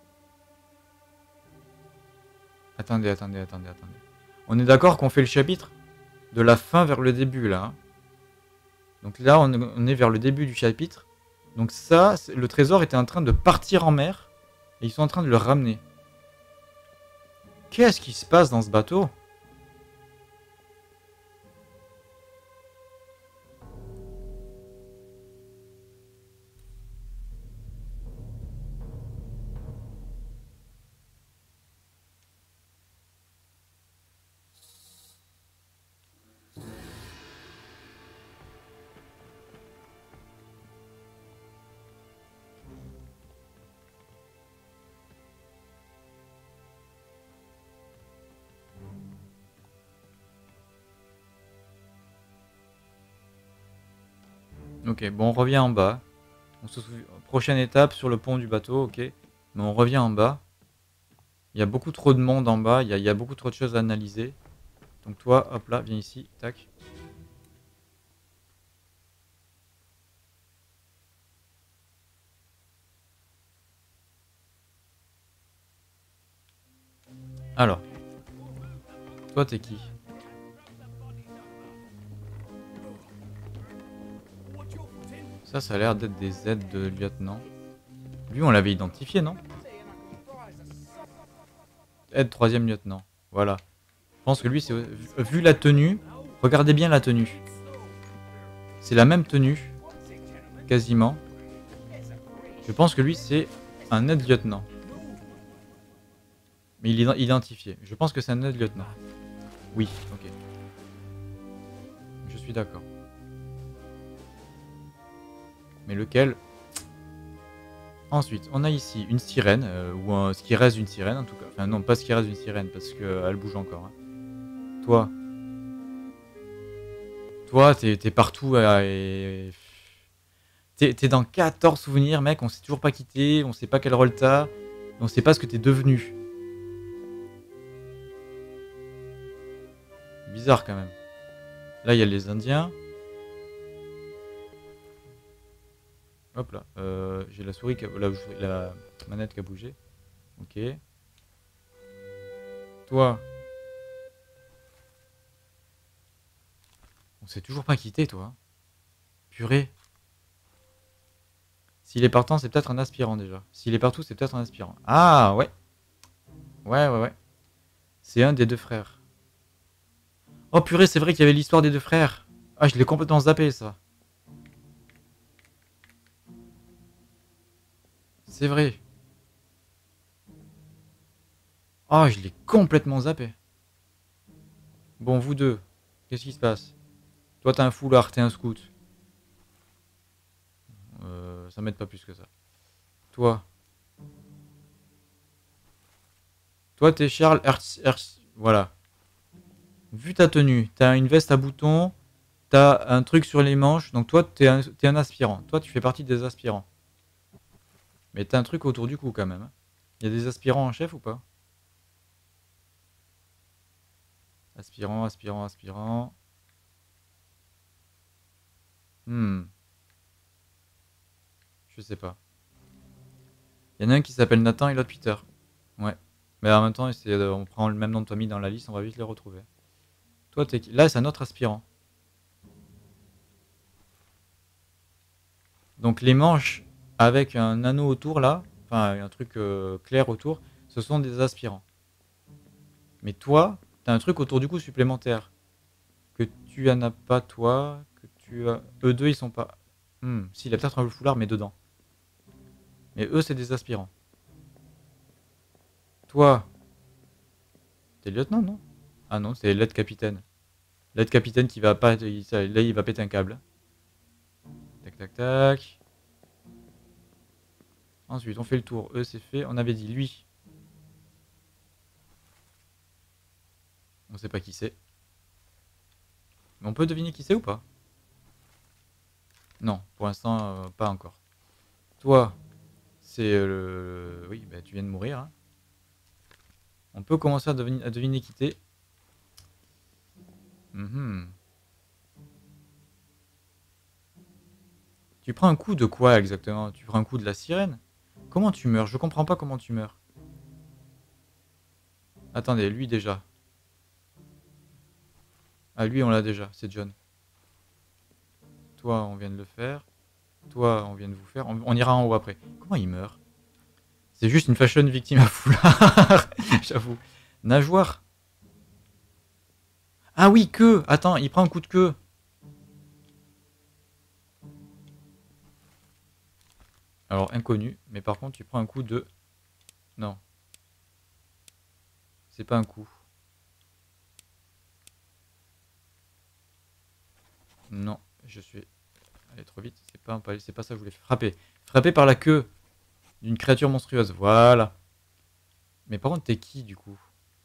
Attendez, attendez, attendez, attendez. On est d'accord qu'on fait le chapitre de la fin vers le début là. Hein. Donc là, on, on est vers le début du chapitre. Donc ça, le trésor était en train de partir en mer. Et ils sont en train de le ramener. Qu'est-ce qui se passe dans ce bateau? Ok, bon, on revient en bas. On se souvient... Prochaine étape sur le pont du bateau, ok. Mais on revient en bas. Il y a beaucoup trop de monde en bas, il y a, il y a beaucoup trop de choses à analyser. Donc toi, hop là, viens ici, tac. Alors. Toi, t'es qui? Ça, ça a l'air d'être des aides de lieutenant. Lui, on l'avait identifié, non? Aide troisième lieutenant. Voilà. Je pense que lui, c'est vu la tenue. Regardez bien la tenue. C'est la même tenue. Quasiment. Je pense que lui, c'est un aide-lieutenant. Mais il est identifié. Je pense que c'est un aide-lieutenant. Oui, ok. Je suis d'accord. Mais lequel? Ensuite, on a ici une sirène, euh, ou un, ce qui reste d'une sirène en tout cas. Enfin non, pas ce qui reste d'une sirène, parce qu'elle bouge encore. Hein. Toi. Toi, t'es partout euh, et... T'es dans quatorze souvenirs, mec, on sait toujours pas qui t'es, on sait pas quel rôle t'as, on sait pas ce que t'es devenu. Bizarre quand même. Là, il y a les Indiens. Hop là, euh, j'ai la souris, qui a, la, la manette qui a bougé. Ok. Toi. On s'est toujours pas quitté, toi. Purée. S'il est partant, c'est peut-être un aspirant déjà. S'il est partout, c'est peut-être un aspirant. Ah, ouais. Ouais, ouais, ouais. C'est un des deux frères. Oh purée, c'est vrai qu'il y avait l'histoire des deux frères. Ah, je l'ai complètement zappé, ça. C'est vrai. Ah, je l'ai complètement zappé. Bon, vous deux, qu'est-ce qui se passe? Toi, t'as un foulard, t'es un scout. Euh, ça m'aide pas plus que ça. Toi. Toi, t'es Charles Hertz, Hertz, voilà. Vu ta tenue, t'as une veste à boutons, t'as un truc sur les manches, donc toi, t'es un, t'es un aspirant. Toi, tu fais partie des aspirants. Mais t'as un truc autour du cou quand même. Il y a des aspirants en chef ou pas? Aspirant, aspirant, aspirant. Hmm. Je sais pas. Il y en a un qui s'appelle Nathan et l'autre Peter. Ouais. Mais en même temps, on prend le même nom de famille dans la liste, on va vite les retrouver. Toi, t'es qui? Là, c'est un autre aspirant. Donc les manches avec un anneau autour là, enfin un truc euh, clair autour, ce sont des aspirants. Mais toi, t'as un truc autour du cou supplémentaire. Que tu en as pas toi, que tu as... Eux deux, ils sont pas... Hmm, si, il a peut-être un foulard, mais dedans. Mais eux, c'est des aspirants. Toi, t'es lieutenant, non? Ah non, c'est l'aide capitaine. L'aide capitaine qui va pas... il- ça, Là, il va péter un câble. Tac, tac, tac. Ensuite, on fait le tour. Eux, c'est fait. On avait dit lui. On sait pas qui c'est. Mais on peut deviner qui c'est ou pas? Non, pour l'instant, euh, pas encore. Toi, c'est euh, le... Oui, bah, tu viens de mourir. Hein. On peut commencer à deviner, à deviner qui t'es. Mhm. Tu prends un coup de quoi exactement? Tu prends un coup de la sirène? Comment tu meurs? Je comprends pas comment tu meurs. Attendez, lui déjà. Ah, lui, on l'a déjà, c'est John. Toi, on vient de le faire. Toi, on vient de vous faire. On, on ira en haut après. Comment il meurt? C'est juste une fashion victime à foulard. J'avoue. Nageoire. Ah oui, queue. Attends, il prend un coup de queue. Alors, inconnu. Mais par contre, tu prends un coup de... Non. C'est pas un coup. Non, je suis allé trop vite. C'est pas un palais, c'est pas ça que je voulais faire. Frapper. Frapper par la queue d'une créature monstrueuse. Voilà. Mais par contre, t'es qui du coup?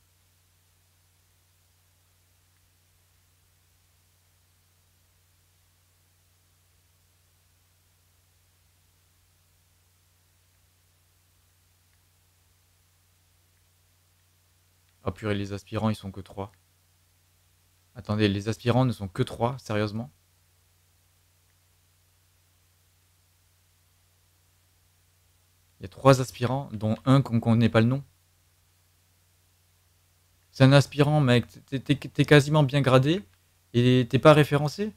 Oh purée, les aspirants, ils sont que trois. Attendez, les aspirants ne sont que trois, sérieusement? Il y a trois aspirants, dont un qu'on connaît pas le nom. C'est un aspirant, mec. T'es- T'es t'es quasiment bien gradé et t'es pas référencé?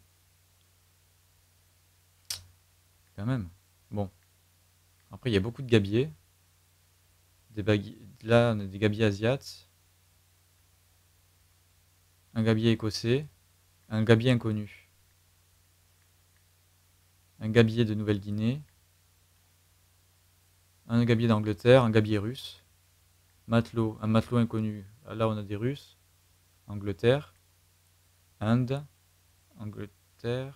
Quand même. Bon. Après, il y a beaucoup de gabiers. Des bagui- Là, on a des gabiers asiates. Un gabier écossais. Un gabier inconnu. Un gabier de Nouvelle-Guinée. Un gabier d'Angleterre. Un gabier russe. Matelot. Un matelot inconnu. Là, on a des Russes. Angleterre. Inde. Angleterre.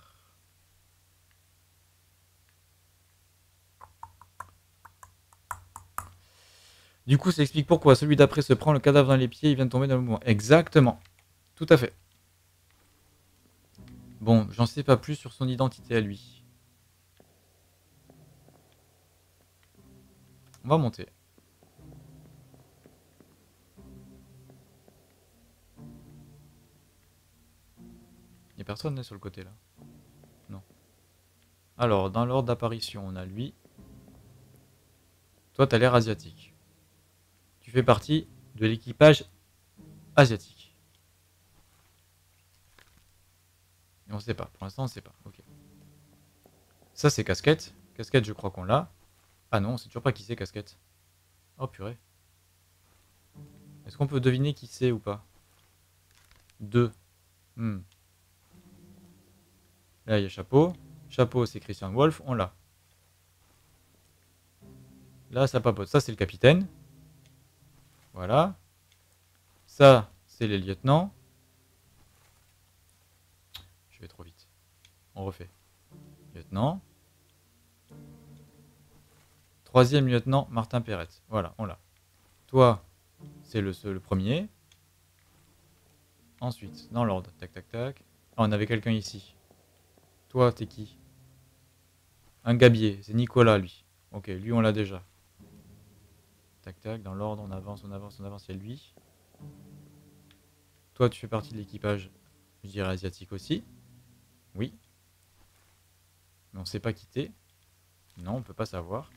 Du coup, ça explique pourquoi celui d'après se prend le cadavre dans les pieds, il vient de tomber dans le mouvement. Exactement. Tout à fait. Bon, j'en sais pas plus sur son identité à lui. On va monter. Il n'y a personne là, sur le côté là. Non. Alors, dans l'ordre d'apparition, on a lui. Toi, t'as l'air asiatique. Tu fais partie de l'équipage asiatique. Et on sait pas. Pour l'instant, on sait pas. Ok. Ça, c'est Casquette. Casquette, je crois qu'on l'a. Ah non, on sait toujours pas qui c'est Casquette. Oh purée. Est-ce qu'on peut deviner qui c'est ou pas? Deux. Hmm. Là, il y a Chapeau. Chapeau, c'est Christian Wolf. On l'a. Là, ça papote. Ça, c'est le capitaine. Voilà. Ça, c'est les lieutenants. Je vais trop vite. On refait. Lieutenant. Troisième lieutenant, Martin Perrette. Voilà, on l'a. Toi, c'est le, le premier. Ensuite, dans l'ordre. Tac, tac, tac. Ah, on avait quelqu'un ici. Toi, t'es qui? Un gabier. C'est Nicolas, lui. Ok, lui, on l'a déjà. Tac, tac. Dans l'ordre, on avance, on avance, on avance. Il y a lui. Toi, tu fais partie de l'équipage, je dirais asiatique aussi. Oui. Mais on sait pas qui t'es. Non, on peut pas savoir.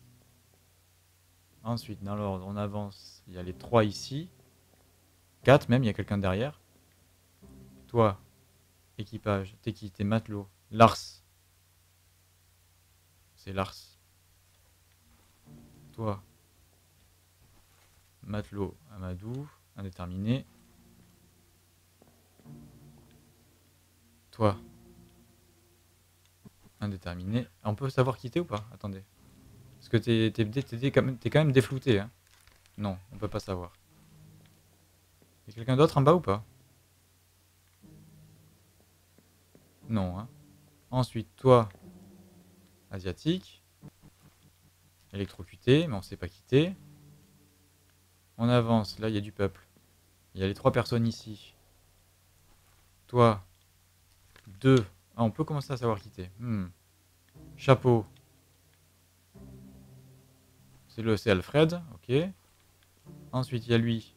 Ensuite, dans l'ordre, on avance. Il y a les trois ici. quatre même, il y a quelqu'un derrière. Toi, équipage. T'es qui? T'es matelot. Lars. C'est Lars. Toi. Matelot. Amadou. Indéterminé. Toi. Indéterminé. On peut savoir qui t'es ou pas? Attendez. Parce que t'es t'es- t'es- t'es quand même, t'es quand même déflouté. Hein. Non, on peut pas savoir. Y'a quelqu'un d'autre en bas ou pas? Non. Hein. Ensuite, toi. Asiatique. Électrocuté, mais on sait pas quitter. On avance. Là, il y a du peuple. Il y a les trois personnes ici. Toi. Deux. Ah, on peut commencer à savoir quitter. Hmm. Chapeau. C'est le c'est Alfred. Ok. Ensuite, il y a lui.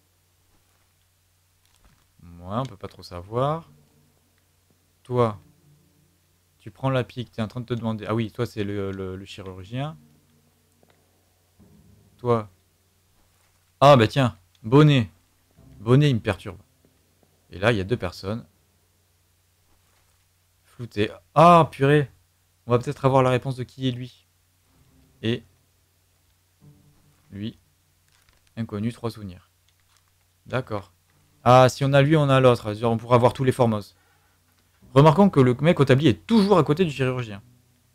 Moi, on peut pas trop savoir. Toi. Tu prends la pique. Tu es en train de te demander. Ah oui, toi, c'est le, le, le chirurgien. Toi. Ah, bah tiens. Bonnet. Bonnet, il me perturbe. Et là, il y a deux personnes. Flouté. Ah, purée. On va peut-être avoir la réponse de qui est lui. Et lui. Inconnu, trois souvenirs. D'accord. Ah, si on a lui, on a l'autre. On pourra avoir tous les Formos. Remarquons que le mec au tablier est toujours à côté du chirurgien.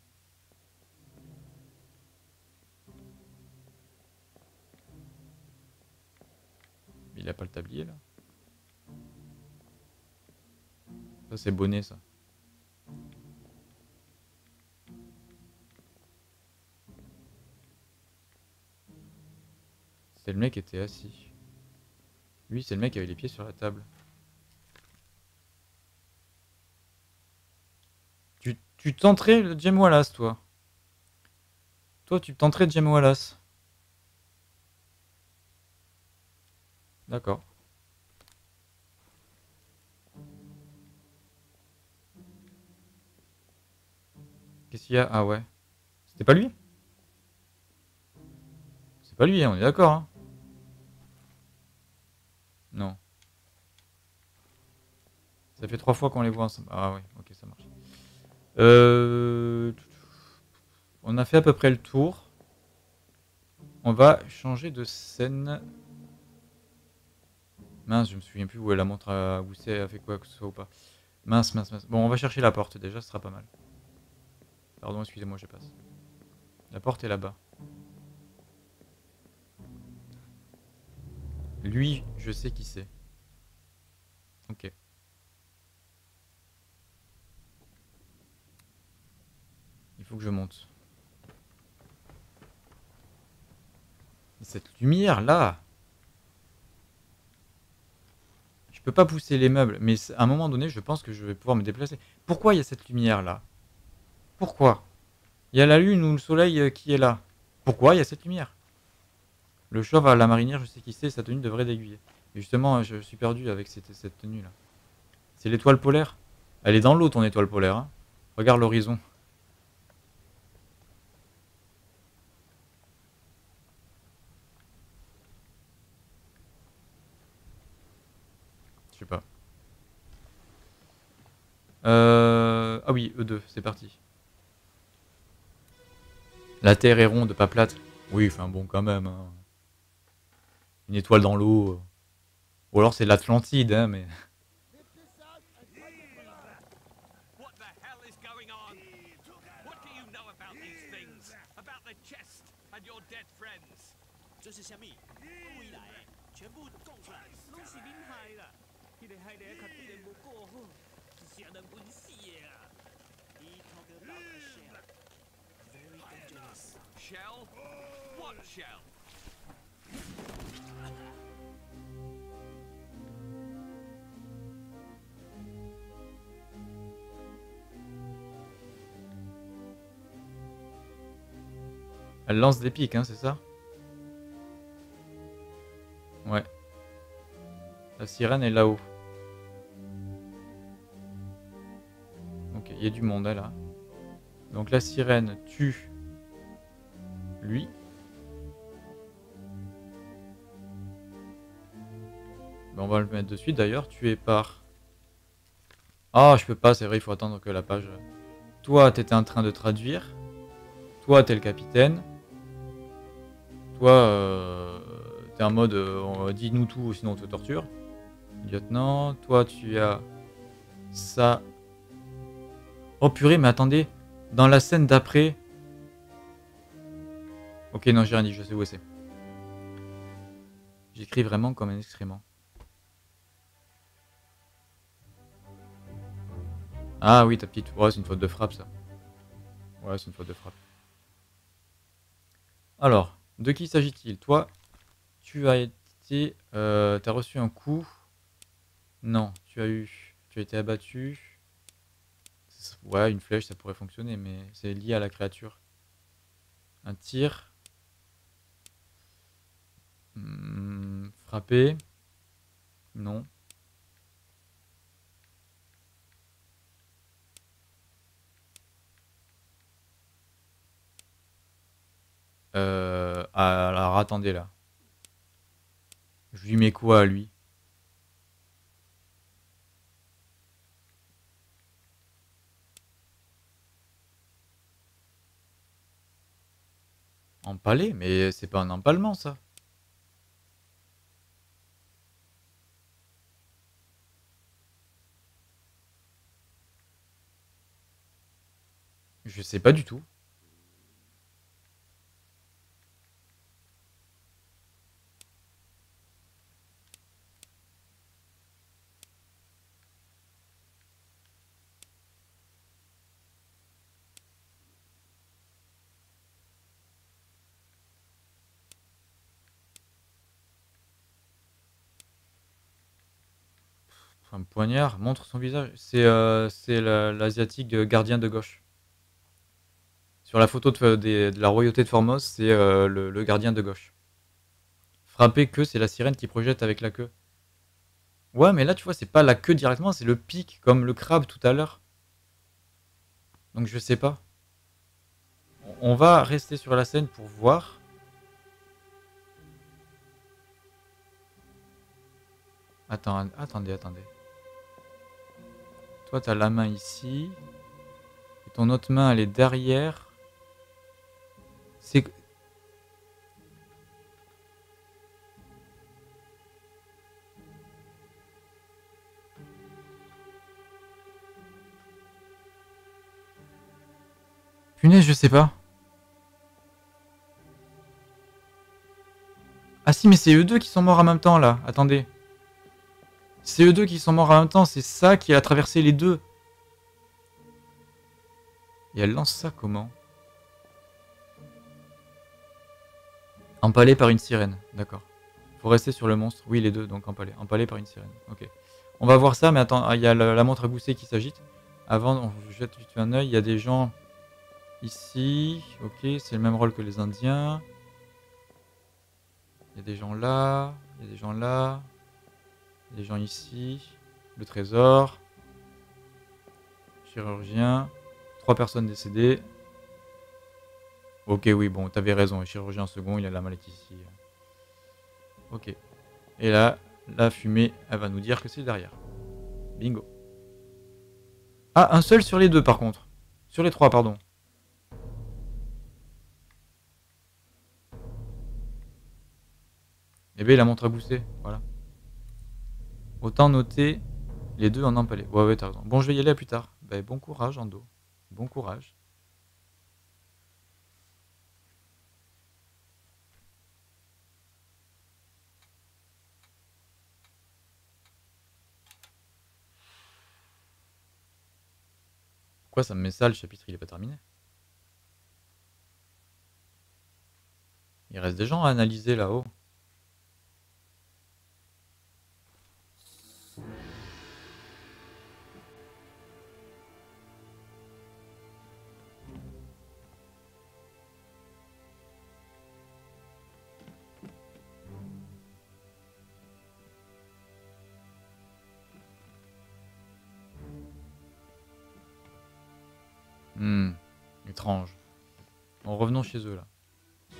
Il a pas le tablier, là. Ça, c'est bonnet, ça. C'est le mec qui était assis. Lui, c'est le mec qui avait les pieds sur la table. Tu, tu tenterais le Jem Wallace, toi. Toi, tu tenterais Jem Wallace. D'accord. Qu'est-ce qu'il y a? Ah ouais. C'était pas lui? C'est pas lui, hein, on est d'accord, hein. Non. Ça fait trois fois qu'on les voit ensemble. Ah ouais, ok, ça marche. Euh... On a fait à peu près le tour. On va changer de scène. Mince, je me souviens plus où elle la montre à où c'est, a fait quoi que ce soit ou pas. Mince, mince, mince. Bon, on va chercher la porte déjà, ce sera pas mal. Pardon, excusez-moi, je passe. La porte est là-bas. Lui, je sais qui c'est. Ok. Il faut que je monte. Cette lumière là. Je peux pas pousser les meubles, mais à un moment donné, je pense que je vais pouvoir me déplacer. Pourquoi il y a cette lumière là? Pourquoi? Il y a la lune ou le soleil qui est là. Pourquoi il y a cette lumière? Le chauve à la marinière, je sais qui c'est, sa tenue devrait d'aiguiller. Et justement, je suis perdu avec cette, cette tenue là. C'est l'étoile polaire? Elle est dans l'eau ton étoile polaire. Hein. Regarde l'horizon. Je sais pas. Euh... Ah oui, E deux, c'est parti. La Terre est ronde, pas plate. Oui, enfin bon, quand même. Hein. Une étoile dans l'eau. Ou alors c'est l'Atlantide, hein, mais... What the hell is going on? What do you know about these things? About the chest and your dead friends? 这是虾米？故意来的，全部供出来。拢是恁害啦！迄个害的较对人无顾好，是啥人本事的啊？你 talk about a shell. Very dangerous. Shell? What shell? Elle lance des pics, hein, c'est ça? Ouais. La sirène est là-haut. Ok, il y a du monde, là. Donc la sirène tue lui. Ben, on va le mettre de suite d'ailleurs. Tué par... Ah, je peux pas, c'est vrai, il faut attendre que la page... Toi, t'étais en train de traduire. Toi, t'es le capitaine. Toi, euh, t'es en mode euh, dis-nous tout, sinon on te torture. Lieutenant, toi, tu as ça. Oh purée, mais attendez. Dans la scène d'après... Ok, non, j'ai rien dit, je sais où c'est. J'écris vraiment comme un excrément. Ah oui, ta petite... Ouais, c'est une faute de frappe, ça. Ouais, c'est une faute de frappe. Alors, de qui s'agit-il? Toi, tu as été... Euh, tu as reçu un coup. Non, tu as eu... Tu as été abattu. Ouais, une flèche, ça pourrait fonctionner, mais c'est lié à la créature. Un tir. Hmm, frappé. Non. Euh, alors, attendez, là. Je lui mets quoi à lui? Empalé? Mais c'est pas un empalement, ça. Je sais pas du tout. Un poignard, montre son visage. C'est euh, c'est la- l'asiatique de gardien de gauche. Sur la photo de, de- de la royauté de Formos, c'est euh, le, le gardien de gauche. Frapper queue, c'est la sirène qui projette avec la queue. Ouais, mais là, tu vois, c'est pas la queue directement, c'est le pic, comme le crabe tout à l'heure. Donc je sais pas. On va rester sur la scène pour voir. Attends, attendez, attendez. Toi, t'as la main ici. Et ton autre main, elle est derrière. C'est... Punaise, je sais pas. Ah si, mais c'est eux deux qui sont morts en même temps, là. Attendez. C'est eux deux qui sont morts en même temps. C'est ça qui a traversé les deux. Et elle lance ça comment? Empalé par une sirène. D'accord. Faut rester sur le monstre. Oui, les deux, donc empalé. Empalé par une sirène. Ok. On va voir ça, mais attends. Il y a la, la montre à gousset qui s'agite. Avant, on jette vite un œil. Il y a des gens ici. Ok, c'est le même rôle que les Indiens. Il y a des gens là. Il y a des gens là. Il y a des gens ici. Le trésor. Chirurgien. Trois personnes décédées. Ok, oui, bon, t'avais raison. Le chirurgien second, il a la maladie ici. Ok. Et là, la fumée, elle va nous dire que c'est derrière. Bingo. Ah, un seul sur les deux, par contre. Sur les trois, pardon. Eh bien, la montre à gousset. Voilà. Autant noter les deux en empalé. Ouais, ouais, t'as raison. Bon, je vais y aller à plus tard. Ben, bon courage, Ando. Bon courage. Pourquoi ça me met ça, le chapitre, il est pas terminé? Il reste des gens à analyser là-haut. Hmm, étrange. Bon, revenons chez eux là.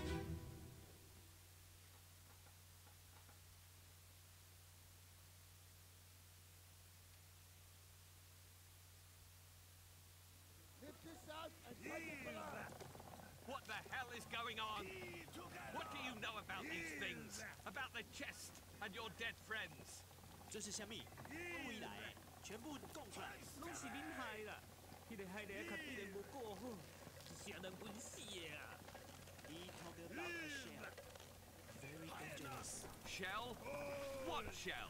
is going on? What do you know about these things? About the chest and your dead friends? 这是虾米？故意来的，全部供出来。 拢是恁害啦！迄个害的较对人无过好，是谁人分死的啊 He talked about a shell. Very dangerous. ？Shell? What shell?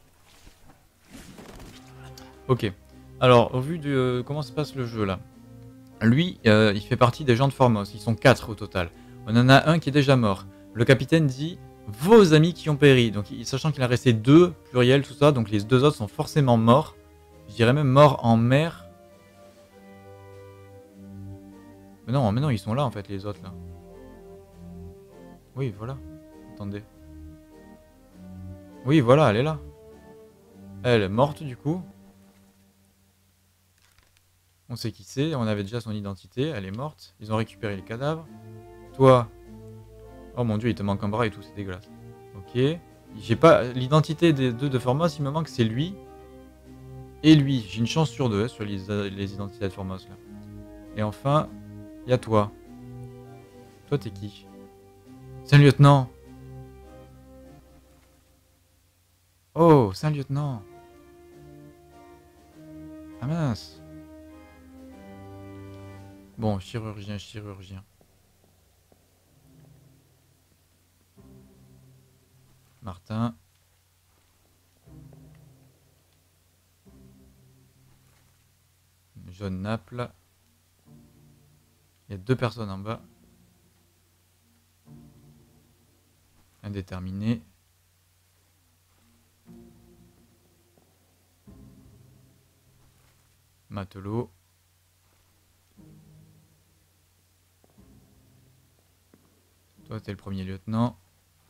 Ok. Alors, au vu de euh, comment se passe le jeu là, lui, euh, il fait partie des gens de Formos. Ils sont quatre au total. On en a un qui est déjà mort. Le capitaine dit vos amis qui ont péri. Donc, il- sachant qu'il a resté deux, pluriel, tout ça, donc les deux autres sont forcément morts. Je dirais même morts en mer. Mais non, mais non, ils sont là en fait, les autres là. Oui, voilà. Attendez. Oui, voilà, elle est là. Elle est morte du coup. On sait qui c'est, on avait déjà son identité, elle est morte. Ils ont récupéré les cadavres. Toi. Oh mon dieu, il te manque un bras et tout, c'est dégueulasse. Ok. J'ai pas. L'identité des deux de Formos, il me manque, c'est lui. Et lui. J'ai une chance sur deux hein, sur les, les identités de Formos là. Et enfin, il y a toi. Toi, t'es qui? C'est un lieutenant. Oh, c'est un lieutenant. Ah mince. Bon, chirurgien, chirurgien. Martin. Jaune Naples. Il y a deux personnes en bas. Indéterminé. Matelot. Toi, t'es le premier lieutenant.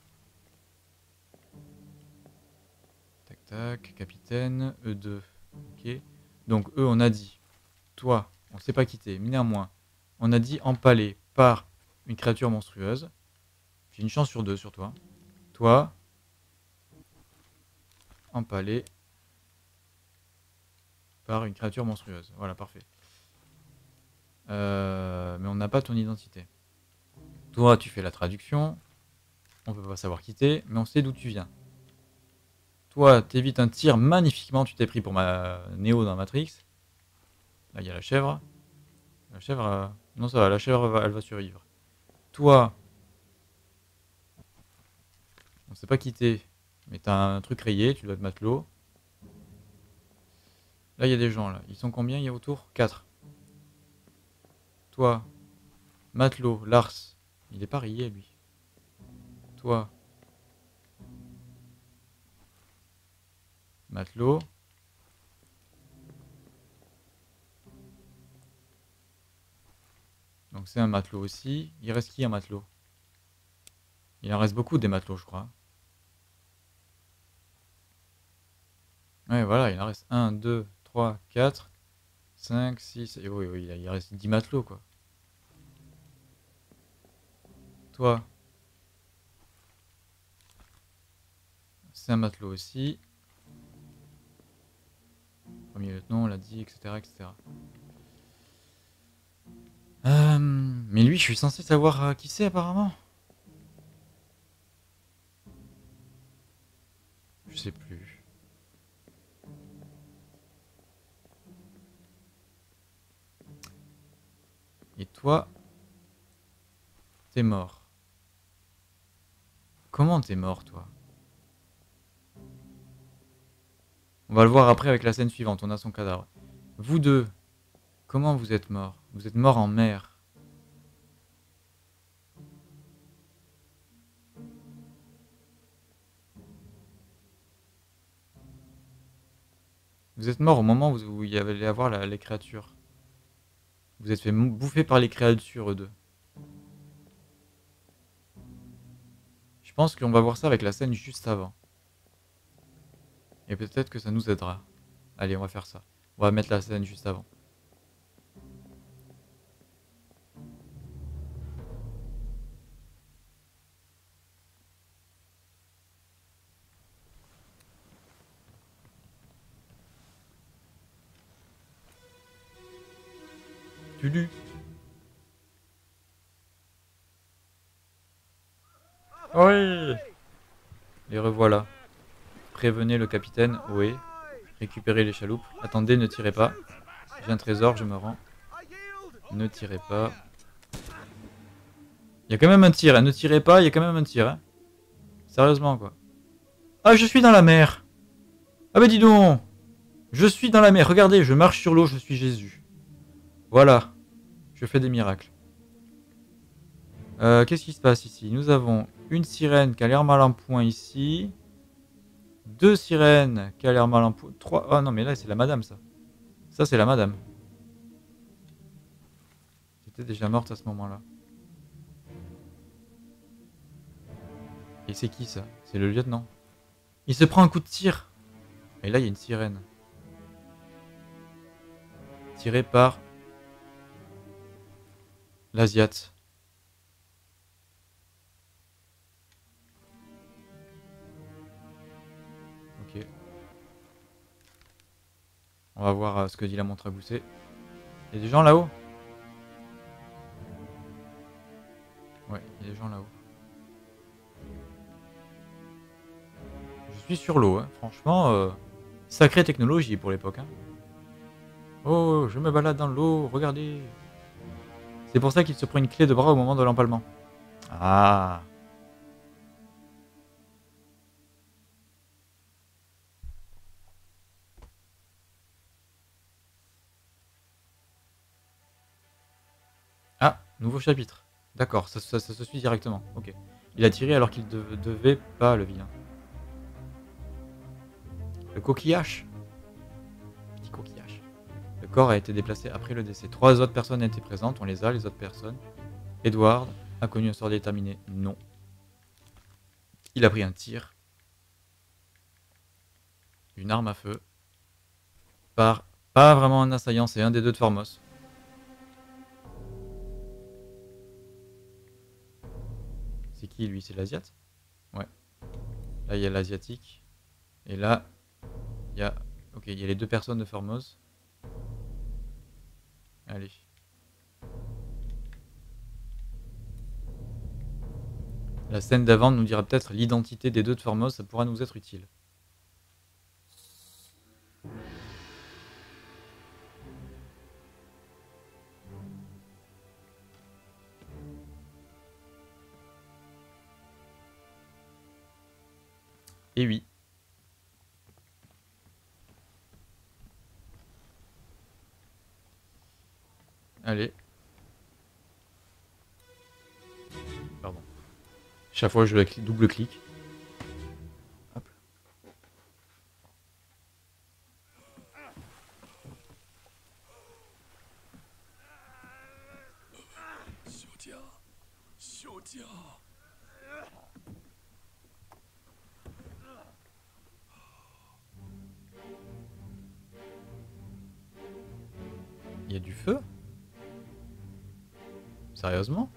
Tac, tac. Capitaine. eux deux. Ok. Donc, eux, on a dit. Toi, on s'est pas quitté. Mais néanmoins, on a dit empalé par une créature monstrueuse. J'ai une chance sur deux sur toi. Toi, empalé par une créature monstrueuse. Voilà, parfait. Euh, mais on n'a pas ton identité. Toi, tu fais la traduction. On peut pas savoir qui t'es, mais on sait d'où tu viens. Toi, t'évites un tir magnifiquement. Tu t'es pris pour ma Néo dans Matrix. Là, il y a la chèvre. La chèvre... euh, Non, ça va. La chèvre, va... elle va survivre. Toi... On sait pas qui t'es, mais t'as un truc rayé. Tu dois être matelot. Là, il y a des gens, là. Ils sont combien, il y a autour? quatre. Toi... Matelot, Lars. Il est pas rayé, lui. Toi... Matelot. Donc c'est un matelot aussi. Il reste qui un matelot? Il en reste beaucoup des matelots, je crois. Ouais, voilà, il en reste un, deux, trois, quatre, cinq, six... Et oui, oui, il reste dix matelots, quoi. Toi. C'est un matelot aussi. Premier lieutenant, on l'a dit, et cetera, et cetera. Euh, mais lui, je suis censé savoir euh, qui c'est apparemment. Je sais plus. Et toi, t'es mort. Comment t'es mort, toi? On va le voir après avec la scène suivante, on a son cadavre. Vous deux, comment vous êtes morts? Vous êtes morts en mer. Vous êtes morts au moment où il y avait à voir la, les créatures. Vous êtes fait bouffer par les créatures, eux deux. Je pense qu'on va voir ça avec la scène juste avant. Et peut-être que ça nous aidera. Allez, on va faire ça. On va mettre la scène juste avant. Tulu. Oui. Les revoilà. Prévenez le capitaine, oui. Récupérez les chaloupes. Attendez, ne tirez pas. J'ai un trésor, je me rends. Ne tirez pas. Il y a quand même un tir, hein. Ne tirez pas, il y a quand même un tir. Hein. Sérieusement, quoi. Ah, je suis dans la mer. Ah bah dis donc. Je suis dans la mer. Regardez, je marche sur l'eau, je suis Jésus. Voilà. Je fais des miracles. Euh, Qu'est-ce qui se passe ici? Nous avons une sirène qui a l'air mal en point ici. Deux sirènes qui a l'air mal en point. Trois. Ah non, mais là, c'est la madame, ça. Ça, c'est la madame. J'étais déjà morte à ce moment-là. Et c'est qui, ça? C'est le lieutenant. Il se prend un coup de tir. Et là, il y a une sirène. Tirée par l'Asiate. Ok. On va voir euh, ce que dit la montre à gousset. Il y a des gens là-haut? Ouais, il y a des gens là-haut. Je suis sur l'eau, hein. Franchement, euh, sacrée technologie pour l'époque. Hein. Oh, je me balade dans l'eau, regardez. C'est pour ça qu'il se prend une clé de bras au moment de l'empalement. Ah. Ah, nouveau chapitre. D'accord, ça, ça, ça se suit directement. Ok. Il a tiré alors qu'il ne devait pas, le vilain. Le coquillage. Petit coquillage. Le corps a été déplacé après le décès. Trois autres personnes étaient présentes. On les a, les autres personnes. Edward a connu un sort déterminé. Non. Il a pris un tir. Une arme à feu. Par pas vraiment un assaillant, c'est un des deux de Formos. C'est qui lui? C'est l'Asiate? Ouais. Là il y a l'Asiatique. Et là, il y a. Ok, il y a les deux personnes de Formos. Allez. La scène d'avant nous dira peut-être l'identité des deux de Formos, ça pourra nous être utile. Et oui. Allez. Pardon. Chaque fois je double-clic. Hop. Il y a du feu? Sérieusement?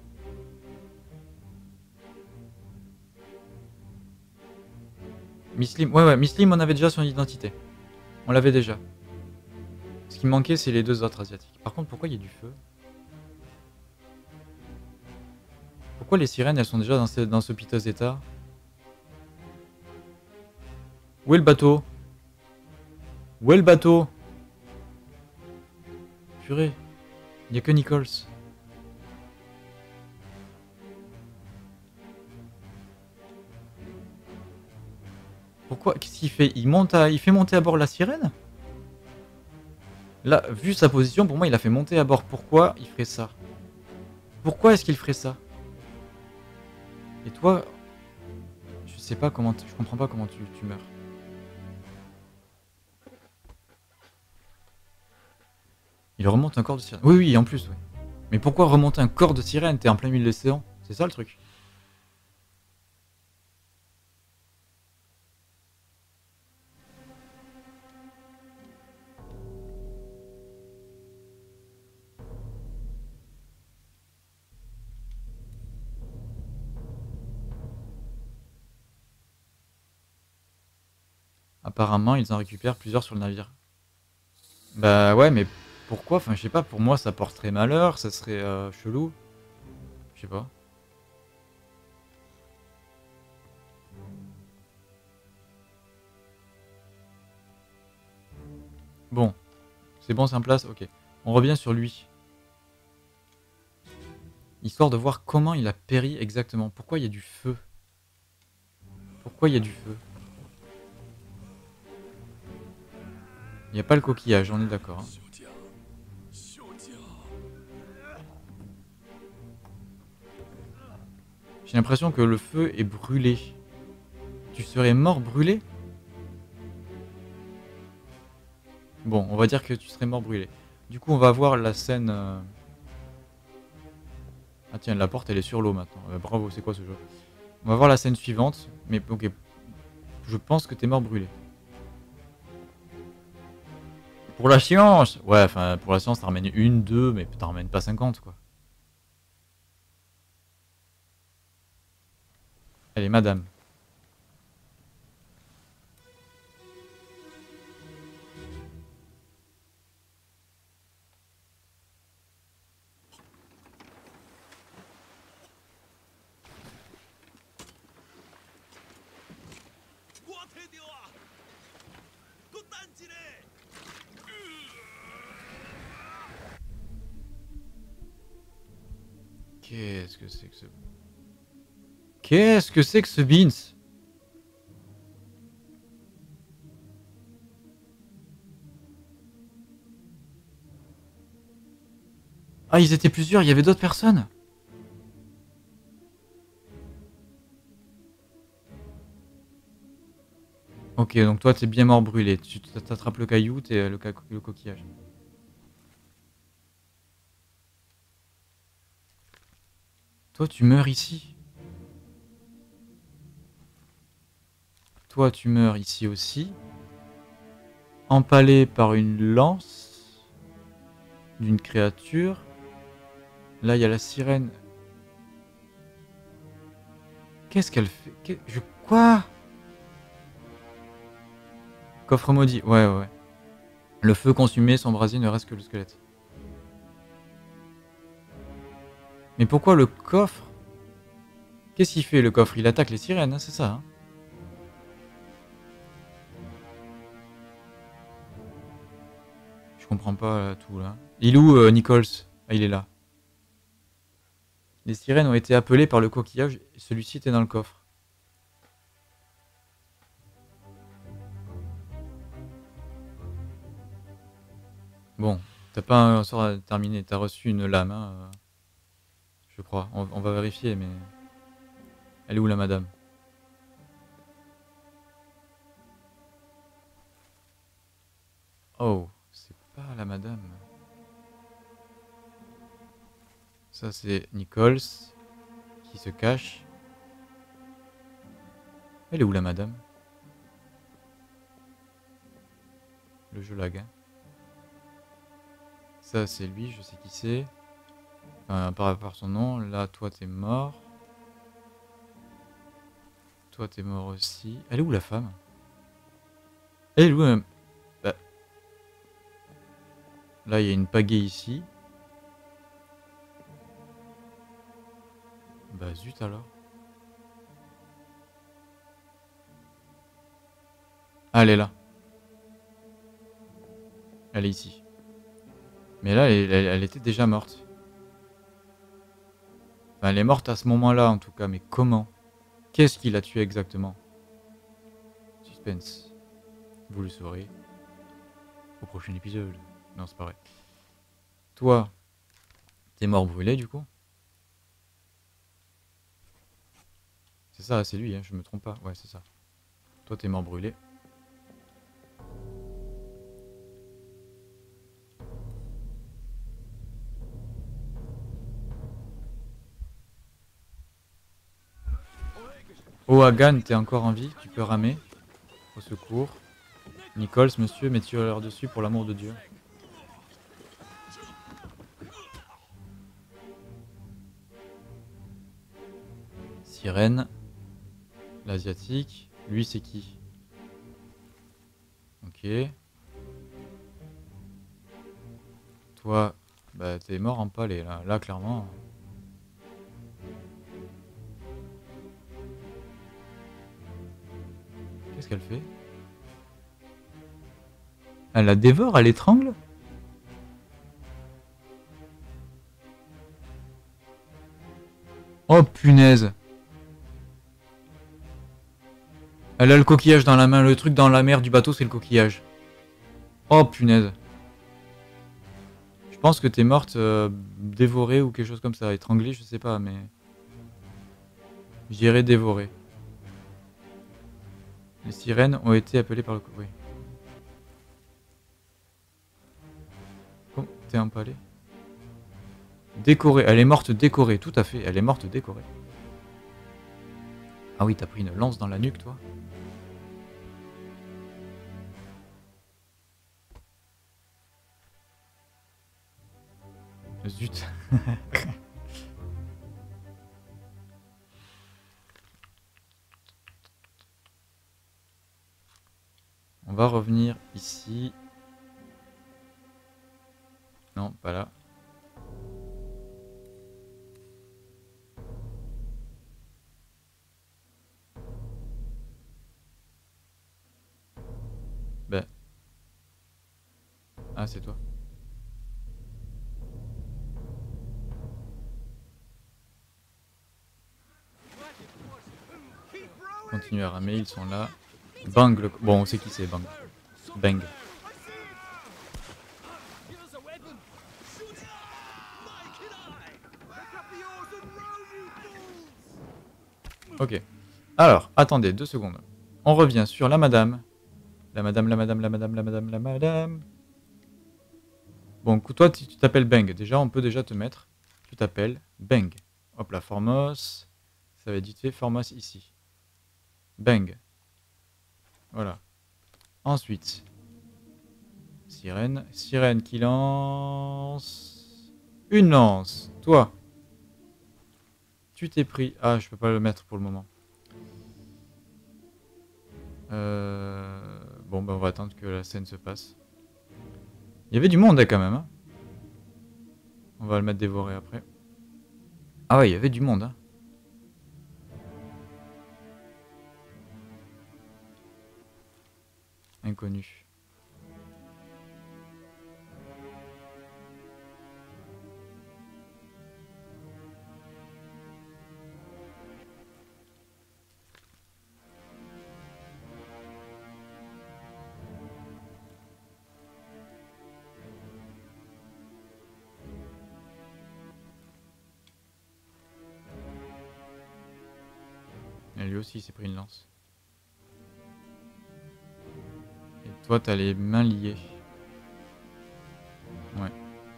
Miss Lim, ouais ouais, Miss Lim on avait déjà son identité. On l'avait déjà. Ce qui manquait c'est les deux autres asiatiques. Par contre pourquoi il y a du feu? Pourquoi les sirènes elles sont déjà dans ce, dans ce piteux état? Où est le bateau? Où est le bateau? Purée, il n'y a que Nichols. Pourquoi? Qu'est-ce qu'il fait? Il monte à... il fait monter à bord la sirène? Là, vu sa position, pour moi, il a fait monter à bord. Pourquoi il ferait ça? Pourquoi est-ce qu'il ferait ça? Et toi, je sais pas comment... Je comprends pas comment tu, tu meurs. Il remonte un corps de sirène. Oui, oui, en plus, oui. Mais pourquoi remonter un corps de sirène? T'es en plein milieu de l'océan. C'est ça le truc. Apparemment, ils en récupèrent plusieurs sur le navire. Bah ouais, mais pourquoi? Enfin, je sais pas, pour moi, ça porterait malheur, ça serait euh, chelou. Je sais pas. Bon. C'est bon, c'est en place? Ok. On revient sur lui. Histoire de voir comment il a péri exactement. Pourquoi il y a du feu? Pourquoi il y a du feu? Il n'y a pas le coquillage, on est d'accord. Hein. J'ai l'impression que le feu est brûlé. Tu serais mort brûlé? Bon, on va dire que tu serais mort brûlé. Du coup, on va voir la scène... Euh... Ah tiens, la porte, elle est sur l'eau maintenant. Euh, bravo, c'est quoi ce jeu? On va voir la scène suivante. Mais ok, je pense que t'es mort brûlé. Pour la science! Ouais, enfin, pour la science, t'en ramènes une, deux, mais t'en ramènes pas cinquante, quoi. Allez, madame. Qu'est-ce que c'est que ce... Qu'est-ce que c'est que ce Beans? Ah, ils étaient plusieurs, il y avait d'autres personnes? Ok, donc toi t'es bien mort brûlé. Tu t'attrapes le caillou, t'es le, ca le coquillage. Toi tu meurs ici. Toi tu meurs ici aussi. Empalé par une lance d'une créature. Là il y a la sirène. Qu'est-ce qu'elle fait? Qu'est... Je... Quoi? Coffre maudit. Ouais, ouais, ouais. Le feu consumé, son brasier ne reste que le squelette. Mais pourquoi le coffre? Qu'est-ce qu'il fait le coffre? Il attaque les sirènes, hein, c'est ça hein? Je comprends pas euh, tout là. Il est où euh, Nichols? Ah, il est là. Les sirènes ont été appelées par le coquillage et celui-ci était dans le coffre. Bon, t'as pas un sort à terminer, t'as reçu une lame, hein, euh, je crois. On, on va vérifier, mais... Elle est où la madame? Oh, c'est pas la madame. Ça c'est Nichols qui se cache. Elle est où la madame? Le jeu lag. Hein. Ça c'est lui, je sais qui c'est. Enfin, par rapport à son nom. Là, toi t'es mort. Toi t'es mort aussi. Elle est où la femme? Elle est où même? Bah. Là il y a une pagaie ici. Bah zut alors. Ah, elle est là. Elle est ici. Mais là, elle, elle, elle était déjà morte. Enfin, elle est morte à ce moment-là, en tout cas. Mais comment? Qu'est-ce qui l'a tuée exactement? Suspense. Vous le saurez au prochain épisode. Non, c'est pas vrai. Toi, t'es mort brûlé, du coup? C'est ça, c'est lui, hein, je me trompe pas. Ouais, c'est ça. Toi, t'es mort brûlé. Ohagan, t'es encore en vie, tu peux ramer. Au secours. Nichols, monsieur, mettez-leur dessus pour l'amour de Dieu. Sirène. L'asiatique. Lui, c'est qui? Ok. Toi, bah t'es mort empalé là. Là, clairement. Qu'est-ce qu'elle fait? Elle la dévore, elle l'étrangle? Oh punaise! Elle a le coquillage dans la main, le truc dans la mer du bateau c'est le coquillage. Oh punaise. Je pense que t'es morte euh, dévorée ou quelque chose comme ça, étranglée, je sais pas, mais... Je dirais dévorée. Les sirènes ont été appelées par le... Oui. Oh, t'es empalée. Décorée, elle est morte décorée, tout à fait, elle est morte décorée. Ah oui, t'as pris une lance dans la nuque, toi. Zut. On va revenir ici. Non, pas là. Ben. Ah, c'est toi. Continue à ramer, ils sont là. Bang le... Bon, on sait qui c'est, Bang. Bang. Here's a weapon. Shoot ya! My kid eye! Pick up the oars and row, you fools! Ok. Alors, attendez deux secondes. On revient sur la madame. La madame, la madame, la madame, la madame, la madame. Bon, toi, tu t'appelles Bang. Déjà, on peut déjà te mettre. Tu t'appelles Bang. Hop là, Formos. Ça va être vite fait. Formos ici. Bang. Voilà. Ensuite. Sirène. Sirène qui lance... Une lance. Toi. Tu t'es pris... Ah, je peux pas le mettre pour le moment. Euh... Bon, bah on va attendre que la scène se passe. Il y avait du monde hein, quand même. Hein. On va le mettre dévoré après. Ah ouais, il y avait du monde. Hein. Inconnu. Et lui aussi il s'est pris une lance. Et toi t'as les mains liées. Ouais.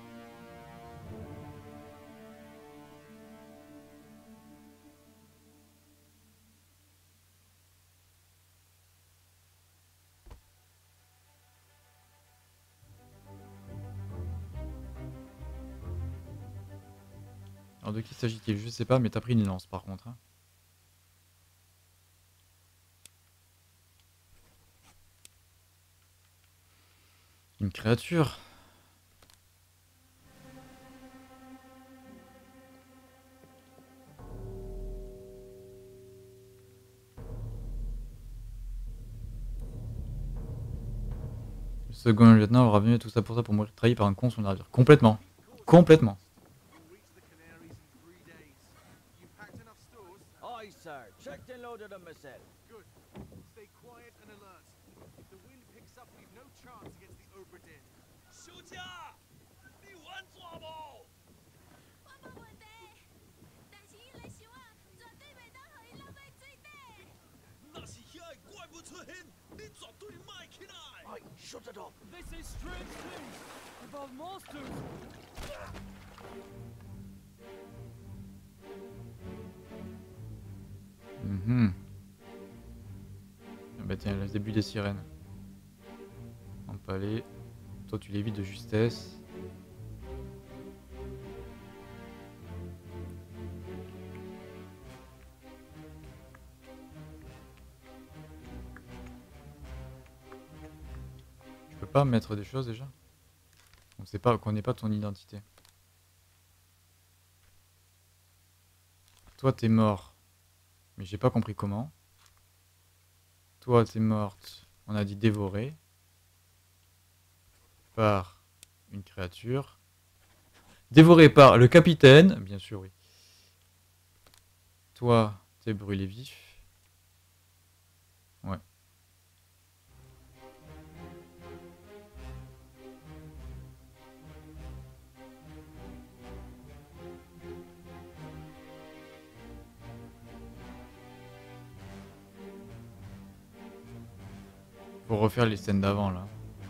Alors de qui s'agit-il? Je sais pas, mais t'as pris une lance par contre. Hein. Une créature. Le second lieutenant aura venu tout ça pour ça pour mourir trahi par un con sur le navire. Complètement. Complètement. Aye, sir. Checked and loaded them myself. Good. Stay quiet and alert. If the wind picks up, we've no chance against the Oberdin. 休假！你玩耍不？ 我冇问题，但是伊来想啊，绝对袂当互伊落在水底。 那是遐个怪物出现，你绝对卖起来！哎，shut it up! They say strange things about monsters. Mhm. Ah bah tiens, le début des sirènes. Empalé. Toi tu l'évites de justesse. Je peux pas mettre des choses déjà? On sait pas, qu'on connaît pas ton identité. Toi t'es mort. Mais j'ai pas compris comment. Toi t'es morte. On a dit dévorée. par une créature. Dévoré par le capitaine, bien sûr, oui. Toi, t'es brûlé vif. Ouais. Faut refaire les scènes d'avant, là.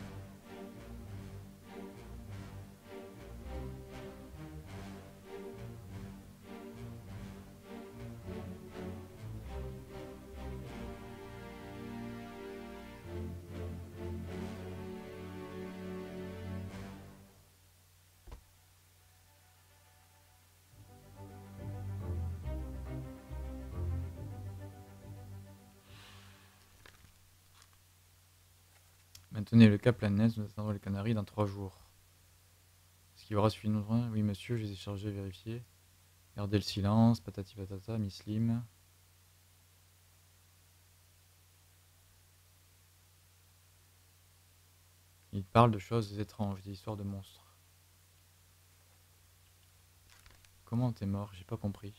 Maintenez le cap la Ness, nous attendrons les Canaries dans trois jours. Est-ce qu'il y aura suffisamment? Oui, monsieur, je les ai chargés, vérifiés. Gardez le silence, patati patata, Miss Lim. Il parle de choses étranges, des histoires de monstres. Comment t'es mort? J'ai pas compris.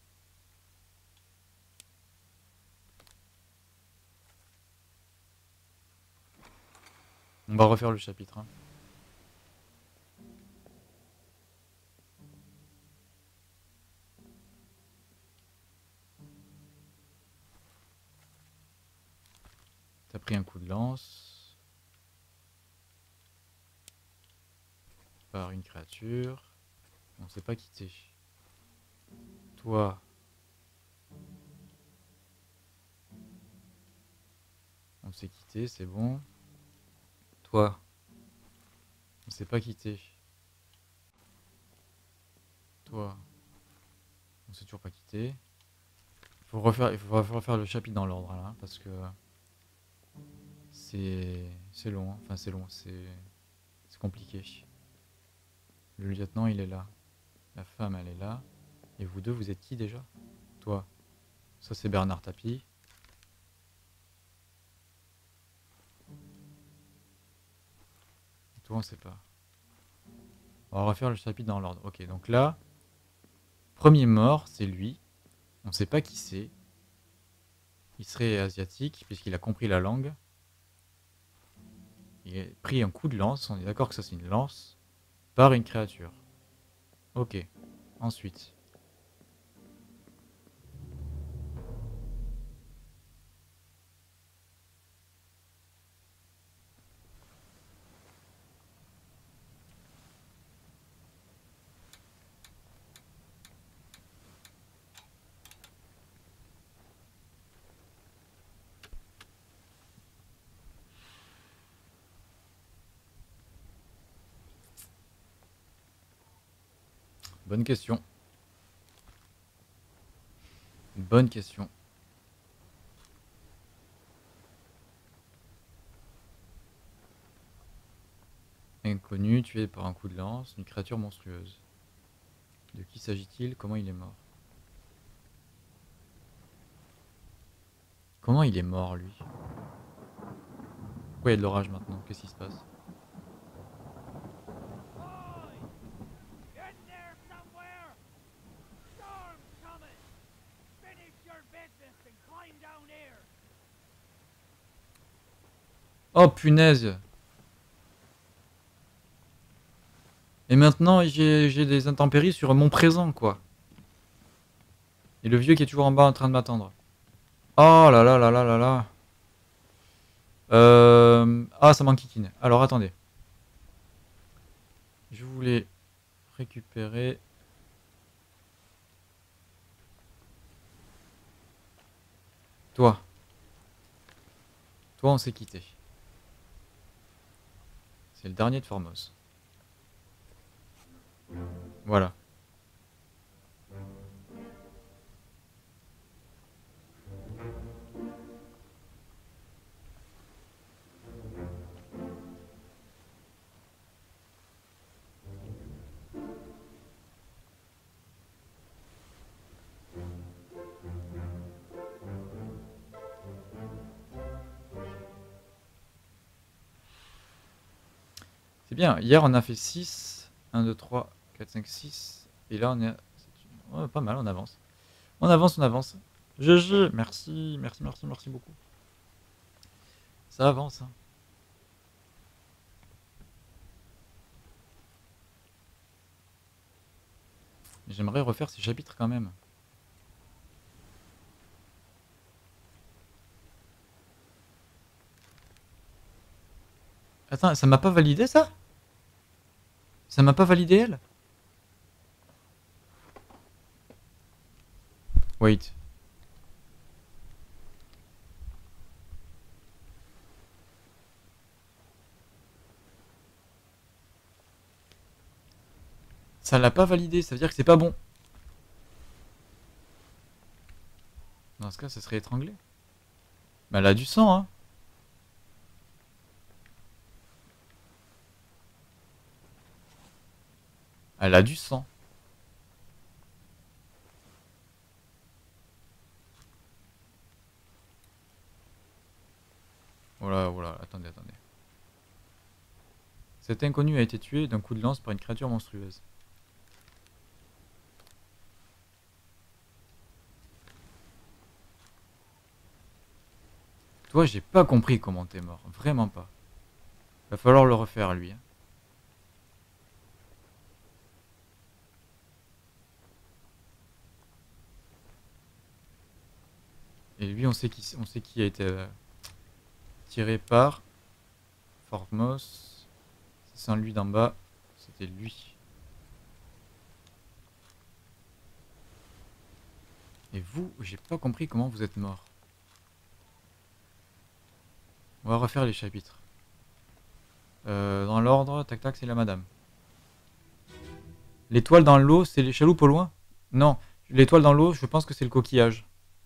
On va refaire le chapitre. Hein. T'as pris un coup de lance. Par une créature. On s'est pas quitté. Toi. On s'est quitté, c'est bon. Toi. On s'est pas quitté. Toi. On s'est toujours pas quitté. Il faut refaire, il faut refaire le chapitre dans l'ordre là, parce que c'est c'est long. Hein. Enfin c'est long, c'est c'est compliqué. Le lieutenant il est là. La femme elle est là. Et vous deux vous êtes qui déjà? Toi. Ça c'est Bernard Tapie. Et toi on sait pas. On va refaire le chapitre dans l'ordre. Ok donc là. Premier mort c'est lui. On sait pas qui c'est. Il serait asiatique puisqu'il a compris la langue. Il a pris un coup de lance. On est d'accord que ça c'est une lance. Par une créature. Ok. Ensuite. Bonne question. Bonne question. Inconnu, tué par un coup de lance, une créature monstrueuse. De qui s'agit-il? Comment il est mort? Comment il est mort, lui? Pourquoi il y a de l'orage maintenant? Qu'est-ce qui se passe? In there somewhere! Storm's coming! Finish your business and climb down here! Oh punaise! Et maintenant j'ai j'ai des intempéries sur mon présent quoi. Et le vieux qui est toujours en bas en train de m'attendre. Oh là là là là là là. Euh... Ah ça m'enquiquine. Alors attendez. Je voulais récupérer... Toi. Toi on s'est quitté. C'est le dernier de Formos. Voilà. C'est bien, hier on a fait six. un, deux, trois, quatre, cinq, six. Et là on est à... ouais, pas mal, on avance. On avance, on avance. G G, merci, merci, merci, merci beaucoup. Ça avance. Hein. J'aimerais refaire ces chapitres quand même. Attends, ça m'a pas validé ça? Ça m'a pas validé elle? Wait. Ça l'a pas validé, ça veut dire que c'est pas bon. Dans ce cas, ça serait étranglé. Mais elle a du sang, hein. Elle a du sang. Voilà, voilà, attendez, attendez. Cet inconnu a été tué d'un coup de lance par une créature monstrueuse. Toi, j'ai pas compris comment t'es mort. Vraiment pas. Va falloir le refaire, lui. Hein. Et lui, on sait qui, on sait qui a été euh, tiré par Formos. C'est sans lui d'en bas. C'était lui. Et vous, j'ai pas compris comment vous êtes mort. On va refaire les chapitres. Euh, dans l'ordre, tac tac, c'est la madame. L'étoile dans l'eau, c'est les chaloupes au loin? Non, l'étoile dans l'eau, je pense que c'est le coquillage.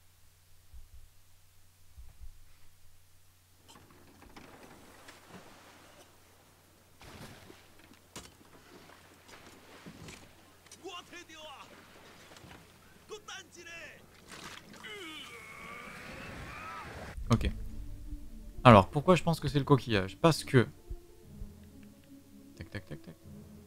Ok. Alors, pourquoi je pense que c'est le coquillage? Parce que... Tac, tac, tac, tac.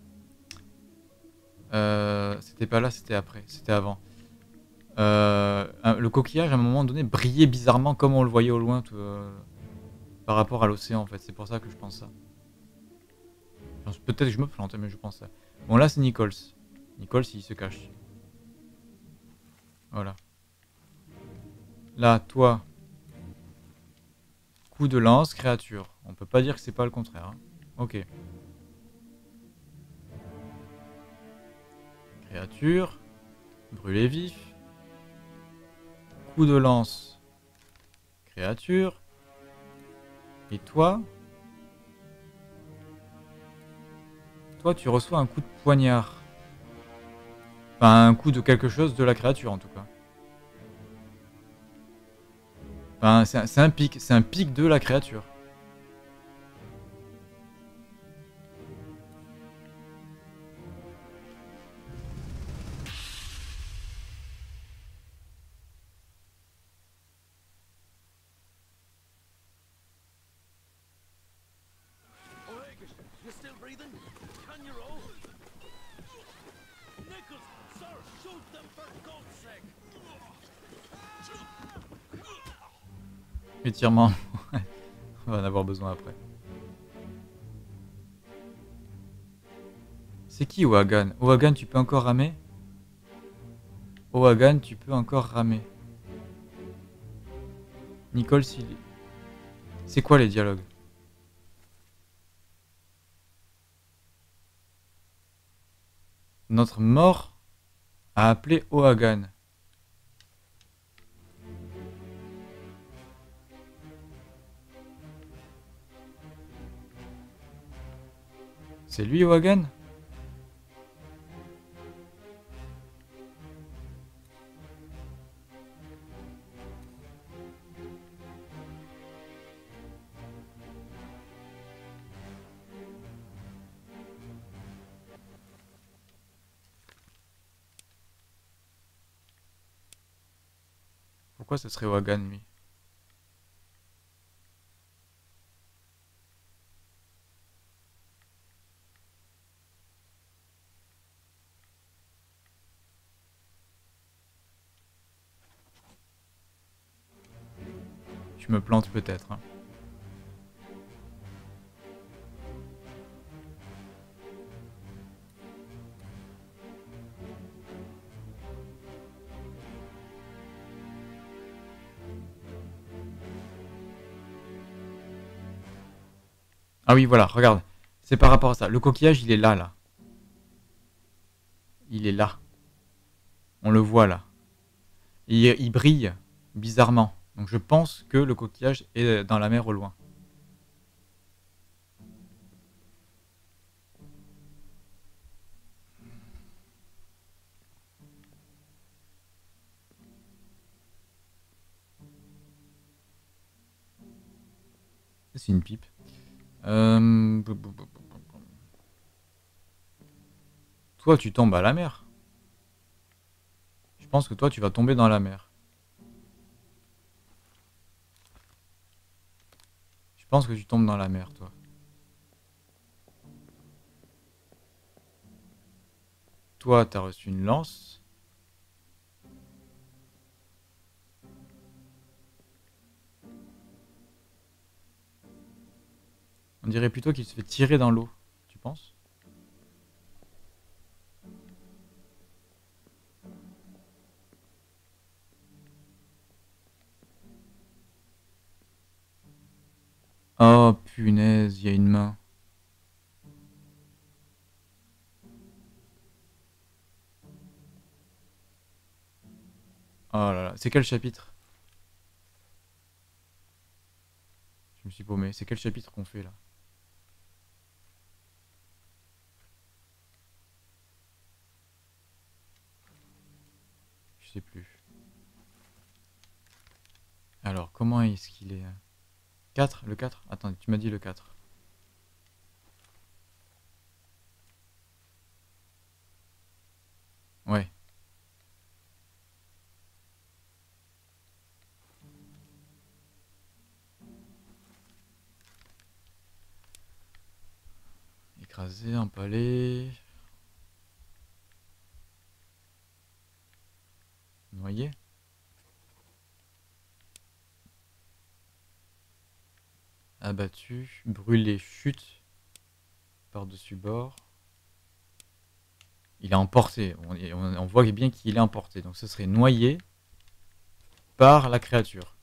Euh, c'était pas là, c'était après. C'était avant. Euh, le coquillage, à un moment donné, brillait bizarrement comme on le voyait au loin tout, euh, par rapport à l'océan, en fait. C'est pour ça que je pense ça. Peut-être que je me plante, mais je pense ça. Bon, là, c'est Nichols. Nichols, il se cache. Voilà. Là, toi... Coup de lance, créature. On peut pas dire que c'est pas le contraire. Hein. Ok. Créature. Brûlé vif. Coup de lance. Créature. Et toi? Toi, tu reçois un coup de poignard. Enfin, un coup de quelque chose de la créature, en tout cas. Enfin, c'est un, un pic. C'est un pic de la créature. Étirement. On va en avoir besoin après. C'est qui Oagan? Oagan, tu peux encore ramer? Oagan, tu peux encore ramer. Nicole, s'il... C'est quoi les dialogues? Notre mort a appelé Oagan. C'est lui Oagan? Pourquoi ce serait Oagan lui? je me plante peut-être. Hein. Ah oui, voilà, regarde. C'est par rapport à ça. Le coquillage, il est là, là. Il est là. On le voit, là. Et il brille bizarrement. Donc je pense que le coquillage est dans la mer au loin. C'est une pipe. Euh... Toi, tu tombes à la mer. Je pense que toi, tu vas tomber dans la mer. Je pense que tu tombes dans la mer, toi. Toi, t'as reçu une lance. On dirait plutôt qu'il se fait tirer dans l'eau. Tu penses? Oh punaise, il y a une main. Oh là là, c'est quel chapitre? Je me suis paumé. C'est quel chapitre qu'on fait là? Je sais plus. Alors, comment est-ce qu'il est? quatre? Le quatre? Attends, tu m'as dit le quatre. Ouais. Écrasé, empalé. Noyé. Abattu, brûlé, chute. Par-dessus bord. Il est emporté. On, on, on voit bien qu'il est emporté. Donc ce serait noyé par la créature.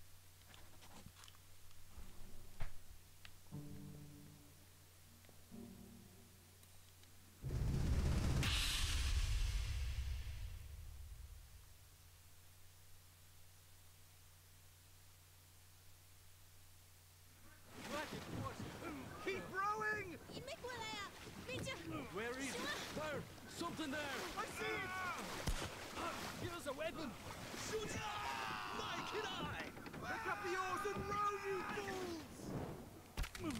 Keep rowing! 你没过来啊！别这样， Where is it? There! Something there! I see it! Give us a weapon! Shoot it! Mike and I! Pick up the oars and row, you fools!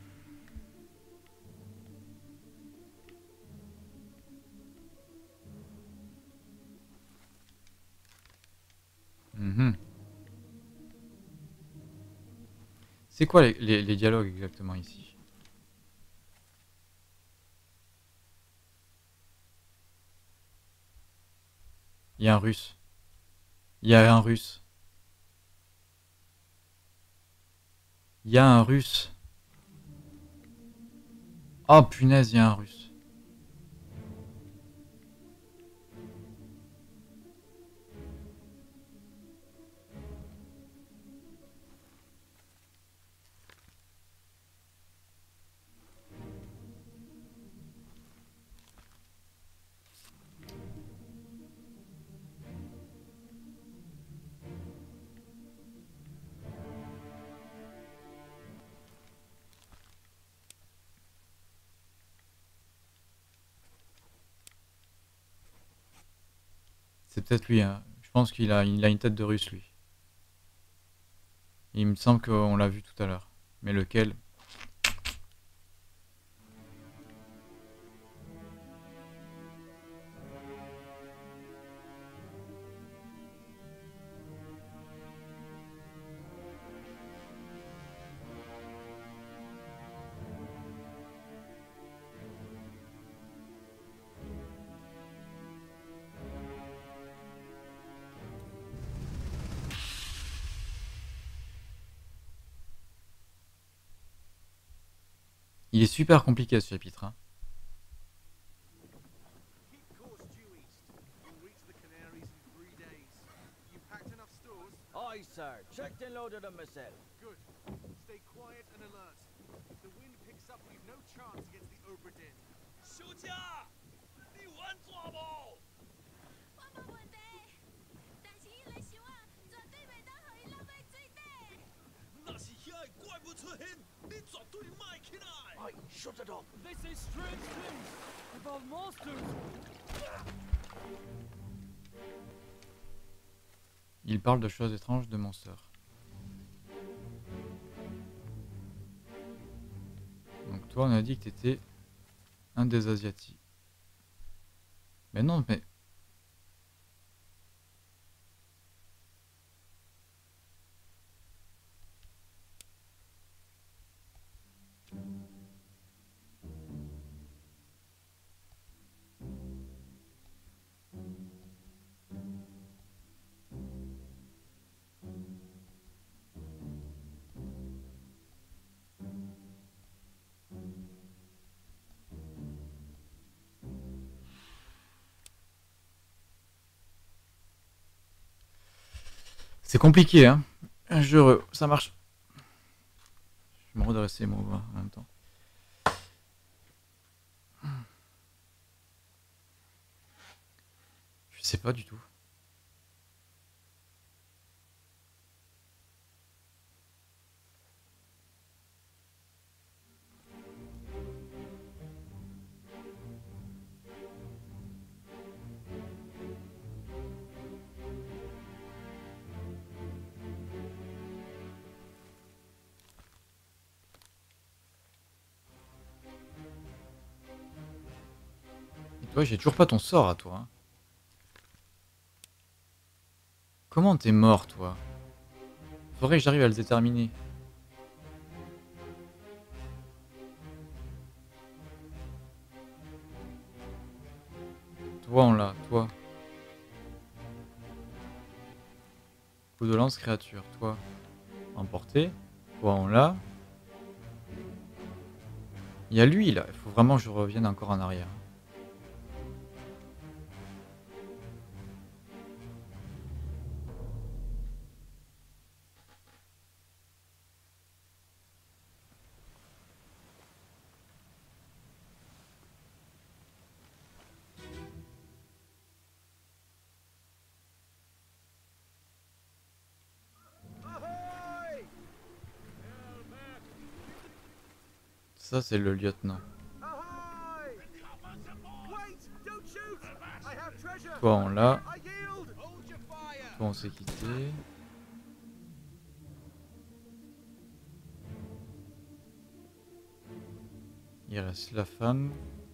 Mm-hmm. C'est quoi les, les, les dialogues exactement ici? Il y a un russe. Il y a un russe. Il y a un russe. Oh punaise, il y a un russe. C'est peut-être lui, hein. Je pense qu'il a, il a une tête de russe, lui. Il me semble qu'on l'a vu tout à l'heure. Mais lequel? Il est super compliqué ce chapitre. Hein. Keep course due east. You'll reach the Canaries in three days. You packed enough stores? Aye, sir. Checked and loaded them myself. Good. Stay quiet and alert. If the wind picks up, we've no chance against the Oberdin. 休假，你玩抓不？ 我冇问题，但是伊来想啊，绝对袂当互伊落在水底。 那是遐个怪物出现，你绝对卖起来。 Aye, shut it up. They say strange things about monsters. Il parle de choses étranges de mon sœur. Donc toi, on a dit que t'étais un des Asiatiques. Mais non, mais... C'est compliqué, hein. Je... Ça marche. Je vais me redresser mon bras en même temps. Je sais pas du tout. Et toi, j'ai toujours pas ton sort à toi. Hein. Comment t'es mort, toi? Faudrait que j'arrive à le déterminer. Toi, on l'a, toi. Coup de lance créature, toi. Emporté. Toi, on l'a. Il y a lui, là. Il faut vraiment que je revienne encore en arrière. Ahoy! Ça, c'est le lieutenant. Ahoy! Wait! Don't shoot! I have treasure! Toi, on l'a. I yield! Hold your fire! Toi, on s'est quitté. Il reste la femme.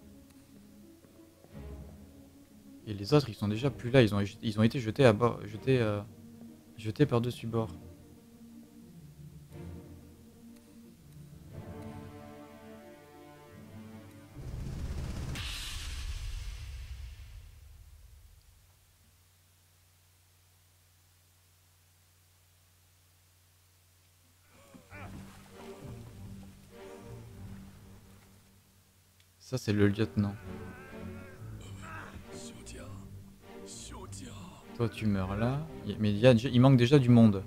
Et les autres, ils sont déjà plus là. Ils ont, ils ont été jetés à bord, jetés, euh, jetés par-dessus bord. Ça, c'est le lieutenant. Toi, tu meurs là. Il- Mais il, y a, déjà- il manque déjà du monde.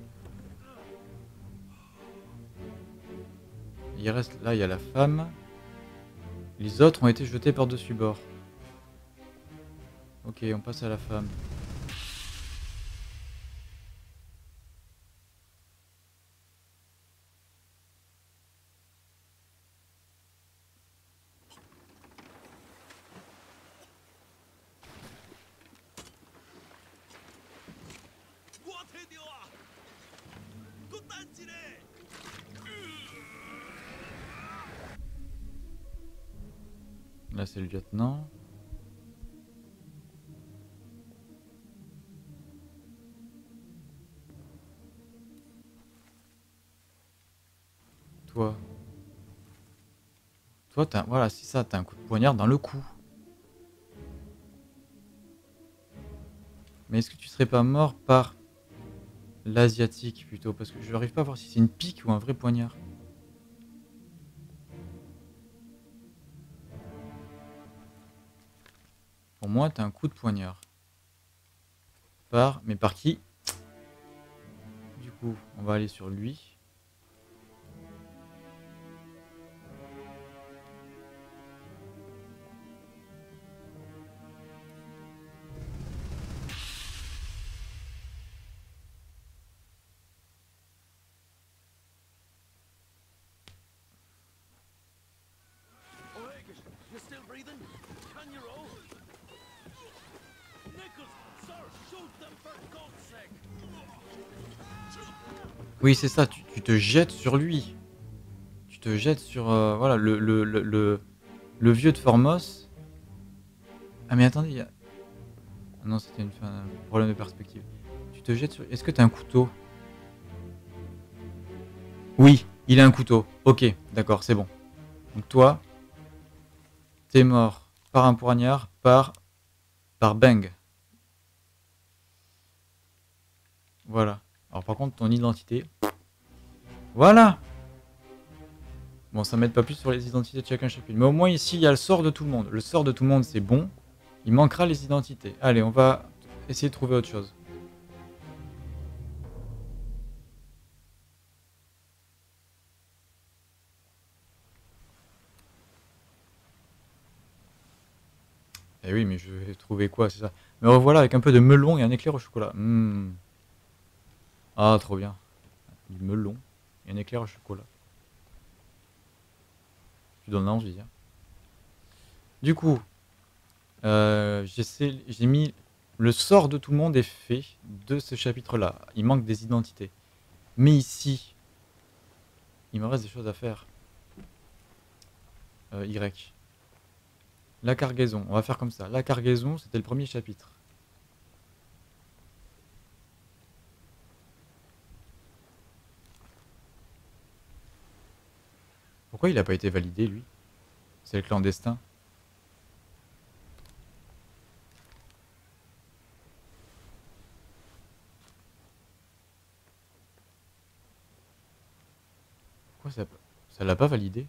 Il reste là, il y a la femme. Les autres ont été jetés par-dessus bord. Ok, on passe à la femme. Là, c'est le lieutenant. Toi. Toi, t'as... Voilà, c'est ça, t'as un coup de poignard dans le cou. Mais est-ce que tu serais pas mort par l'asiatique plutôt? Parce que je n'arrive pas à voir si c'est une pique ou un vrai poignard. moins t'as un coup de poignard. Par... Mais par qui? Du coup, on va aller sur lui. Oleg, you're still breathing? Can you roll? Nichols, sir, shoot them for God's sake! Oui, c'est ça, tu, tu te jettes sur lui. Tu te jettes sur... euh, voilà, le, le, le, le, le vieux de Formos. Ah mais attendez, il y a... Ah non, c'était une fin, un problème de perspective. Tu te jettes sur... Est-ce que t'as un couteau? Oui, il a un couteau. Ok, d'accord, c'est bon. Donc toi, t'es mort par un poignard, par... par bang. Voilà. Alors par contre, ton identité... Voilà. Bon, ça m'aide pas plus sur les identités de chacun chacune. Mais au moins ici, il y a le sort de tout le monde. Le sort de tout le monde, c'est bon. Il manquera les identités. Allez, on va essayer de trouver autre chose. Eh oui, mais je vais trouver quoi, c'est ça. Mais revoilà avec un peu de melon et un éclair au chocolat. Mmh. Ah, trop bien. Du melon et un éclair au chocolat. Tu donnes envie. Hein. Du coup, euh, j'essaie, j'ai mis le sort de tout le monde est fait de ce chapitre-là. Il manque des identités. Mais ici, il me reste des choses à faire. Euh, Y. La cargaison. On va faire comme ça. La cargaison, c'était le premier chapitre. Pourquoi il n'a pas été validé, lui? C'est le clandestin. Pourquoi ça ça l'a pas validé?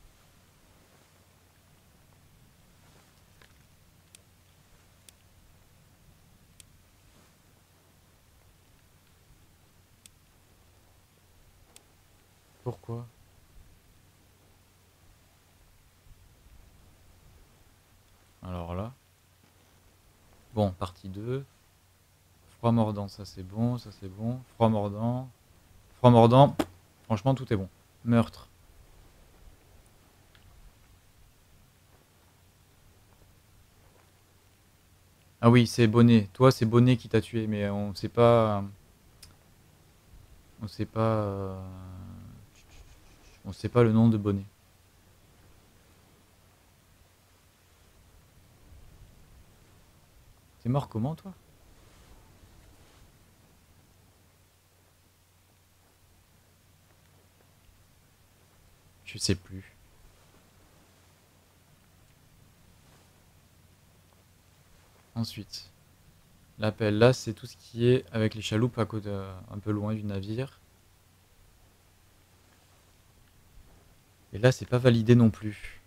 Pourquoi? Alors là. Bon, partie deux. Froid mordant, ça c'est bon, ça c'est bon. Froid mordant. Froid mordant. Franchement, tout est bon. Meurtre. Ah oui, c'est Bonnet. Toi, c'est Bonnet qui t'a tué, mais on sait pas... On sait pas... euh, On sait pas le nom de Bonnet. T'es mort comment, toi? Je sais plus. Ensuite, l'appel. Là, c'est tout ce qui est avec les chaloupes à côté, euh, un peu loin du navire. Et là, c'est pas validé non plus.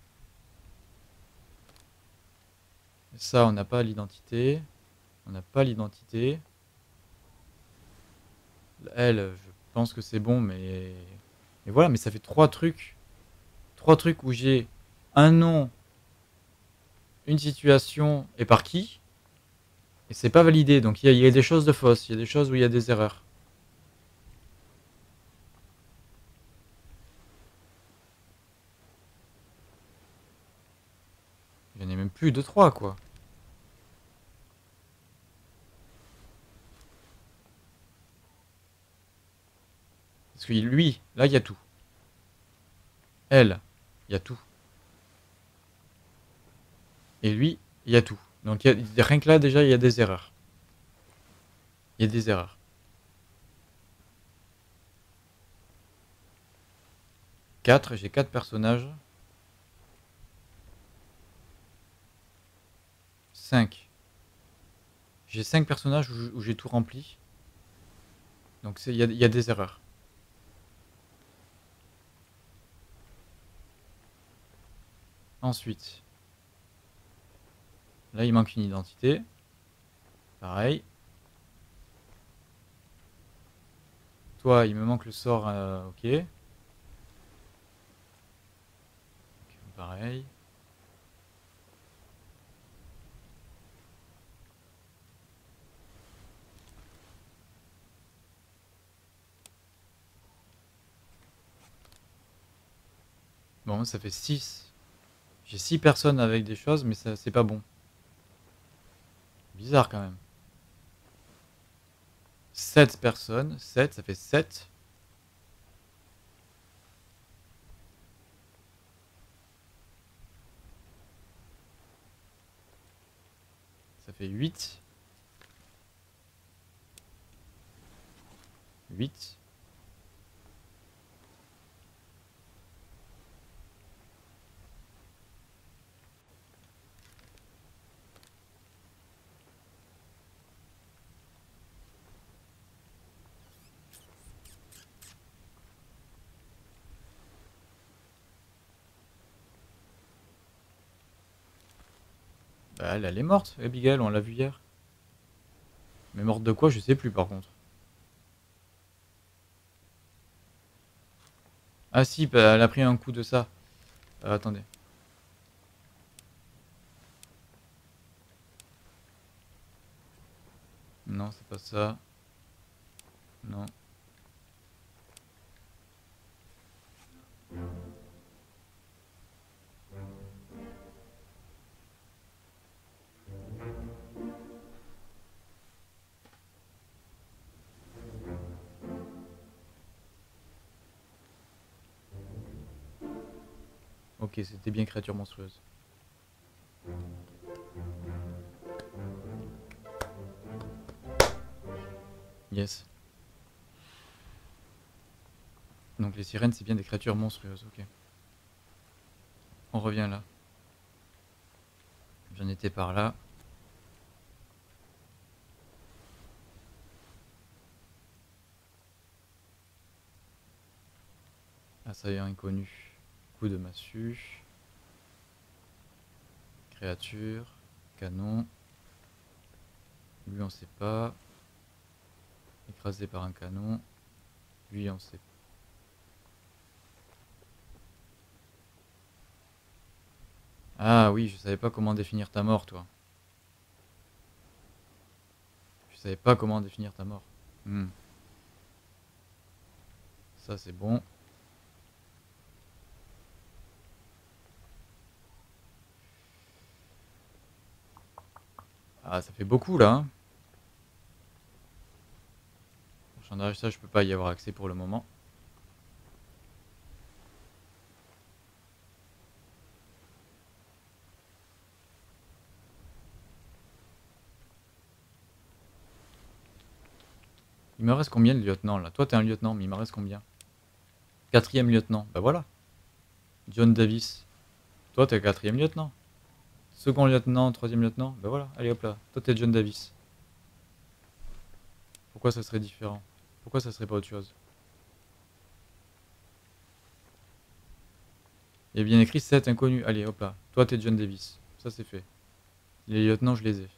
Ça, on n'a pas l'identité. On n'a pas l'identité. Elle, je pense que c'est bon, mais... mais voilà, mais ça fait trois trucs. Trois trucs où j'ai un nom, une situation et par qui. Et c'est pas validé, donc il y, a, il y a des choses de fausses, il y a des choses où il y a des erreurs. Il n'y en a même plus de trois, quoi. Parce que lui, là, il y a tout. Elle, il y a tout. Et lui, il y a tout. Donc il y a, rien que là, déjà, il y a des erreurs. Il y a des erreurs. quatre, j'ai quatre personnages. cinq. J'ai cinq personnages où, où j'ai tout rempli. Donc il y, y a des erreurs. Ensuite, Là, il manque une identité. Pareil. Toi, il me manque le sort. Euh, ok. Ok, pareil. Bon, ça fait six. J'ai six personnes avec des choses, mais ça c'est pas bon. Bizarre quand même. sept personnes. sept, ça fait sept. Ça fait huit. huit. Bah, elle, elle est morte, Abigail, on l'a vu hier. Mais morte de quoi, je sais plus par contre. Ah si, bah, elle a pris un coup de ça. Euh, attendez. Non, c'est pas ça. Non. Ok, c'était bien créature monstrueuse. Yes. Donc les sirènes, c'est bien des créatures monstrueuses, ok. On revient là. J'en étais par là. Assaillant inconnu. Coup de massue. Créature. Canon. Lui on sait pas. Écrasé par un canon. Lui on sait pas. Ah oui, je savais pas comment définir ta mort, toi. Je savais pas comment définir ta mort. Hmm. Ça c'est bon. Ah, ça fait beaucoup là. Hein. Chantage, ça je peux pas y avoir accès pour le moment. Il me reste combien de lieutenants là? Toi t'es un lieutenant, mais il me reste combien? Quatrième lieutenant, bah voilà. John Davis. Toi t'es quatrième lieutenant. Second lieutenant, troisième lieutenant, bah voilà, allez hop là. Toi t'es John Davis. Pourquoi ça serait différent? Pourquoi ça serait pas autre chose? Il y a bien écrit sept inconnus. Allez hop là. Toi t'es John Davis. Ça c'est fait. Les lieutenants je les ai.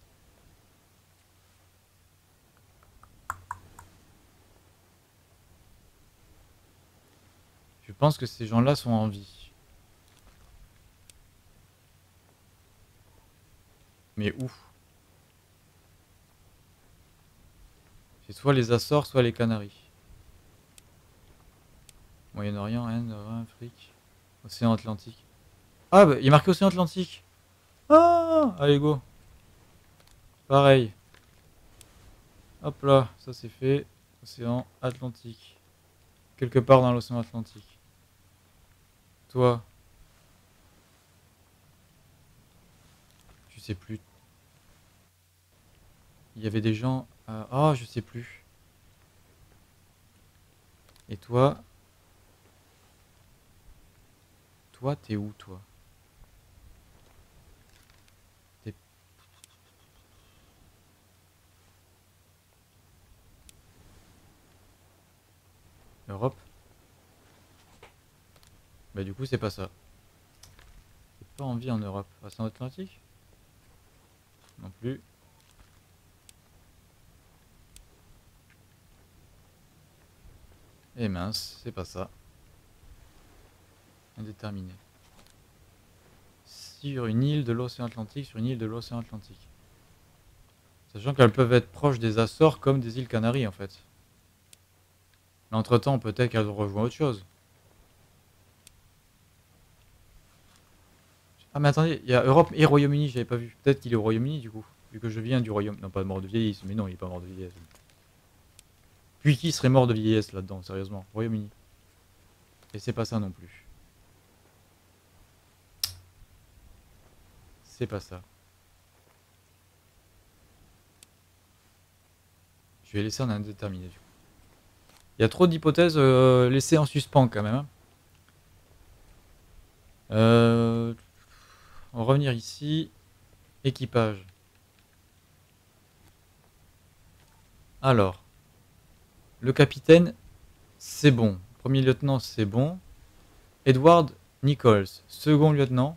Je pense que ces gens-là sont en vie. Mais où? C'est soit les Açores, soit les Canaries. Moyen-Orient, Inde, Afrique, Océan Atlantique. Ah bah il est marqué Océan Atlantique. Ah, allez go. Pareil. Hop là, ça c'est fait. Océan Atlantique. Quelque part dans l'océan Atlantique. Toi. Je sais plus. Il y avait des gens... Ah, oh, je sais plus. Et toi? Toi, t'es où, toi? T'es... Europe? Bah du coup, c'est pas ça. J'ai pas envie en Europe. Océan Atlantique? Non plus. Et mince, c'est pas ça. Indéterminé. Sur une île de l'océan Atlantique, sur une île de l'océan Atlantique. Sachant qu'elles peuvent être proches des Açores comme des îles Canaries en fait. Mais entre temps, peut-être qu'elles rejoignent autre chose. Ah mais attendez, il y a Europe et Royaume-Uni, j'avais pas vu. Peut-être qu'il est au Royaume-Uni du coup. Vu que je viens du Royaume... Non, pas mort de vieillesse, mais non, il est pas mort de vieillesse. Puis qui serait mort de vieillesse là-dedans, sérieusement? Royaume-Uni. Et c'est pas ça non plus. C'est pas ça. Je vais laisser en indéterminé du coup. Il y a trop d'hypothèses euh, laissées en suspens quand même. Hein. Euh, on va revenir ici. Équipage. Alors. Le capitaine, c'est bon. Premier lieutenant, c'est bon. Edward Nichols, second lieutenant.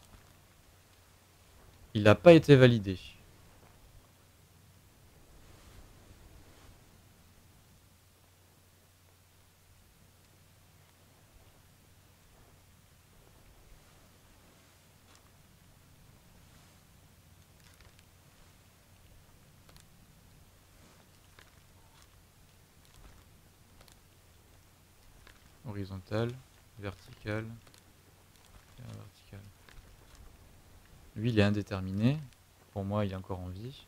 Il n'a pas été validé. Horizontal, vertical, vertical. Lui, il est indéterminé. Pour moi, il est encore en vie.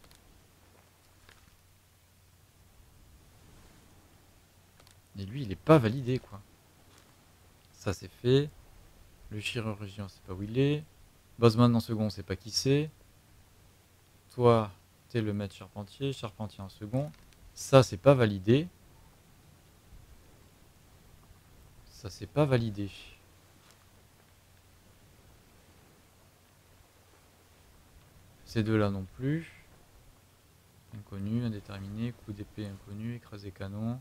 Et lui, il n'est pas validé, quoi. Ça, c'est fait. Le chirurgien, c'est pas où il est. Bosman en second, c'est pas qui c'est. Toi, t'es le maître charpentier. Charpentier en second. Ça, c'est pas validé. Ça, c'est pas validé. Ces deux-là non plus. Inconnu, indéterminé, coup d'épée inconnu, écrasé canon.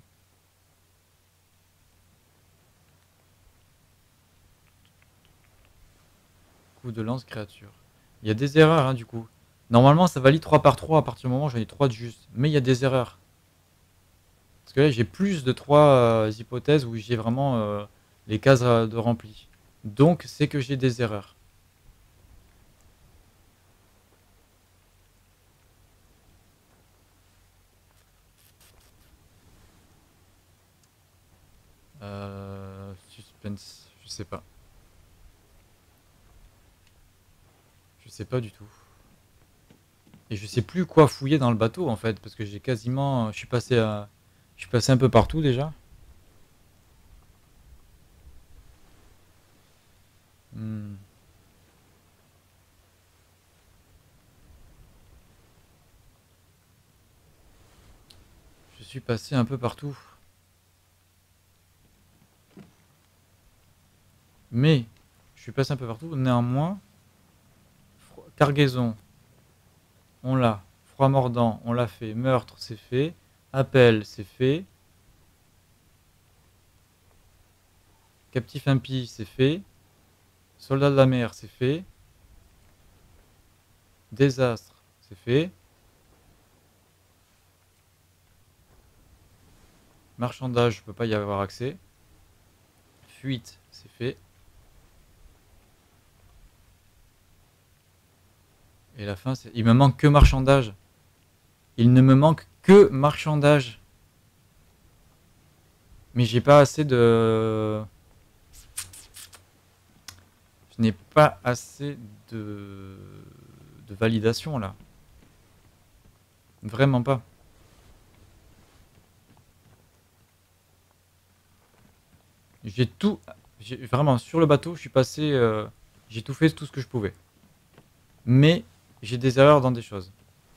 Coup de lance créature. Il y a des erreurs hein, du coup. Normalement ça valide trois par trois à partir du moment où j'en ai trois de juste. Mais il y a des erreurs. Parce que là j'ai plus de trois euh, hypothèses où j'ai vraiment euh, les cases euh, de rempli. Donc c'est que j'ai des erreurs. Euh, suspense, je sais pas. Je sais pas du tout. Et je sais plus quoi fouiller dans le bateau en fait, parce que j'ai quasiment, je suis passé à, je suis passé un peu partout déjà. Hmm. Je suis passé un peu partout. Mais, je suis passé un peu partout, néanmoins, cargaison, on l'a. Froid mordant, on l'a fait. Meurtre, c'est fait. Appel, c'est fait. Captif impie, c'est fait. Soldat de la mer, c'est fait. Désastre, c'est fait. Marchandage, je peux pas y avoir accès. Fuite, c'est fait. Et la fin, c'est... Il me manque que marchandage. Il ne me manque que marchandage. Mais j'ai pas assez de... Je n'ai pas assez de... de validation, là. Vraiment pas. J'ai tout... J'ai... Vraiment, sur le bateau, je suis passé... Euh... J'ai tout fait, tout ce que je pouvais. Mais... J'ai des erreurs dans des choses.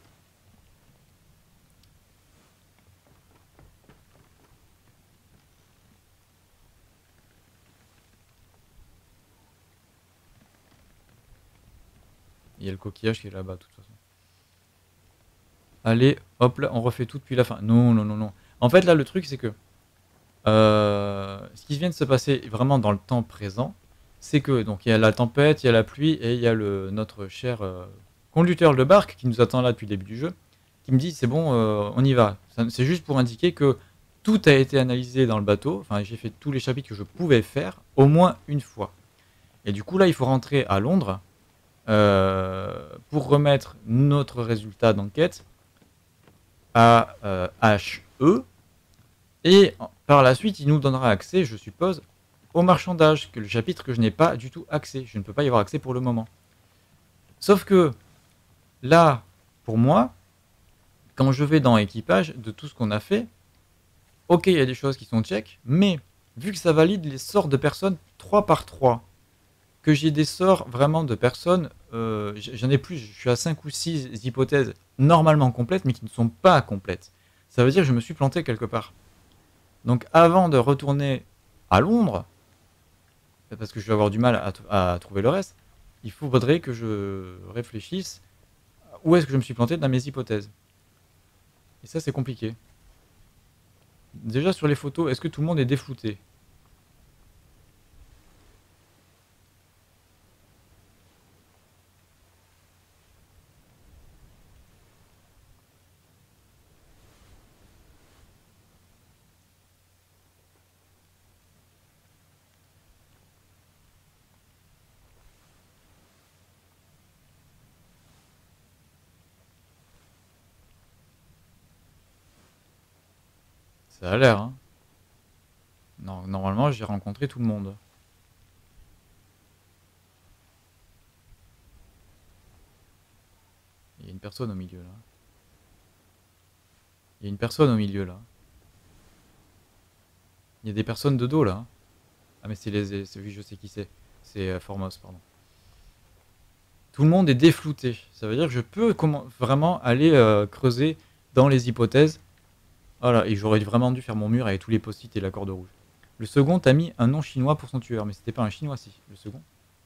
Il y a le coquillage qui est là-bas, de toute façon. Allez, hop là, on refait tout depuis la fin. Non, non, non, non. En fait, là, le truc, c'est que... Euh, ce qui vient de se passer vraiment dans le temps présent, c'est que... Donc, il y a la tempête, il y a la pluie, et il y a le, notre cher... Euh, conducteur de barque qui nous attend là depuis le début du jeu, qui me dit c'est bon, euh, on y va. Ça- C'est juste pour indiquer que tout a été analysé dans le bateau. Enfin, j'ai fait tous les chapitres que je pouvais faire au moins une fois. Et du coup, là, il faut rentrer à Londres euh, pour remettre notre résultat d'enquête à euh, H E. Et en- par la suite, il nous donnera accès, je suppose, au marchandage, que le chapitre que je n'ai pas du tout accès. Je ne peux pas y avoir accès pour le moment. Sauf que là, pour moi, quand je vais dans équipage de tout ce qu'on a fait, ok, il y a des choses qui sont check, mais vu que ça valide les sorts de personnes trois par trois, que j'ai des sorts vraiment de personnes, euh, j- j'en ai plus, je suis à cinq ou six hypothèses normalement complètes, mais qui ne sont pas complètes. Ça veut dire que je me suis planté quelque part. Donc avant de retourner à Londres, parce que je vais avoir du mal à, t- à trouver le reste, il faudrait que je réfléchisse où est-ce que je me suis planté dans mes hypothèses. Et ça, c'est compliqué. Déjà sur les photos, est-ce que tout le monde est déflouté? Ça a l'air, hein. Non, normalement, j'ai rencontré tout le monde. Il y a une personne au milieu, là. Il y a une personne au milieu, là. Il y a des personnes de dos, là. Ah, mais c'est les... c'est- Oui, je sais qui c'est. C'est euh, Formos, pardon. Tout le monde est déflouté. Ça veut dire que je peux comment... vraiment aller euh, creuser dans les hypothèses. Voilà, et j'aurais vraiment dû faire mon mur avec tous les post-it et la corde rouge. Le second a mis un nom chinois pour son tueur, mais c'était pas un chinois, si, le second.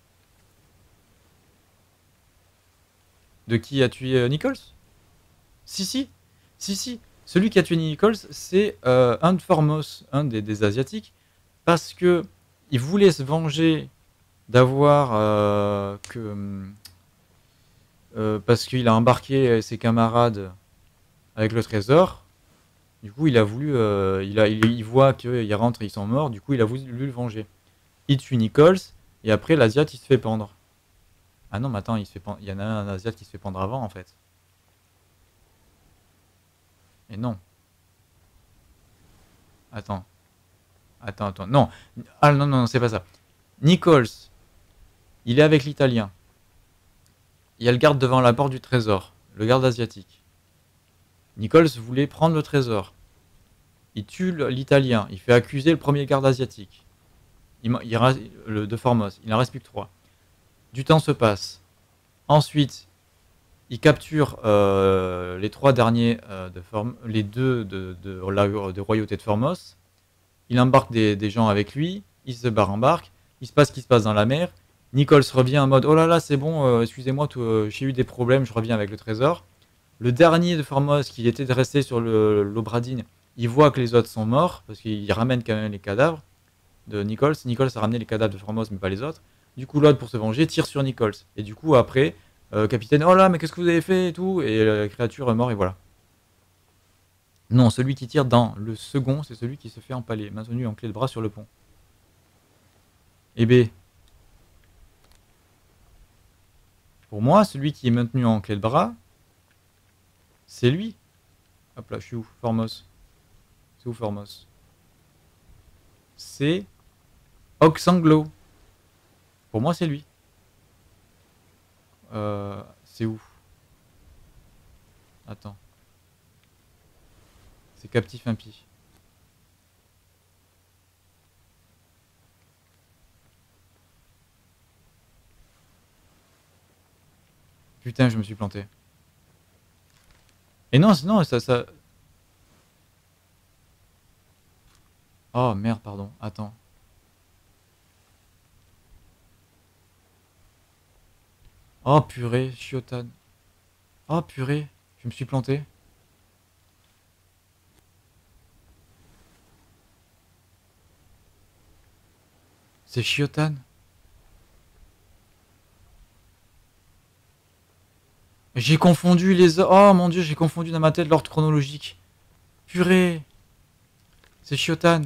De qui a tué euh, Nichols? Si, si, si, si. Celui qui a tué Nichols, c'est euh, un de Formos, un des, des Asiatiques, parce que il voulait se venger d'avoir euh, que euh, parce qu'il a embarqué ses camarades avec le trésor. Du coup, il a voulu, euh, il, a, il, il voit qu'ils rentrent et ils sont morts. Du coup, il a voulu le venger. Il tue Nichols et après l'Asiat il se fait pendre. Ah non, mais attends, il se fait pendre. Il y en a un Asiat qui se fait pendre avant en fait. Et non. Attends. Attends, attends. Non. Ah non, non, non, c'est pas ça. Nichols, il est avec l'Italien. Il y a le garde devant la porte du trésor. Le garde asiatique. Nichols voulait prendre le trésor. Il tue l'Italien. Il fait accuser le premier garde asiatique. Il, il reste, le, de Formos. Il n'en reste plus que trois. Du temps se passe. Ensuite, il capture euh, les trois derniers euh, de Form, les deux de, de, de la de royauté de Formos. Il embarque des, des gens avec lui. Il se barre en barque. Il se passe ce qui se passe dans la mer. Nichols revient en mode oh là là c'est bon, euh, excusez-moi, euh, j'ai eu des problèmes, je reviens avec le trésor. Le dernier de Formos qui était resté sur le- l'Obradine, il voit que les autres sont morts parce qu'il ramène quand même les cadavres de Nichols. Nichols a ramené les cadavres de Formos mais pas les autres. Du coup l'autre pour se venger tire sur Nichols. Et du coup après, euh, capitaine, oh là mais qu'est-ce que vous avez fait et tout, et la créature est morte et voilà. Non, celui qui tire dans le second, c'est celui qui se fait empaler, maintenu en clé de bras sur le pont. Et B. Pour moi, celui qui est maintenu en clé de bras, c'est lui. Hop là, je suis où? Formos. C'est où Formos? C'est Oxanglo. Pour moi, c'est lui. Euh, c'est où? Attends. C'est Captif Impie. Putain, je me suis planté. Et non, non, ça, ça... Oh merde, pardon. Attends. Oh purée, Shiotan. Oh purée, je me suis planté. C'est Shiotan. J'ai confondu les... Oh mon dieu, j'ai confondu dans ma tête l'ordre chronologique. Purée. C'est Shotan.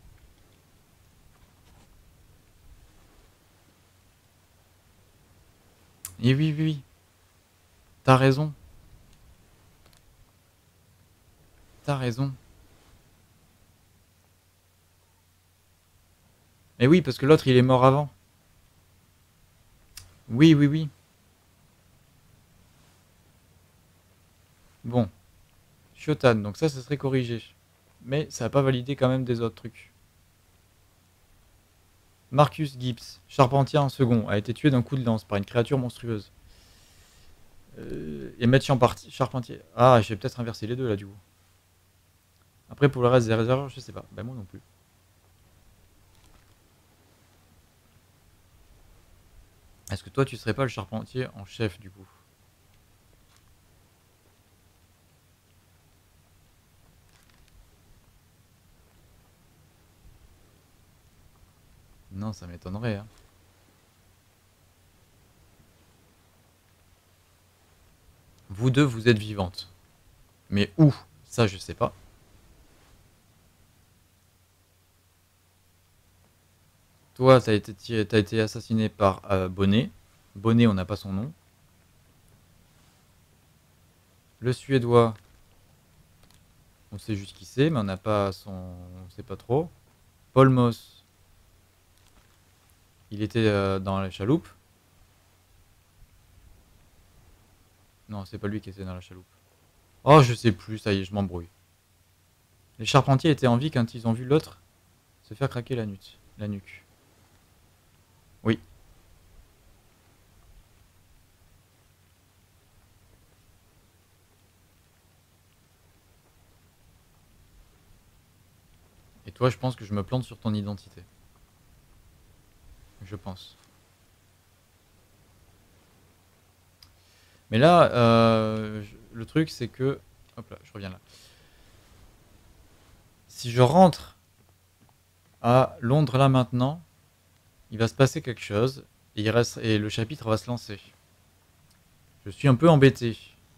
Et oui, oui, oui. T'as raison. T'as raison. Et oui, parce que l'autre, il est mort avant. Oui, oui, oui. Bon. Shotan, donc ça, ça serait corrigé. Mais ça n'a pas validé quand même des autres trucs. Marcus Gibbs, charpentier en second, a été tué d'un coup de lance par une créature monstrueuse. Euh, et Matt Champarti- Charpentier. Ah, j'ai peut-être inversé les deux là du coup. Après, pour le reste des réserves, je sais pas. Ben moi non plus. Est-ce que toi, tu serais pas le charpentier en chef du coup? Non, ça m'étonnerait. Hein. Vous deux, vous êtes vivantes. Mais où? Ça, je sais pas. Toi, t'as été, tiré- t'as été assassiné par euh, Bonnet. Bonnet, on n'a pas son nom. Le Suédois, on sait juste qui c'est, mais on n'a pas son... On sait pas trop. Paul Moss, il était euh, dans la chaloupe. Non, c'est pas lui qui était dans la chaloupe. Oh, je sais plus, ça y est, je m'embrouille. Les charpentiers étaient en vie quand ils ont vu l'autre se faire craquer la nuque. La nuque. Oui. Et toi, je pense que je me plante sur ton identité. Je pense. Mais là, euh, je- le truc, c'est que... Hop là, je reviens là. Si je rentre à Londres là maintenant, il va se passer quelque chose et, il reste, et le chapitre va se lancer. Je suis un peu embêté.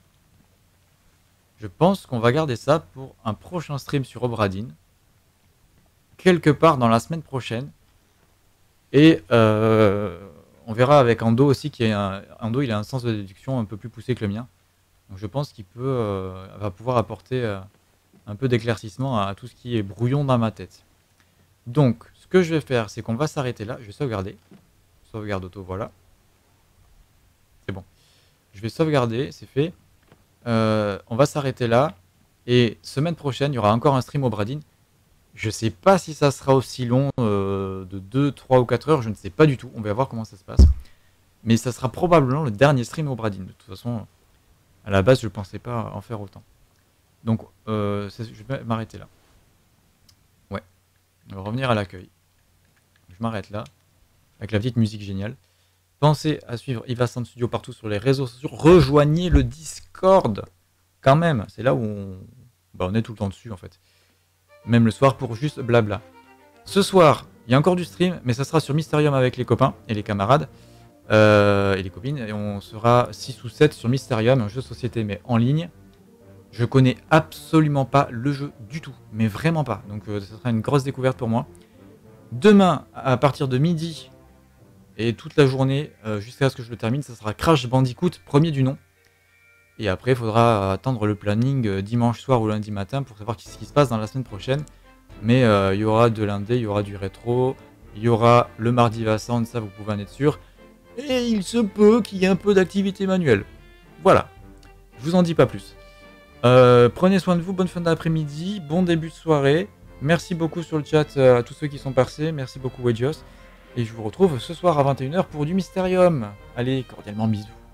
Je pense qu'on va garder ça pour un prochain stream sur Obradin. Quelque part dans la semaine prochaine. Et euh, on verra avec Ando aussi, qui est un, Ando, il a un sens de déduction un peu plus poussé que le mien. Donc je pense qu'il peut, euh, va pouvoir apporter euh, un peu d'éclaircissement à tout ce qui est brouillon dans ma tête. Donc, ce que je vais faire, c'est qu'on va s'arrêter là. Je vais sauvegarder. Sauvegarde auto, voilà. C'est bon. Je vais sauvegarder, c'est fait. Euh, on va s'arrêter là. Et semaine prochaine, il y aura encore un stream au Bradin. Je sais pas si ça sera aussi long, euh, de deux, trois ou quatre heures. Je ne sais pas du tout. On va voir comment ça se passe. Mais ça sera probablement le dernier stream au Bradin. De toute façon, à la base, je ne pensais pas en faire autant. Donc, euh, c'est- je vais m'arrêter là. Ouais. On va revenir à l'accueil. Je m'arrête là. Avec la petite musique géniale. Pensez à suivre Ivasan Studio partout sur les réseaux sociaux. Rejoignez le Discord. Quand même. C'est là où on... Bah, on est tout le temps dessus, en fait. Même le soir pour juste blabla. Ce soir, il y a encore du stream, mais ça sera sur Mysterium avec les copains et les camarades. Euh, et les copines. Et on sera six ou sept sur Mysterium, un jeu de société, mais en ligne. Je connais absolument pas le jeu du tout. Mais vraiment pas. Donc euh, ça sera une grosse découverte pour moi. Demain, à partir de midi... Et toute la journée, euh, jusqu'à ce que je le termine, ça sera Crash Bandicoot, premier du nom. Et après, il faudra attendre le planning euh, dimanche soir ou lundi matin pour savoir ce qui se passe dans la semaine prochaine. Mais euh, il y aura de l'indé, il y aura du rétro, il y aura le mardi Vassand, ça vous pouvez en être sûr. Et il se peut qu'il y ait un peu d'activité manuelle. Voilà, je vous en dis pas plus. Euh, prenez soin de vous, bonne fin d'après-midi, bon début de soirée. Merci beaucoup sur le chat euh, à tous ceux qui sont passés, merci beaucoup Wedgeos. Et je vous retrouve ce soir à vingt et une heures pour du Mysterium. Allez, cordialement bisous.